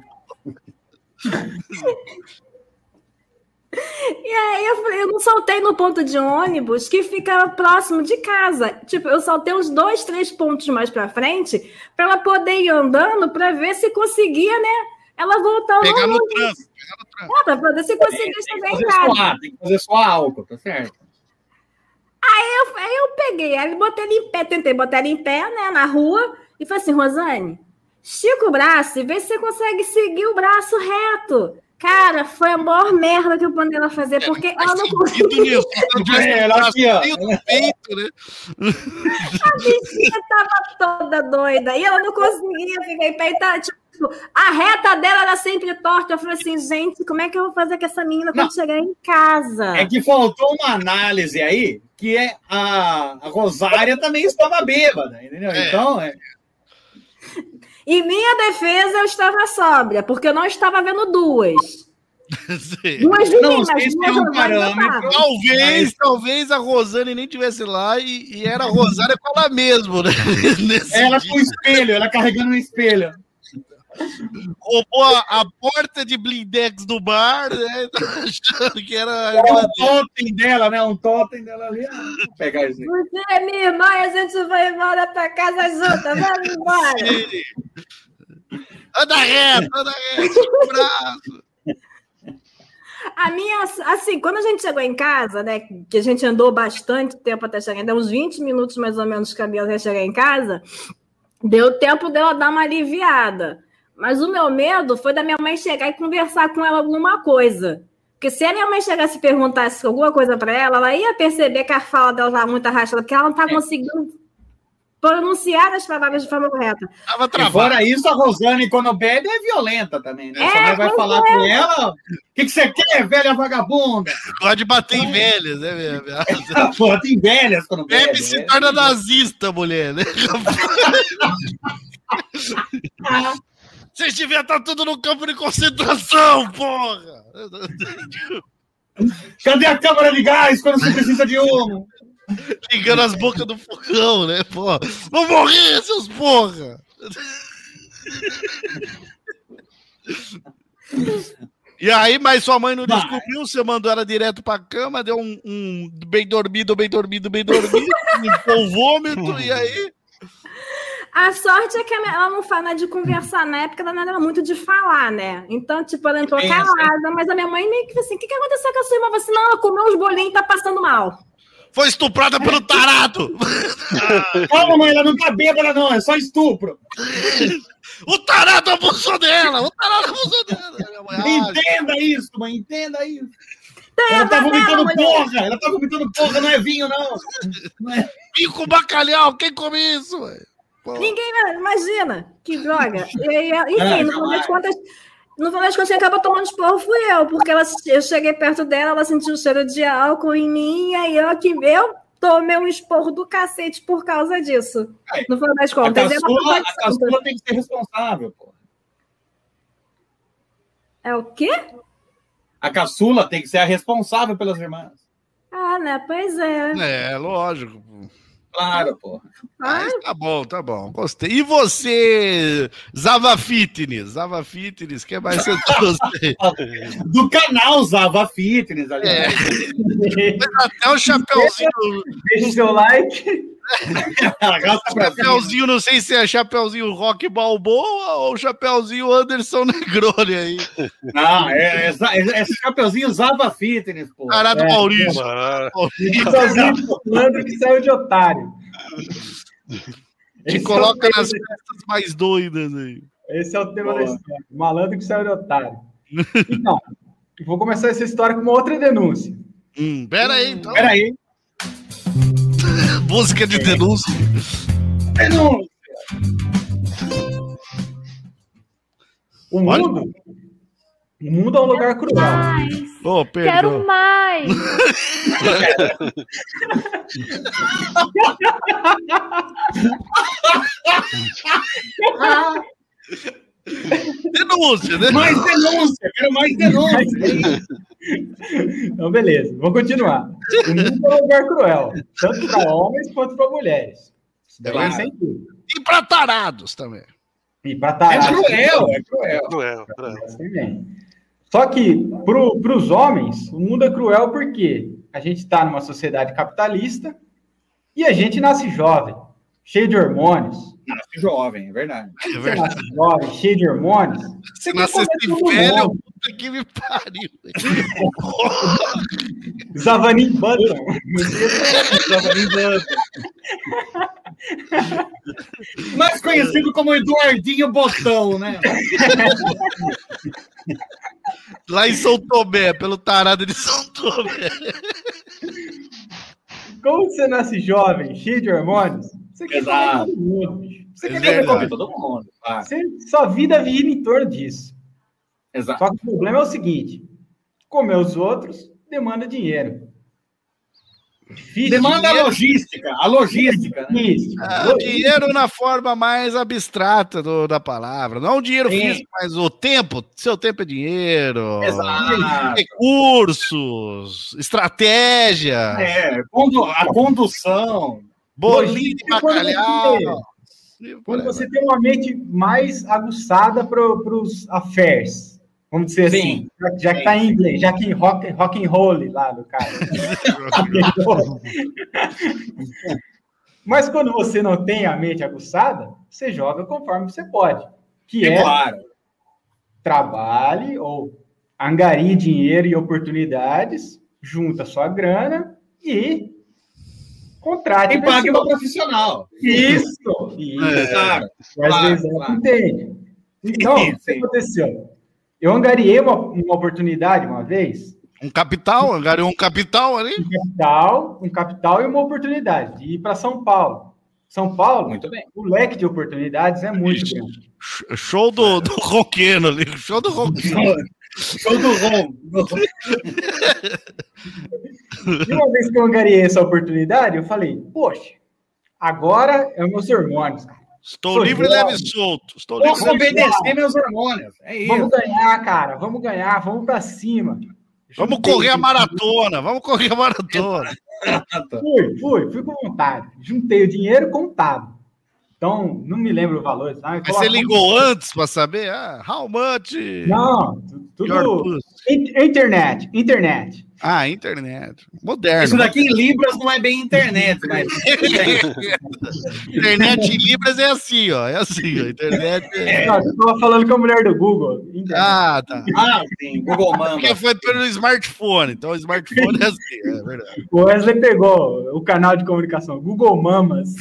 E aí eu falei, eu não saltei no ponto de ônibus que fica próximo de casa. Tipo, eu saltei uns dois, três pontos mais pra frente para ela poder ir andando para ver se conseguia, né? Ela voltar pegar no trânsito, pegar no trânsito. É, para poder se conseguir chegar em casa. Suar, tem que fazer só álcool, tá certo? Aí eu, aí eu peguei, aí botei ele em pé, tentei botar ele em pé, né, na rua, e falei assim, Rosane, estica o braço e vê se você consegue seguir o braço reto. Cara, foi a maior merda que eu mandei ela fazer, porque é, ela não conseguia. É, ela aqui, ó. No peito, né? A bichinha tava toda doida, e ela não conseguia ficar em pé, e tá, tipo, a reta dela era sempre torta. Eu falei assim, gente, como é que eu vou fazer com essa menina quando não. chegar em casa? É que faltou uma análise aí, que é a, a Rosária também estava bêbada, entendeu? É. Então, é... Em minha defesa, eu estava sóbria, porque eu não estava vendo duas. Sim. Duas de Não, mim, mas é um parâmetro. Talvez, mas... talvez a Rosane nem estivesse lá e, e era a Rosária com ela mesma, né? Ela dia. Com o espelho, ela carregando um espelho. Roubou a, a porta de blindex do bar, né? Achando que era... É um totem dela, né? Um totem dela ali. Vou pegar isso aí. Você é minha irmã e a gente vai embora pra casa junta. Vamos embora. Sim. Anda reto, anda reto. Um braço. A minha, assim, quando a gente chegou em casa, né, que a gente andou bastante tempo até chegar, deu uns vinte minutos mais ou menos de caminho até chegar em casa, deu tempo dela dar uma aliviada. Mas o meu medo foi da minha mãe chegar e conversar com ela alguma coisa. Porque se a minha mãe chegasse e perguntasse alguma coisa para ela, ela ia perceber que a fala dela estava muito arrastada, porque ela não está é. conseguindo pronunciar as palavras de forma correta. E fora isso, a Rosane, quando bebe, é violenta também, né? É, Sua mãe vai falar é. com ela, o que, que você quer, velha vagabunda? Pode bater em velhas, né, minha? Bate em velhas quando bebe. Bebe se torna nazista, mulher, né? Vocês deviam estar tudo no campo de concentração, porra! Cadê a câmara de gás quando você precisa de uma? Ligando as bocas do fogão, né, porra? Vão morrer, seus porra! E aí, mas sua mãe não descobriu, você mandou ela direto pra cama, deu um, um bem dormido, bem dormido, bem dormido, limpou o vômito, e aí... A sorte é que ela não fala de conversar, na época ela não era muito de falar, né? Então, tipo, ela entrou calada, mas a minha mãe meio que assim, o que, que aconteceu com a sua irmã? Você não, ela comeu uns bolinhos e tá passando mal. Foi estuprada pelo tarado! Calma, mãe, ela não tá bêbada, não, é só estupro. O tarado abusou dela! O tarado abusou dela! Entenda isso, mãe, entenda isso. Ela tá vomitando porra! Ela tá vomitando porra, não é vinho, não! não é... Vinho com bacalhau, quem come isso, velho? Ninguém, imagina, que droga. E aí, enfim, no final das contas, no final das contas, quem acabou tomando esporro fui eu, porque ela, eu cheguei perto dela, ela sentiu o cheiro de álcool em mim, e aí eu que eu tomei um esporro do cacete por causa disso. É, no final das contas. A caçula, a caçula tem que ser responsável, pô. É o quê? A caçula tem que ser a responsável pelas irmãs. Ah, né? Pois é. É, lógico. Claro, pô. Ah, tá bom, tá bom. Gostei. E você, Zava Fitness? Zava Fitness, que é mais você trouxe? Do canal Zava Fitness, aliás. É. Até o chapeuzinho. Deixa o seu like. Chapeuzinho, não sei se é chapeuzinho Rock Balboa ou chapeuzinho Anderson Negroni aí. Não, é, é, é, é chapeuzinho Zava Fitness, pô. Caralho, é, Maurício. Chapeuzinho falando que saiu de otário. Te esse coloca é nas festas mais doidas aí. Esse é o tema da história. Malandro que saiu de otário. Então, vou começar essa história com uma outra denúncia. Hum, pera aí, então. Pera aí. Música de denúncia. Denúncia. O mundo, o mundo é um lugar cruel. Oh, Quero mais. Denúncia, né? Mais denúncia, quero mais denúncia. Então, beleza, vou continuar. O mundo é um lugar cruel, tanto para homens quanto para mulheres. Claro. Sem dúvida. E para tarados também. E para tarados. É cruel, é cruel. cruel, cruel. Só que, para os homens, o mundo é cruel porque a gente está numa sociedade capitalista e a gente nasce jovem, cheio de hormônios. nasce jovem, é verdade. É Você verdade. nasce jovem, cheio de hormônios. Se quer nascesse comer todo velho, mundo. puta que me pariu. Zavanin Button. Mais conhecido como Eduardinho Botão, né? Lá em São Tomé, pelo tarado de São Tomé. Como você nasce jovem, cheio de hormônios, você quer Exato. comer todo mundo, bicho. Você É quer verdade. comer Todo mundo. Ah, Você, sua vida gira em torno disso. exato. Só que o problema é o seguinte: comer os outros demanda dinheiro. Difícil. Demanda a dinheiro. logística, a logística, né? Isso. Ah, o dinheiro na forma mais abstrata do- da palavra. Não o dinheiro Sim. físico, mas o tempo. Seu tempo é dinheiro. Exato. Recursos, estratégia, É, condu- a condução. bolinho de Logística, quando bacalhau. você- E por Quando aí você vai. tem uma mente mais aguçada para os affairs, vamos dizer Sim. assim, já, já que Sim. está em inglês, já que rock, rock and roll lá do cara. Mas quando você não tem a mente aguçada, você joga conforme você pode, que É é claro. trabalhe ou angarie dinheiro e oportunidades, junta sua grana e contrate E pague uma pessoas. profissional. Isso, isso. É. Claro. Às Claro, vezes claro. entende. Então, Sim, o que sim. aconteceu? Eu angariei uma, uma oportunidade uma vez, Um capital, angariou um capital ali. um capital, um capital e uma oportunidade de ir para São Paulo. São Paulo, Muito bem. o leque de oportunidades é muito Ixi. grande. Sh- Show do, do roqueiro ali. Show do roqueiro. Show do Rom. E uma vez que eu angariei essa oportunidade, eu falei, poxa, agora é os meus hormônios, cara. Estou Sou livre, jovem. leve e solto. Estou livre, Posso leve e solto. obedecer meus hormônios. É isso. Vamos ganhar, cara, vamos ganhar, vamos para cima. Vamos Juntei- correr a maratona. Vamos correr a maratona. Fui, fui, fui com vontade. Juntei o dinheiro contado. Então, não me lembro o valor. Sabe? Mas você ligou antes para saber? Ah, how much? Não, tu- Your tudo. pussy? In- Internet, internet. Ah, internet. Moderno. Isso daqui em Libras não é bem internet, mas. Internet em Libras é assim, ó. É assim, ó. Internet é... Não, eu tava falando com a mulher do Google. Internet. Ah, tá. Ah, sim, Google Mamba. Porque foi pelo smartphone. Então, o smartphone é assim, é verdade. O Wesley pegou o canal de comunicação, Google Mamas.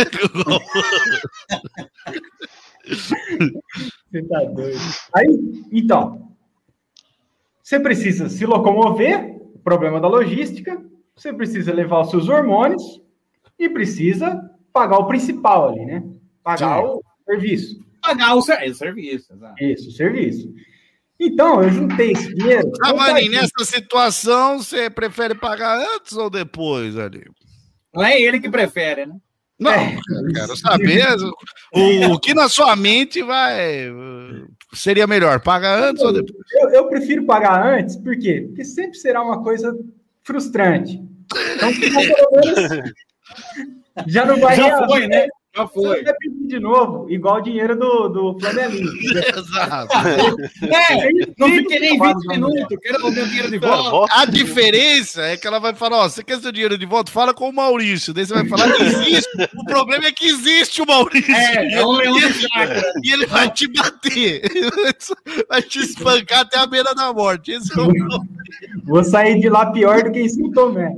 Você tá doido. Aí, então, você precisa se locomover, problema da logística, você precisa levar os seus hormônios e precisa pagar o principal ali, né? Pagar Sim. o serviço. Pagar o ser- serviço. Exato. Isso, o serviço. Então, eu juntei esse dinheiro. Ah, contadinho. Maninho, nessa situação, você prefere pagar antes ou depois ali? Não é ele que prefere, né? Não, É. eu quero saber o, o que na sua mente vai uh, seria melhor, pagar antes ou depois? Eu, eu prefiro pagar antes, por quê? Porque sempre será uma coisa frustrante. Então, pelo menos, já não vai Já reagir, foi, né? Já Você foi. vai pedir de novo, igual o dinheiro do, do Flanelinho. Exato. É, não fiquei nem Trabalho vinte da minutos, quero o meu dinheiro de Cara, volta. volta. A diferença é que ela vai falar, ó, você quer seu dinheiro de volta? Fala com o Maurício. Daí você vai falar que existe. O problema é que existe o Maurício. É, é um leão de chácara. E ele vai te bater. Vai te espancar até a beira da morte. Esse é o problema. Vou sair de lá pior do que em São Tomé.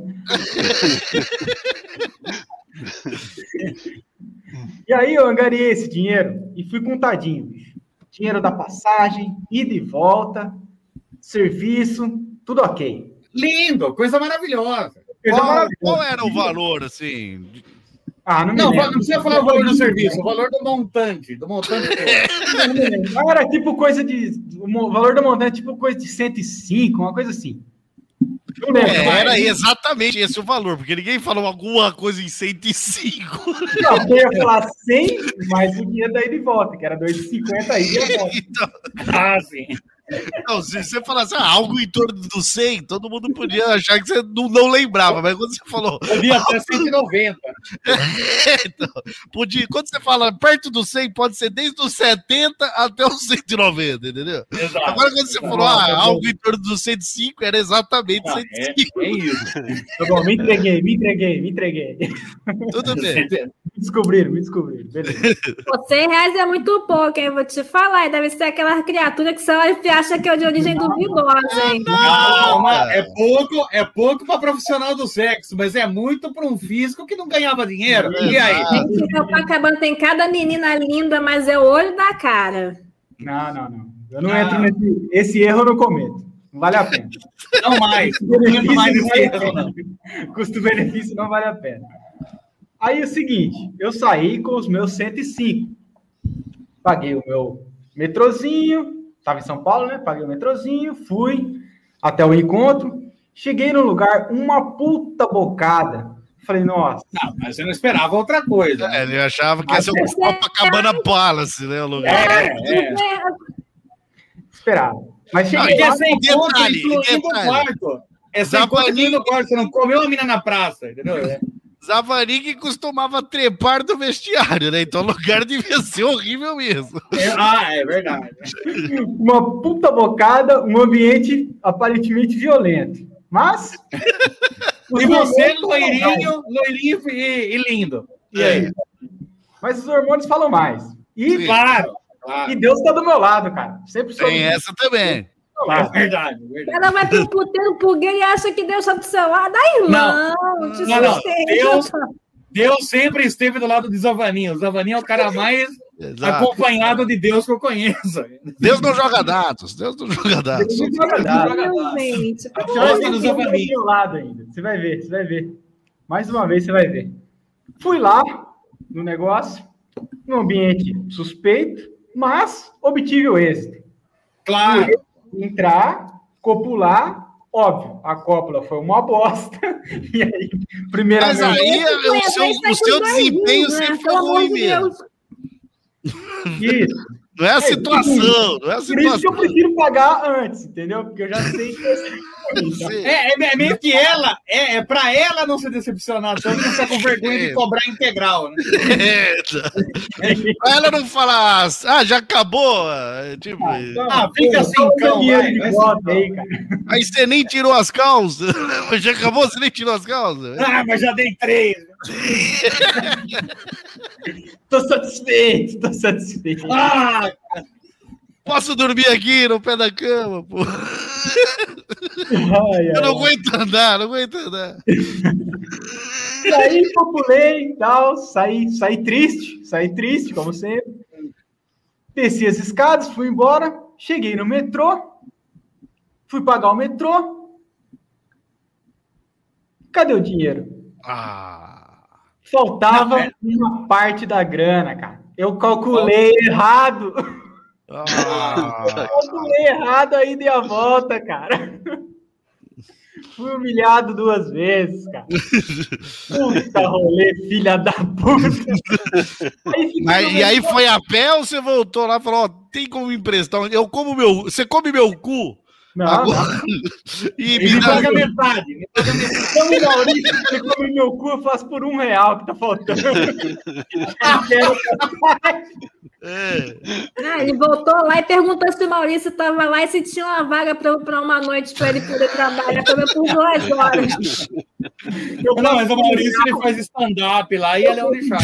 E aí eu angariei esse dinheiro e fui contadinho, bicho. Dinheiro da passagem, ida e volta, serviço, tudo ok. Lindo, coisa maravilhosa. Coisa Qual, maravilhosa. qual era o valor, assim? Ah, não me Não, lembro. não precisa falar o valor do serviço, o valor do montante. Do montante todo. Não me lembro. Ah, era tipo coisa de... O mo- valor da montanha é tipo coisa de cento e cinco, uma coisa assim. Não lembro. É, mas- era exatamente esse o valor, porque ninguém falou alguma coisa em cento e cinco. Não, eu ia falar cem, mas o dinheiro daí de volta, que era dois e cinquenta aí. e volta. Então, Ah, sim. não, se você falasse ah, algo em torno do cem, todo mundo podia achar que você não, não lembrava, mas quando você falou, Podia até cento e noventa. então, podia, quando você fala perto do cem, pode ser desde os setenta até os cento e noventa, entendeu? Exato. Agora, quando você falou ah, algo em torno do cento e cinco, era exatamente Ah, cento e é, cinco. é isso. Tá bom, me entreguei, me entreguei, me entreguei. Tudo bem. descobriram, me descobriram. Beleza. Pô, cem reais é muito pouco, hein? Vou te falar. Deve ser aquela criatura que você olha e acha que é de origem duvidosa, hein? Calma, é pouco, é pouco para profissional do sexo, mas é muito para um físico que não ganhava dinheiro. E aí? Gente, Copacabana tem cada menina linda, mas é o olho da cara. Não, não, não. Eu não ah. entro nesse... Esse erro eu não cometo. Não vale a pena. Não mais. Custo-benefício mais não, vale a pena. Custo-benefício não vale a pena. Aí é o seguinte, eu saí com os meus cento e cinco. Paguei o meu metrozinho, estava em São Paulo, né? Paguei o metrozinho, fui até o encontro. Cheguei no lugar, uma puta bocada. Falei, nossa. Não, mas você não esperava outra coisa. É, ele achava que ia ser o Copacabana Palace, né? O lugar. É, é. Esperava. Mas cheguei não, lá, é sem conta, incluindo o quarto. É sem conta, incluindo o quarto. Você não comeu a mina na praça, entendeu? É. Zavarig costumava trepar do vestiário, né? Então o lugar devia ser horrível mesmo. É, ah, é verdade. Uma puta bocada, um ambiente aparentemente violento. Mas... E você, loirinho, loirinho e, e lindo. E aí? É. Mas os hormônios falam mais. E, Sim. Claro, claro. E Deus está do meu lado, cara. Sempre soube. Tem essa também. É verdade, verdade. Ela vai pro puteiro, pulgueiro e acha que Deus está do seu lado. Aí, não. Não, te não, não. Deus, Deus sempre esteve do lado de Zavaninho. O Zavaninho é o cara mais Exato. acompanhado de Deus que eu conheço. Deus não joga dados. Deus não joga dados. Deus não joga dados. Você lado ainda. Você vai ver, você vai ver. Mais uma vez você vai ver. Fui lá no negócio, num ambiente suspeito, mas obtive o êxito. Claro. Entrar, copular, óbvio, a cópula foi uma bosta. E aí, primeiramente... Mas aí o seu, o seu desempenho sempre foi ruim mesmo. Isso. Não é a situação, não é a situação. Por isso que eu prefiro pagar antes, entendeu? Porque eu já sei que... É, é, é meio que ela, é, é para ela não se decepcionar, então não ficar com vergonha de cobrar integral, né? É, pra ela não falar, ah, já acabou. Tipo, ah, ah, fica assim, cão, vai, vai volta aí, cara. Aí você nem tirou as calças. Já acabou, você nem tirou as calças. Ah, mas já dei três. Tô satisfeito, tô satisfeito. Ah, posso dormir aqui no pé da cama, pô. Ai, eu não ai, aguento ai. andar, não aguento andar. E aí, populei e tal, saí, saí triste, saí triste, como sempre. Desci as escadas, fui embora, cheguei no metrô, fui pagar o metrô. Cadê o dinheiro? Ah. Faltava não, uma parte da grana, cara. Eu calculei oh. errado. Ah. Eu calculei errado aí, dei a volta, cara. Fui humilhado duas vezes, cara. Puta rolê, filha da puta. Aí Mas, e aí foi a pé ou você voltou lá e falou, ó, tem como me emprestar? Eu como meu... Você come meu cu? Não, Agora... não. E me, me paga metade. Me paga metade. Então, o Maurício, você come meu cu, eu faço por um real que tá faltando. Eu quero... É. Ah, ele voltou lá e perguntou se o Maurício estava lá e se tinha uma vaga para uma noite para ele poder trabalhar por duas horas. Eu, não, mas o Maurício ele faz stand-up lá e ele é um lixado.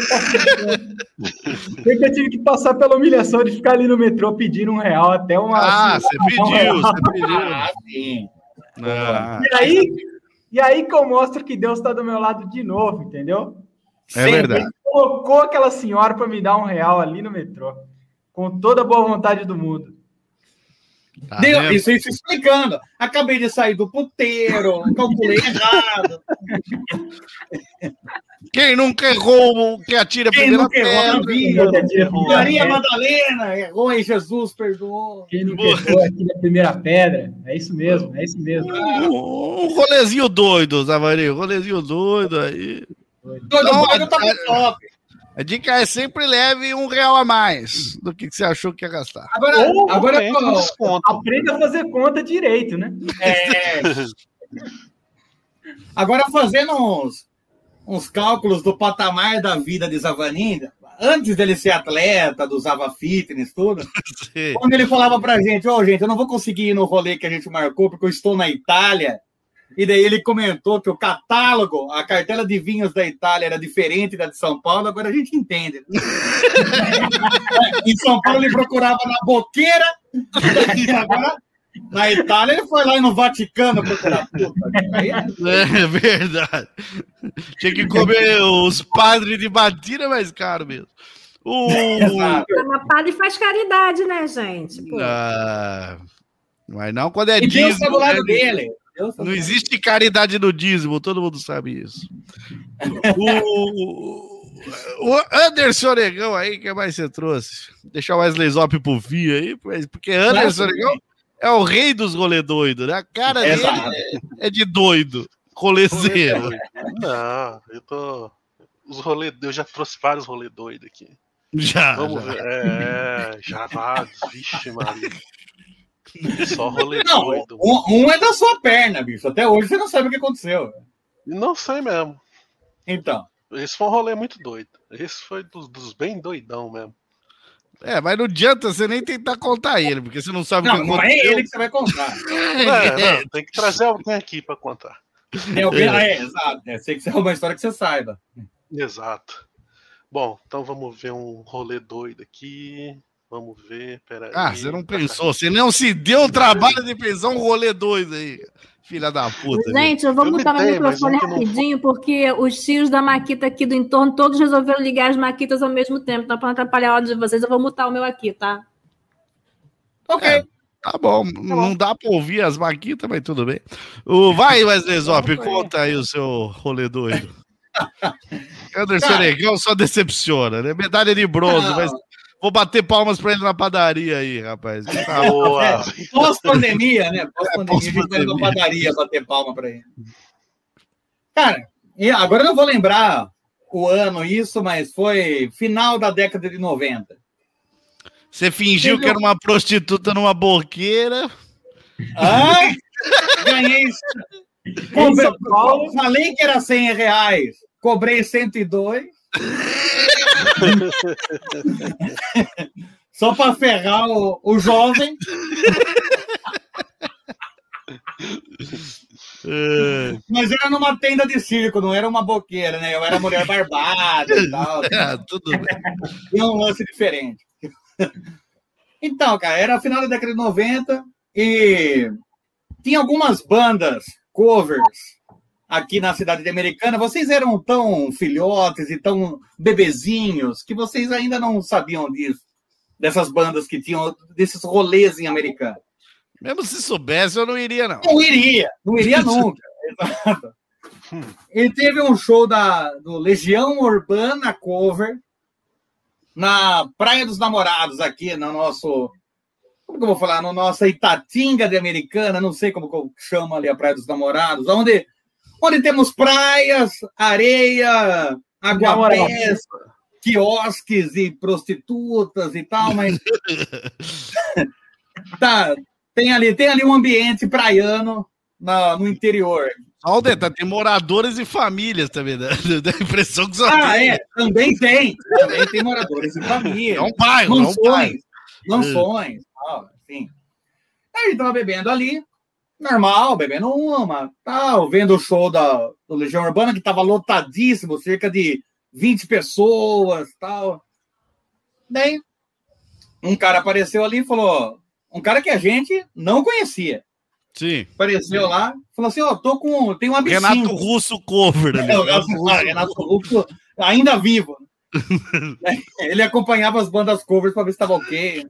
Eu tive que passar pela humilhação de ficar ali no metrô pedindo um real até uma. Ah, assim, você pediu, um você pediu. Ah, sim. Ah. E, aí, e aí que eu mostro que Deus está do meu lado de novo, entendeu? É Sempre. verdade. Colocou aquela senhora para me dar um real ali no metrô, com toda a boa vontade do mundo. Tá Deu, isso, isso explicando. Acabei de sair do puteiro, calculei errado. Quem nunca errou, que atira a primeira pedra. Maria Madalena errou e Jesus perdoou. Quem nunca errou, atira a primeira pedra. É isso mesmo, é isso mesmo. Um, um rolezinho doido, Zavarinho, um rolezinho doido aí. Doido, doido tá top. A dica é sempre leve um real a mais do que você achou que ia gastar. Agora, Ou, agora ó, aprenda a fazer conta direito, né? É. Agora, fazendo uns, uns cálculos do patamar da vida de Zavaninho, antes dele ser atleta, do Zava Fitness, tudo, quando ele falava pra gente, ó, oh, gente, eu não vou conseguir ir no rolê que a gente marcou, porque eu estou na Itália, E daí ele comentou que o catálogo, a cartela de vinhos da Itália era diferente da de São Paulo, agora a gente entende. Em São Paulo ele procurava na Boqueira, e agora na Itália ele foi lá no Vaticano procurar puta. Aí é... é verdade. Tinha que comer os padres de batina mais caro mesmo. O... Mas padre faz caridade, né, gente? Pô. Ah, mas não quando é e dízimo. Deus tá do lado né? dele. Não existe caridade no dízimo, todo mundo sabe isso. o, o Anderson Negão aí, que mais você trouxe? Deixar o Wesley Zop pro fim aí, porque Anderson Negão é o rei dos rolê doidos, né? A cara dele é, é de doido, rolezeiro. Não, eu tô... Os rolê... Eu já trouxe vários rolê doidos aqui. Já, Vamos já. ver. É, já vários. Vixe, Maria. Só rolê não, doido. Um, um é da sua perna, bicho. Até hoje você não sabe o que aconteceu. Não sei mesmo. Então. Esse foi um rolê muito doido. Esse foi dos, dos bem doidão mesmo. É, mas não adianta você nem tentar contar ele, porque você não sabe o que Não, não aconteceu. é ele que você vai contar. É, não, tem que trazer alguém aqui pra contar. Tem alguém... ah, é, exato. É, sei que você é uma história que você saiba. Exato. Bom, então vamos ver um rolê doido aqui. Vamos ver, peraí. Ah, você não pensou, você não se deu o trabalho de pensar um rolê doido aí, filha da puta. Gente, eu vou Eu mudar me meu dei, mas microfone um que não rapidinho, porque os tios da Maquita aqui do entorno, todos resolveram ligar as Maquitas ao mesmo tempo. Então, para não atrapalhar a hora de vocês, eu vou mutar o meu aqui, tá? Ok. É, tá bom, não dá pra ouvir as Maquitas, mas tudo bem. O, vai, Wesley Zop, conta aí o seu rolê doido. Anderson Cara, Negão só decepciona, né? Medalha de bronze, não. mas vou bater palmas pra ele na padaria aí, rapaz. Tá Boa. É, pós-pandemia, né? Pós-pandemia, a gente vai pós-pandemia. na padaria bater palma pra ele. Cara, e agora eu não vou lembrar o ano isso, mas foi final da década de noventa. Você fingiu que era uma prostituta numa boqueira. Ah, ganhei. Cobrei, falei que era cem reais, cobrei cento e dois. Só para ferrar o, o jovem. É, Mas era numa tenda de circo, não era uma boqueira, né? Eu era mulher barbada e tal. é, tudo bem. Tinha um lance diferente. Então, cara, era final da década de noventa e tinha algumas bandas covers aqui na cidade de Americana. Vocês eram tão filhotes e tão bebezinhos que vocês ainda não sabiam disso, dessas bandas que tinham, desses rolês em Americana. Mesmo se soubesse, eu não iria, não. Não iria, não iria nunca. Exato. E teve um show da, do Legião Urbana Cover na Praia dos Namorados, aqui no nosso... Como que eu vou falar? No nossa Itatinga de Americana, não sei como que eu chamo ali a Praia dos Namorados, onde, onde temos praias, areia, aguapés, quiosques e prostitutas e tal, mas... tá, tem ali, tem ali um ambiente praiano na, no interior. Só o detalhe, tem moradores e famílias também, né? Dá a impressão que só Ah, tem. é, também tem. Também tem moradores e família. É um bairro, é um bairro. Mansões, mansões, tal, assim. Aí a gente tava bebendo ali, normal, bebendo uma, tal, vendo o show da, do Legião Urbana, que tava lotadíssimo, cerca de vinte pessoas, tal. Daí, um cara apareceu ali e falou, um cara que a gente não conhecia. Sim. Apareceu lá, falou assim, ó, oh, tô com, tem um absinto. Renato Russo cover. Ali. É, o Renato, Russo, Renato Russo ainda vivo. Ele acompanhava as bandas covers para ver se estava ok.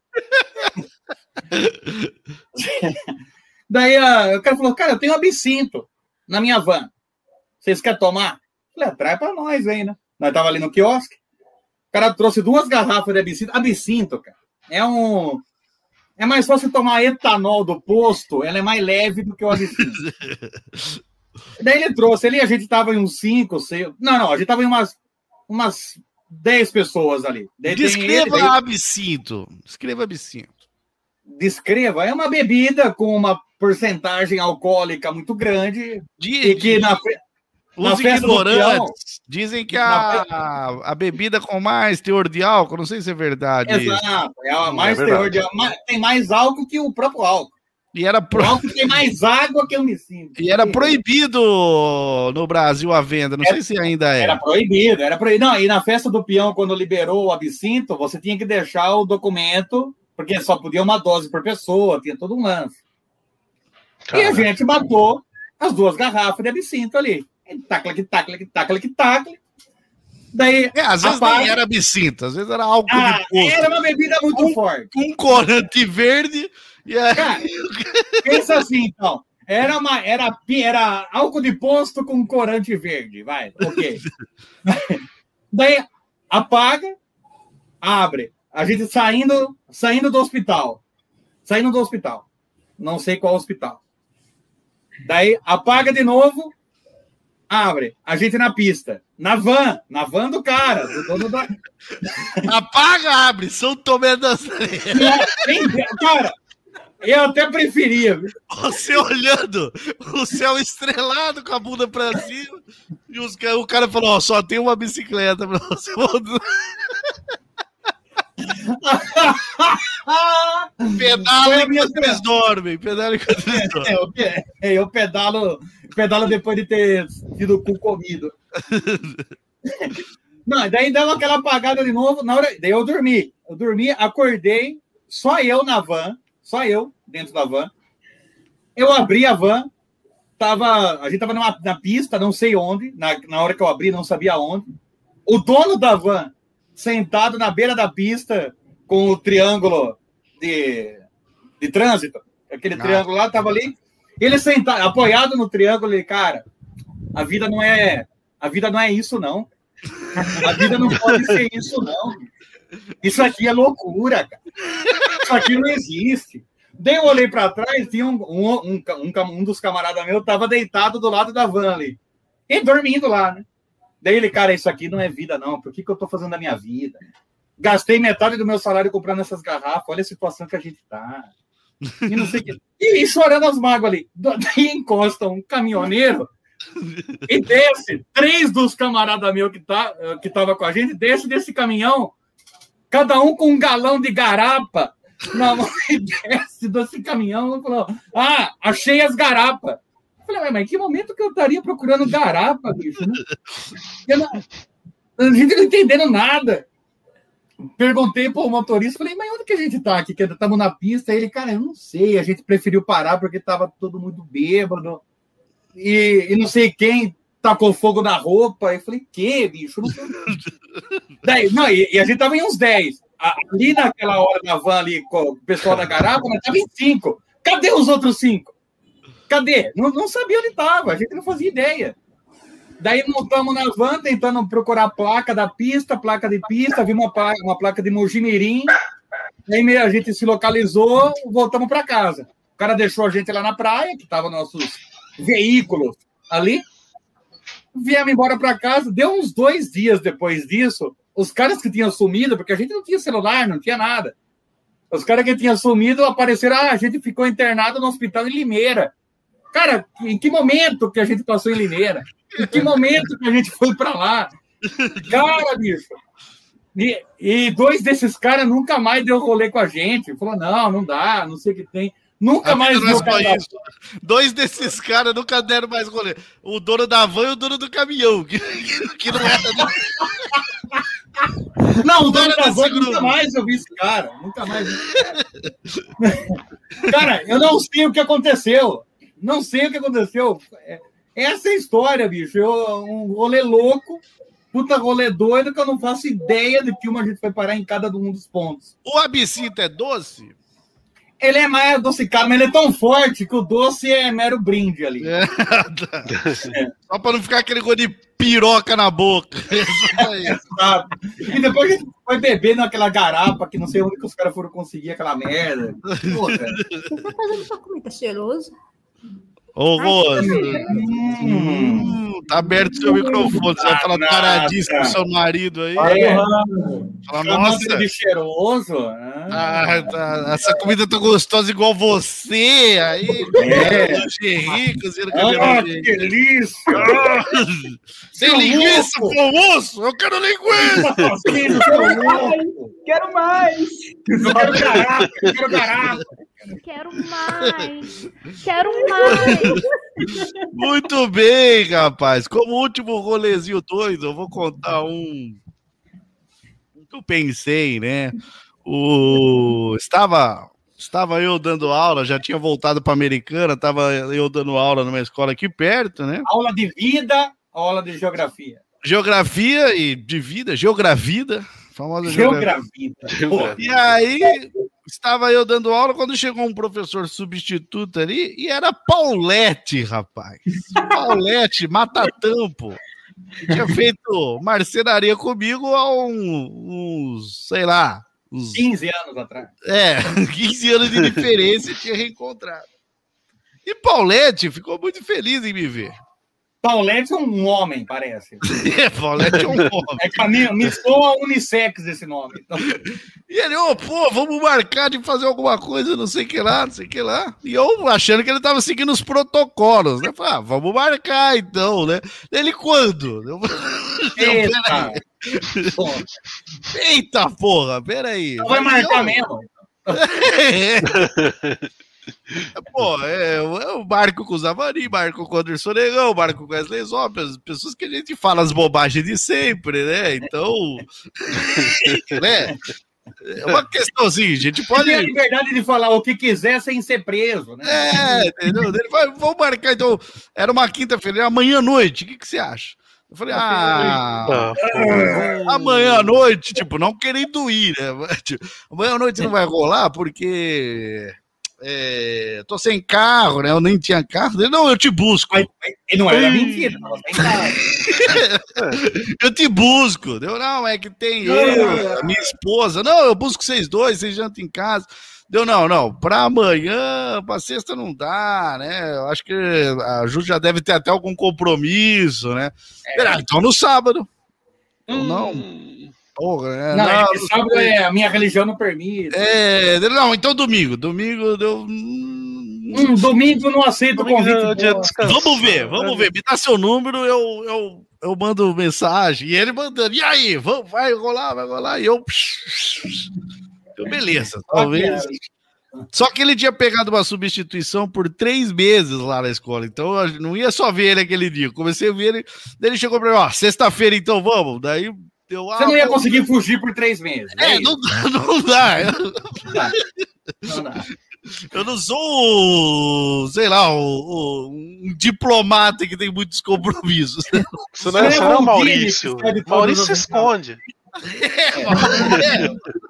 Daí a, o cara falou, cara, eu tenho absinto na minha van. Vocês querem tomar? Eu falei, traz para nós aí, né? Nós tava ali no quiosque. O cara trouxe duas garrafas de absinto. Absinto, cara, é um... É mais fácil tomar etanol do posto, ela é mais leve do que o absinto. Daí ele trouxe, ali a gente tava em uns cinco, seis... Não, não, a gente tava em umas, umas dez pessoas ali. Daí Descreva ele, daí... absinto. Descreva absinto. Descreva, é uma bebida com uma porcentagem alcoólica muito grande. De, e que na, os na ignorantes dizem que a, a, a bebida com mais teor de álcool, não sei se é verdade. Exato, é a mais é teor de álcool, tem mais álcool que o próprio álcool. E era pro... O álcool tem mais água que eu me sinto. E era proibido no Brasil a venda, não era, sei se ainda é. Era proibido, era proibido. Não, e na festa do peão, quando liberou o absinto, você tinha que deixar o documento, porque só podia uma dose por pessoa, tinha todo um lance. Caraca. E a gente matou as duas garrafas de absinto ali. Tacla, que tacla, que tacla, que tacla. Daí, é, às vezes nem era absinto, às vezes era álcool ah, de posto. Era uma bebida muito um, forte. Um corante verde. E aí... Cara, pensa assim, então. Era, uma, era, era álcool de posto com corante verde. Vai, ok. Daí, apaga, abre. A gente saindo, saindo do hospital. Saindo do hospital. Não sei qual hospital. Daí, apaga de novo, abre. A gente na pista. Na van. Na van do cara. Do dono da... Apaga, abre. São Tomé das Letras. Cara, eu até preferia. Você olhando o céu estrelado com a bunda pra cima e os, o cara falou, ó, só tem uma bicicleta pra você. Pedala enquanto eles dormem. Pedala enquanto eles dormem. É, eu, eu pedalo, pedalo depois de ter tido o cu comido. Não, daí deu aquela apagada de novo. Na hora, daí eu dormi. Eu dormi, acordei, só eu na van, só eu dentro da van. Eu abri a van, tava, a gente tava numa, na pista, não sei onde. Na, na hora que eu abri, não sabia onde. O dono da van sentado na beira da pista com o triângulo de, de trânsito. Aquele ah. triângulo lá estava ali. Ele sentado, apoiado no triângulo, ele, cara, a vida não é, a vida não é isso, não. A vida não pode ser isso, não. Isso aqui é loucura, cara. Isso aqui não existe. Daí eu olhei para trás, tinha um, um, um, um, um dos camaradas meus estava deitado do lado da van ali. E dormindo lá, né? Daí ele, cara, isso aqui não é vida, não. Por que, que eu tô fazendo a minha vida? Gastei metade do meu salário comprando essas garrafas. Olha a situação que a gente tá. E não sei o que. E, e chorando as mágoas ali. Daí encosta um caminhoneiro e desce. Três dos camaradas meus que, tá, que tava com a gente, desce desse caminhão, cada um com um galão de garapa na mão e desce desse caminhão e falou, ah, achei as garapas. Eu falei, mas em que momento que eu estaria procurando garapa, bicho? Né? Eu não, a gente não entendendo nada. Perguntei pro motorista, falei, mas onde que a gente tá aqui? Que estamos na pista. Ele, cara, eu não sei, a gente preferiu parar porque tava todo mundo bêbado. E, e não sei quem tacou fogo na roupa. Eu falei, que, bicho? Não sei. Daí, não, e, e a gente tava em uns dez. Ali naquela hora na van ali com o pessoal da garapa, nós tava em cinco. Cadê os outros cinco? Cadê? Não, não sabia onde estava, a gente não fazia ideia. Daí montamos na van, tentando procurar a placa da pista, placa de pista, vimos uma placa, uma placa de Mojimirim, aí a gente se localizou, voltamos para casa. O cara deixou a gente lá na praia, que estavam nossos veículos ali, viemos embora para casa, deu uns dois dias depois disso, os caras que tinham sumido, porque a gente não tinha celular, não tinha nada, os caras que tinham sumido apareceram, ah, a gente ficou internado no hospital em Limeira. Cara, em que momento que a gente passou em Limeira? Em que momento que a gente foi para lá? Cara, bicho. E, e dois desses caras nunca mais deu rolê com a gente. Falou, não, não dá, não sei o que tem. Nunca a mais deu isso. Dois desses caras nunca deram mais rolê. O dono da van e o dono do caminhão. Que, que não era... Não, o dono da van nunca mais eu vi esse cara. Nunca mais vi esse cara. Cara, eu não sei o que aconteceu. Não sei o que aconteceu. Essa é a história, bicho. Eu, um rolê louco, puta rolê doido, que eu não faço ideia de que uma gente foi parar em cada um dos pontos. O absinto é doce? Ele é mais adocicado, mas ele é tão forte que o doce é mero brinde ali. É. É. Só para não ficar aquele gosto de piroca na boca. Exato. E depois a gente foi beber naquela garapa, que não sei onde que os caras foram conseguir aquela merda. Pô, cara. Você tá fazendo sua comida cheiroso? Ô, Rose, hum, tá aberto o seu microfone. Você vai falar paradisco com seu marido aí. É. Fala, nossa, de cheiroso. Ah, tá, essa comida tá gostosa igual você. Aí, é. Rico, ah, que delícia! Ah, sem linguiça pro almoço? Eu quero linguiça! Quero mais! Eu quero garapa! Eu quero garapa! Quero mais. Quero mais. Muito bem, rapaz. Como último rolezinho doido, eu vou contar um que eu pensei, né? O... Estava, estava eu dando aula, já tinha voltado para a Americana, estava eu dando aula numa escola aqui perto, né? Aula de vida, aula de geografia. Geografia e de vida, geogravida, famosa geografia. Geografia. E aí, estava eu dando aula quando chegou um professor substituto ali e era Paulette, rapaz. Paulette, mata-tampo. Tinha feito marcenaria comigo há um, uns, sei lá... Uns... quinze anos atrás. É, quinze anos de diferença tinha reencontrado. E Paulette ficou muito feliz em me ver. Paulette é um homem, parece. É, Paulette é um homem. É que me, me soa unissex esse nome. Então... E ele, ô, oh, pô, vamos marcar de fazer alguma coisa, não sei o que lá, não sei o que lá. E eu achando que ele tava seguindo os protocolos, né? Falei, ah, vamos marcar então, né? Ele, quando? Eu... Eita! Porra. Eita, porra, peraí. Não vai marcar eu... mesmo. Pô, é, eu marco com o Zavani, marco com o Anderson Negão, marco com o Wesley Zop, as pessoas que a gente fala as bobagens de sempre, né? Então, né? É uma questão assim, a gente pode... Tem a liberdade de falar o que quiser sem ser preso, né? É, entendeu? Ele vai, vamos marcar, então, era uma quinta-feira, amanhã à noite, o que, que você acha? Eu falei, ah, amanhã à noite, tipo, não querendo ir, né? Tipo, amanhã à noite não vai rolar porque... É, tô sem carro, né? Eu nem tinha carro. Não, eu te busco. E não era mentira, não, sem carro. Eu te busco. Deu, não, é que tem eu, a minha esposa. Não, eu busco vocês dois, vocês jantam em casa. Deu, não, não. Pra amanhã, pra sexta não dá, né? Eu acho que a Ju já deve ter até algum compromisso, né? É. Ah, então no sábado. Então, hum. não. Porra, né? Não, não, sábado é, a minha religião não permite. É, não, então domingo. Domingo deu. Hum, domingo não aceito o convite. Vamos ver, vamos ver. Me dá seu número, eu, eu, eu mando mensagem. E ele mandando. E aí, vamos, vai rolar, vai rolar. E eu. eu beleza, talvez. Só que ele tinha pegado uma substituição por três meses lá na escola. Então eu não ia só ver ele aquele dia. Comecei a ver ele. Daí ele chegou pra mim, ó, sexta-feira então vamos. Daí. Eu, Você não ia conseguir fugir por três meses. É, é não, não dá. Não dá. Não dá. Eu não sou, sei lá, o, o, um diplomata que tem muitos compromissos. Isso não é, Você não é o Maurício. Maurício se esconde. É, é.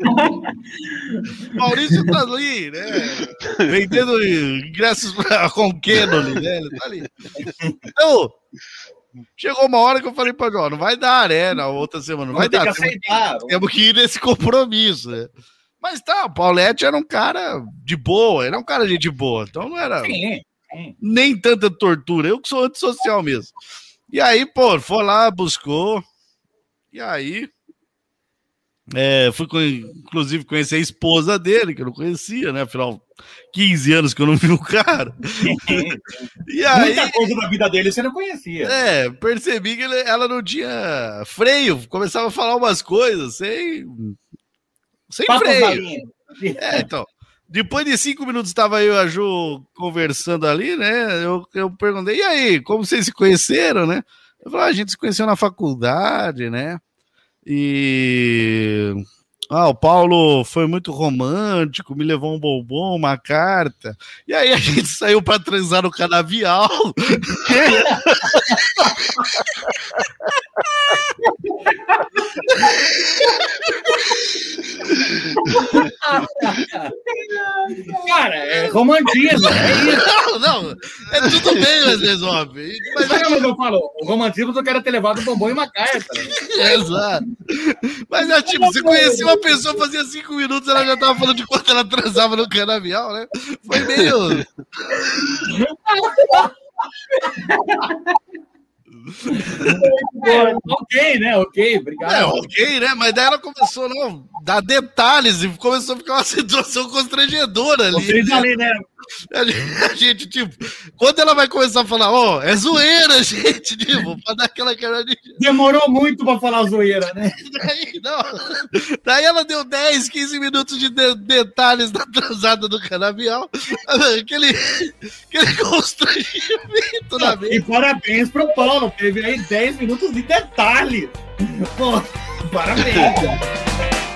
Maurício tá ali, né? Vendendo ingressos pra Conquenoli, né? Ele tá ali. Então... Chegou uma hora que eu falei pra ele, ó, não vai dar, né? Na outra semana, não vai dar. Que temos, que, temos que ir nesse compromisso, né? Mas tá, o Paulette era um cara de boa, era um cara de boa, então não era sim, sim. nem tanta tortura. Eu que sou antissocial mesmo. E aí, pô, foi lá, buscou, e aí é, fui, com, inclusive, conhecer a esposa dele, que eu não conhecia, né? Afinal, quinze anos que eu não vi o cara. E aí, muita coisa da vida dele você não conhecia. É, percebi que ele, ela não tinha freio, começava a falar umas coisas sem, sem freio. É, então, depois de cinco minutos estava eu e a Ju conversando ali, né? Eu, eu perguntei, e aí, como vocês se conheceram, né? Eu falei, ah, a gente se conheceu na faculdade, né? E... Ah, o Paulo foi muito romântico, me levou um bombom, uma carta. E aí a gente saiu para transar no canavial. Cara, é romantismo, é isso. Não, não, é tudo bem, às vezes, óbvio. Mas, mas, mas eu falo, o romantismo do cara ter levado um bombom e uma carta. Né? Exato. Mas é tipo, você conhecia uma pessoa, fazia cinco minutos, ela já tava falando de quanto ela transava no canavial, né? Foi meio... É, ok, né? Ok, obrigado. É, ok, né? Mas daí ela começou a dar detalhes e começou a ficar uma situação constrangedora ali. Vocês né? ali, né? A gente, a gente, tipo, quando ela vai começar a falar, ó, oh, é zoeira, gente, tipo, pra dar aquela cara de... Demorou muito pra falar zoeira, né? Daí, não. Daí ela deu dez, quinze minutos de, de detalhes da transada do canavial, aquele, aquele constrangimento na mesa. E parabéns pro Paulo, teve aí dez minutos de detalhes. Pô, parabéns.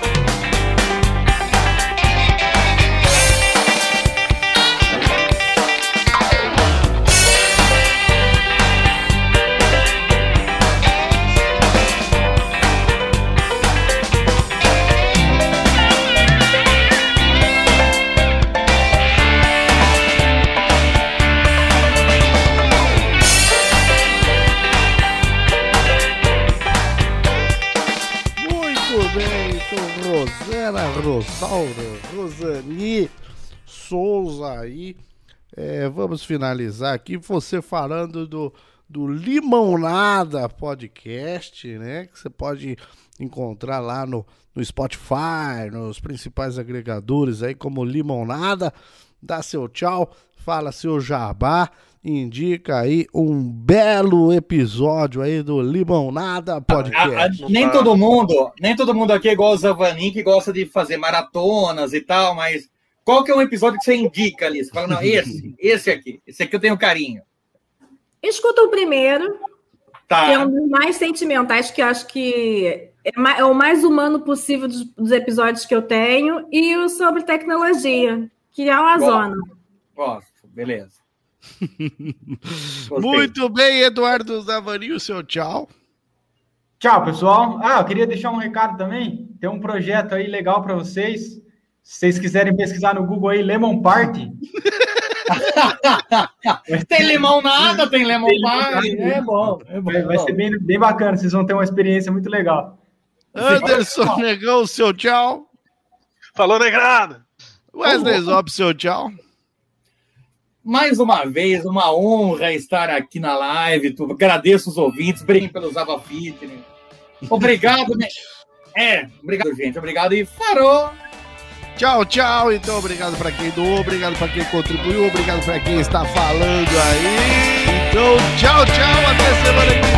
Rosana, Rosaura, Rosani Souza aí. É, vamos finalizar aqui. Você falando do, do Limonada Podcast, né? Que você pode encontrar lá no, no Spotify, nos principais agregadores aí, como Limonada. Dá seu tchau, fala seu jabá. Indica aí um belo episódio aí do Limonada Podcast. A, a, nem todo mundo, nem todo mundo aqui é igual o Zavanin, que gosta de fazer maratonas e tal, mas qual que é um episódio que você indica ali? Você fala, não, esse, esse aqui, esse aqui eu tenho carinho. Escuta o primeiro, tá. Que é um dos mais sentimentais, que eu acho que é, mais, é o mais humano possível dos, dos episódios que eu tenho, e o sobre tecnologia, que é o Azona. Gosto, beleza. Muito bem, Eduardo Zavanin, o seu tchau. Tchau, pessoal. Ah, eu queria deixar um recado também. Tem um projeto aí legal para vocês. Se vocês quiserem pesquisar no Google aí, Lemon Party. Tem limão nada, tem Lemon Party. É bom, é bom. Vai, vai ser bem, bem bacana, vocês vão ter uma experiência muito legal. Anderson Negão, o seu tchau. Falou, negrada. Wesley Zop, seu tchau. Mais uma vez, uma honra estar aqui na live. Tu, agradeço os ouvintes, briguem pelo Zava Fitness. Obrigado, né? É, obrigado, gente. Obrigado e farou. Tchau, tchau. Então, obrigado para quem doou, obrigado para quem contribuiu, obrigado para quem está falando aí. Então, tchau, tchau. Até semana que vem.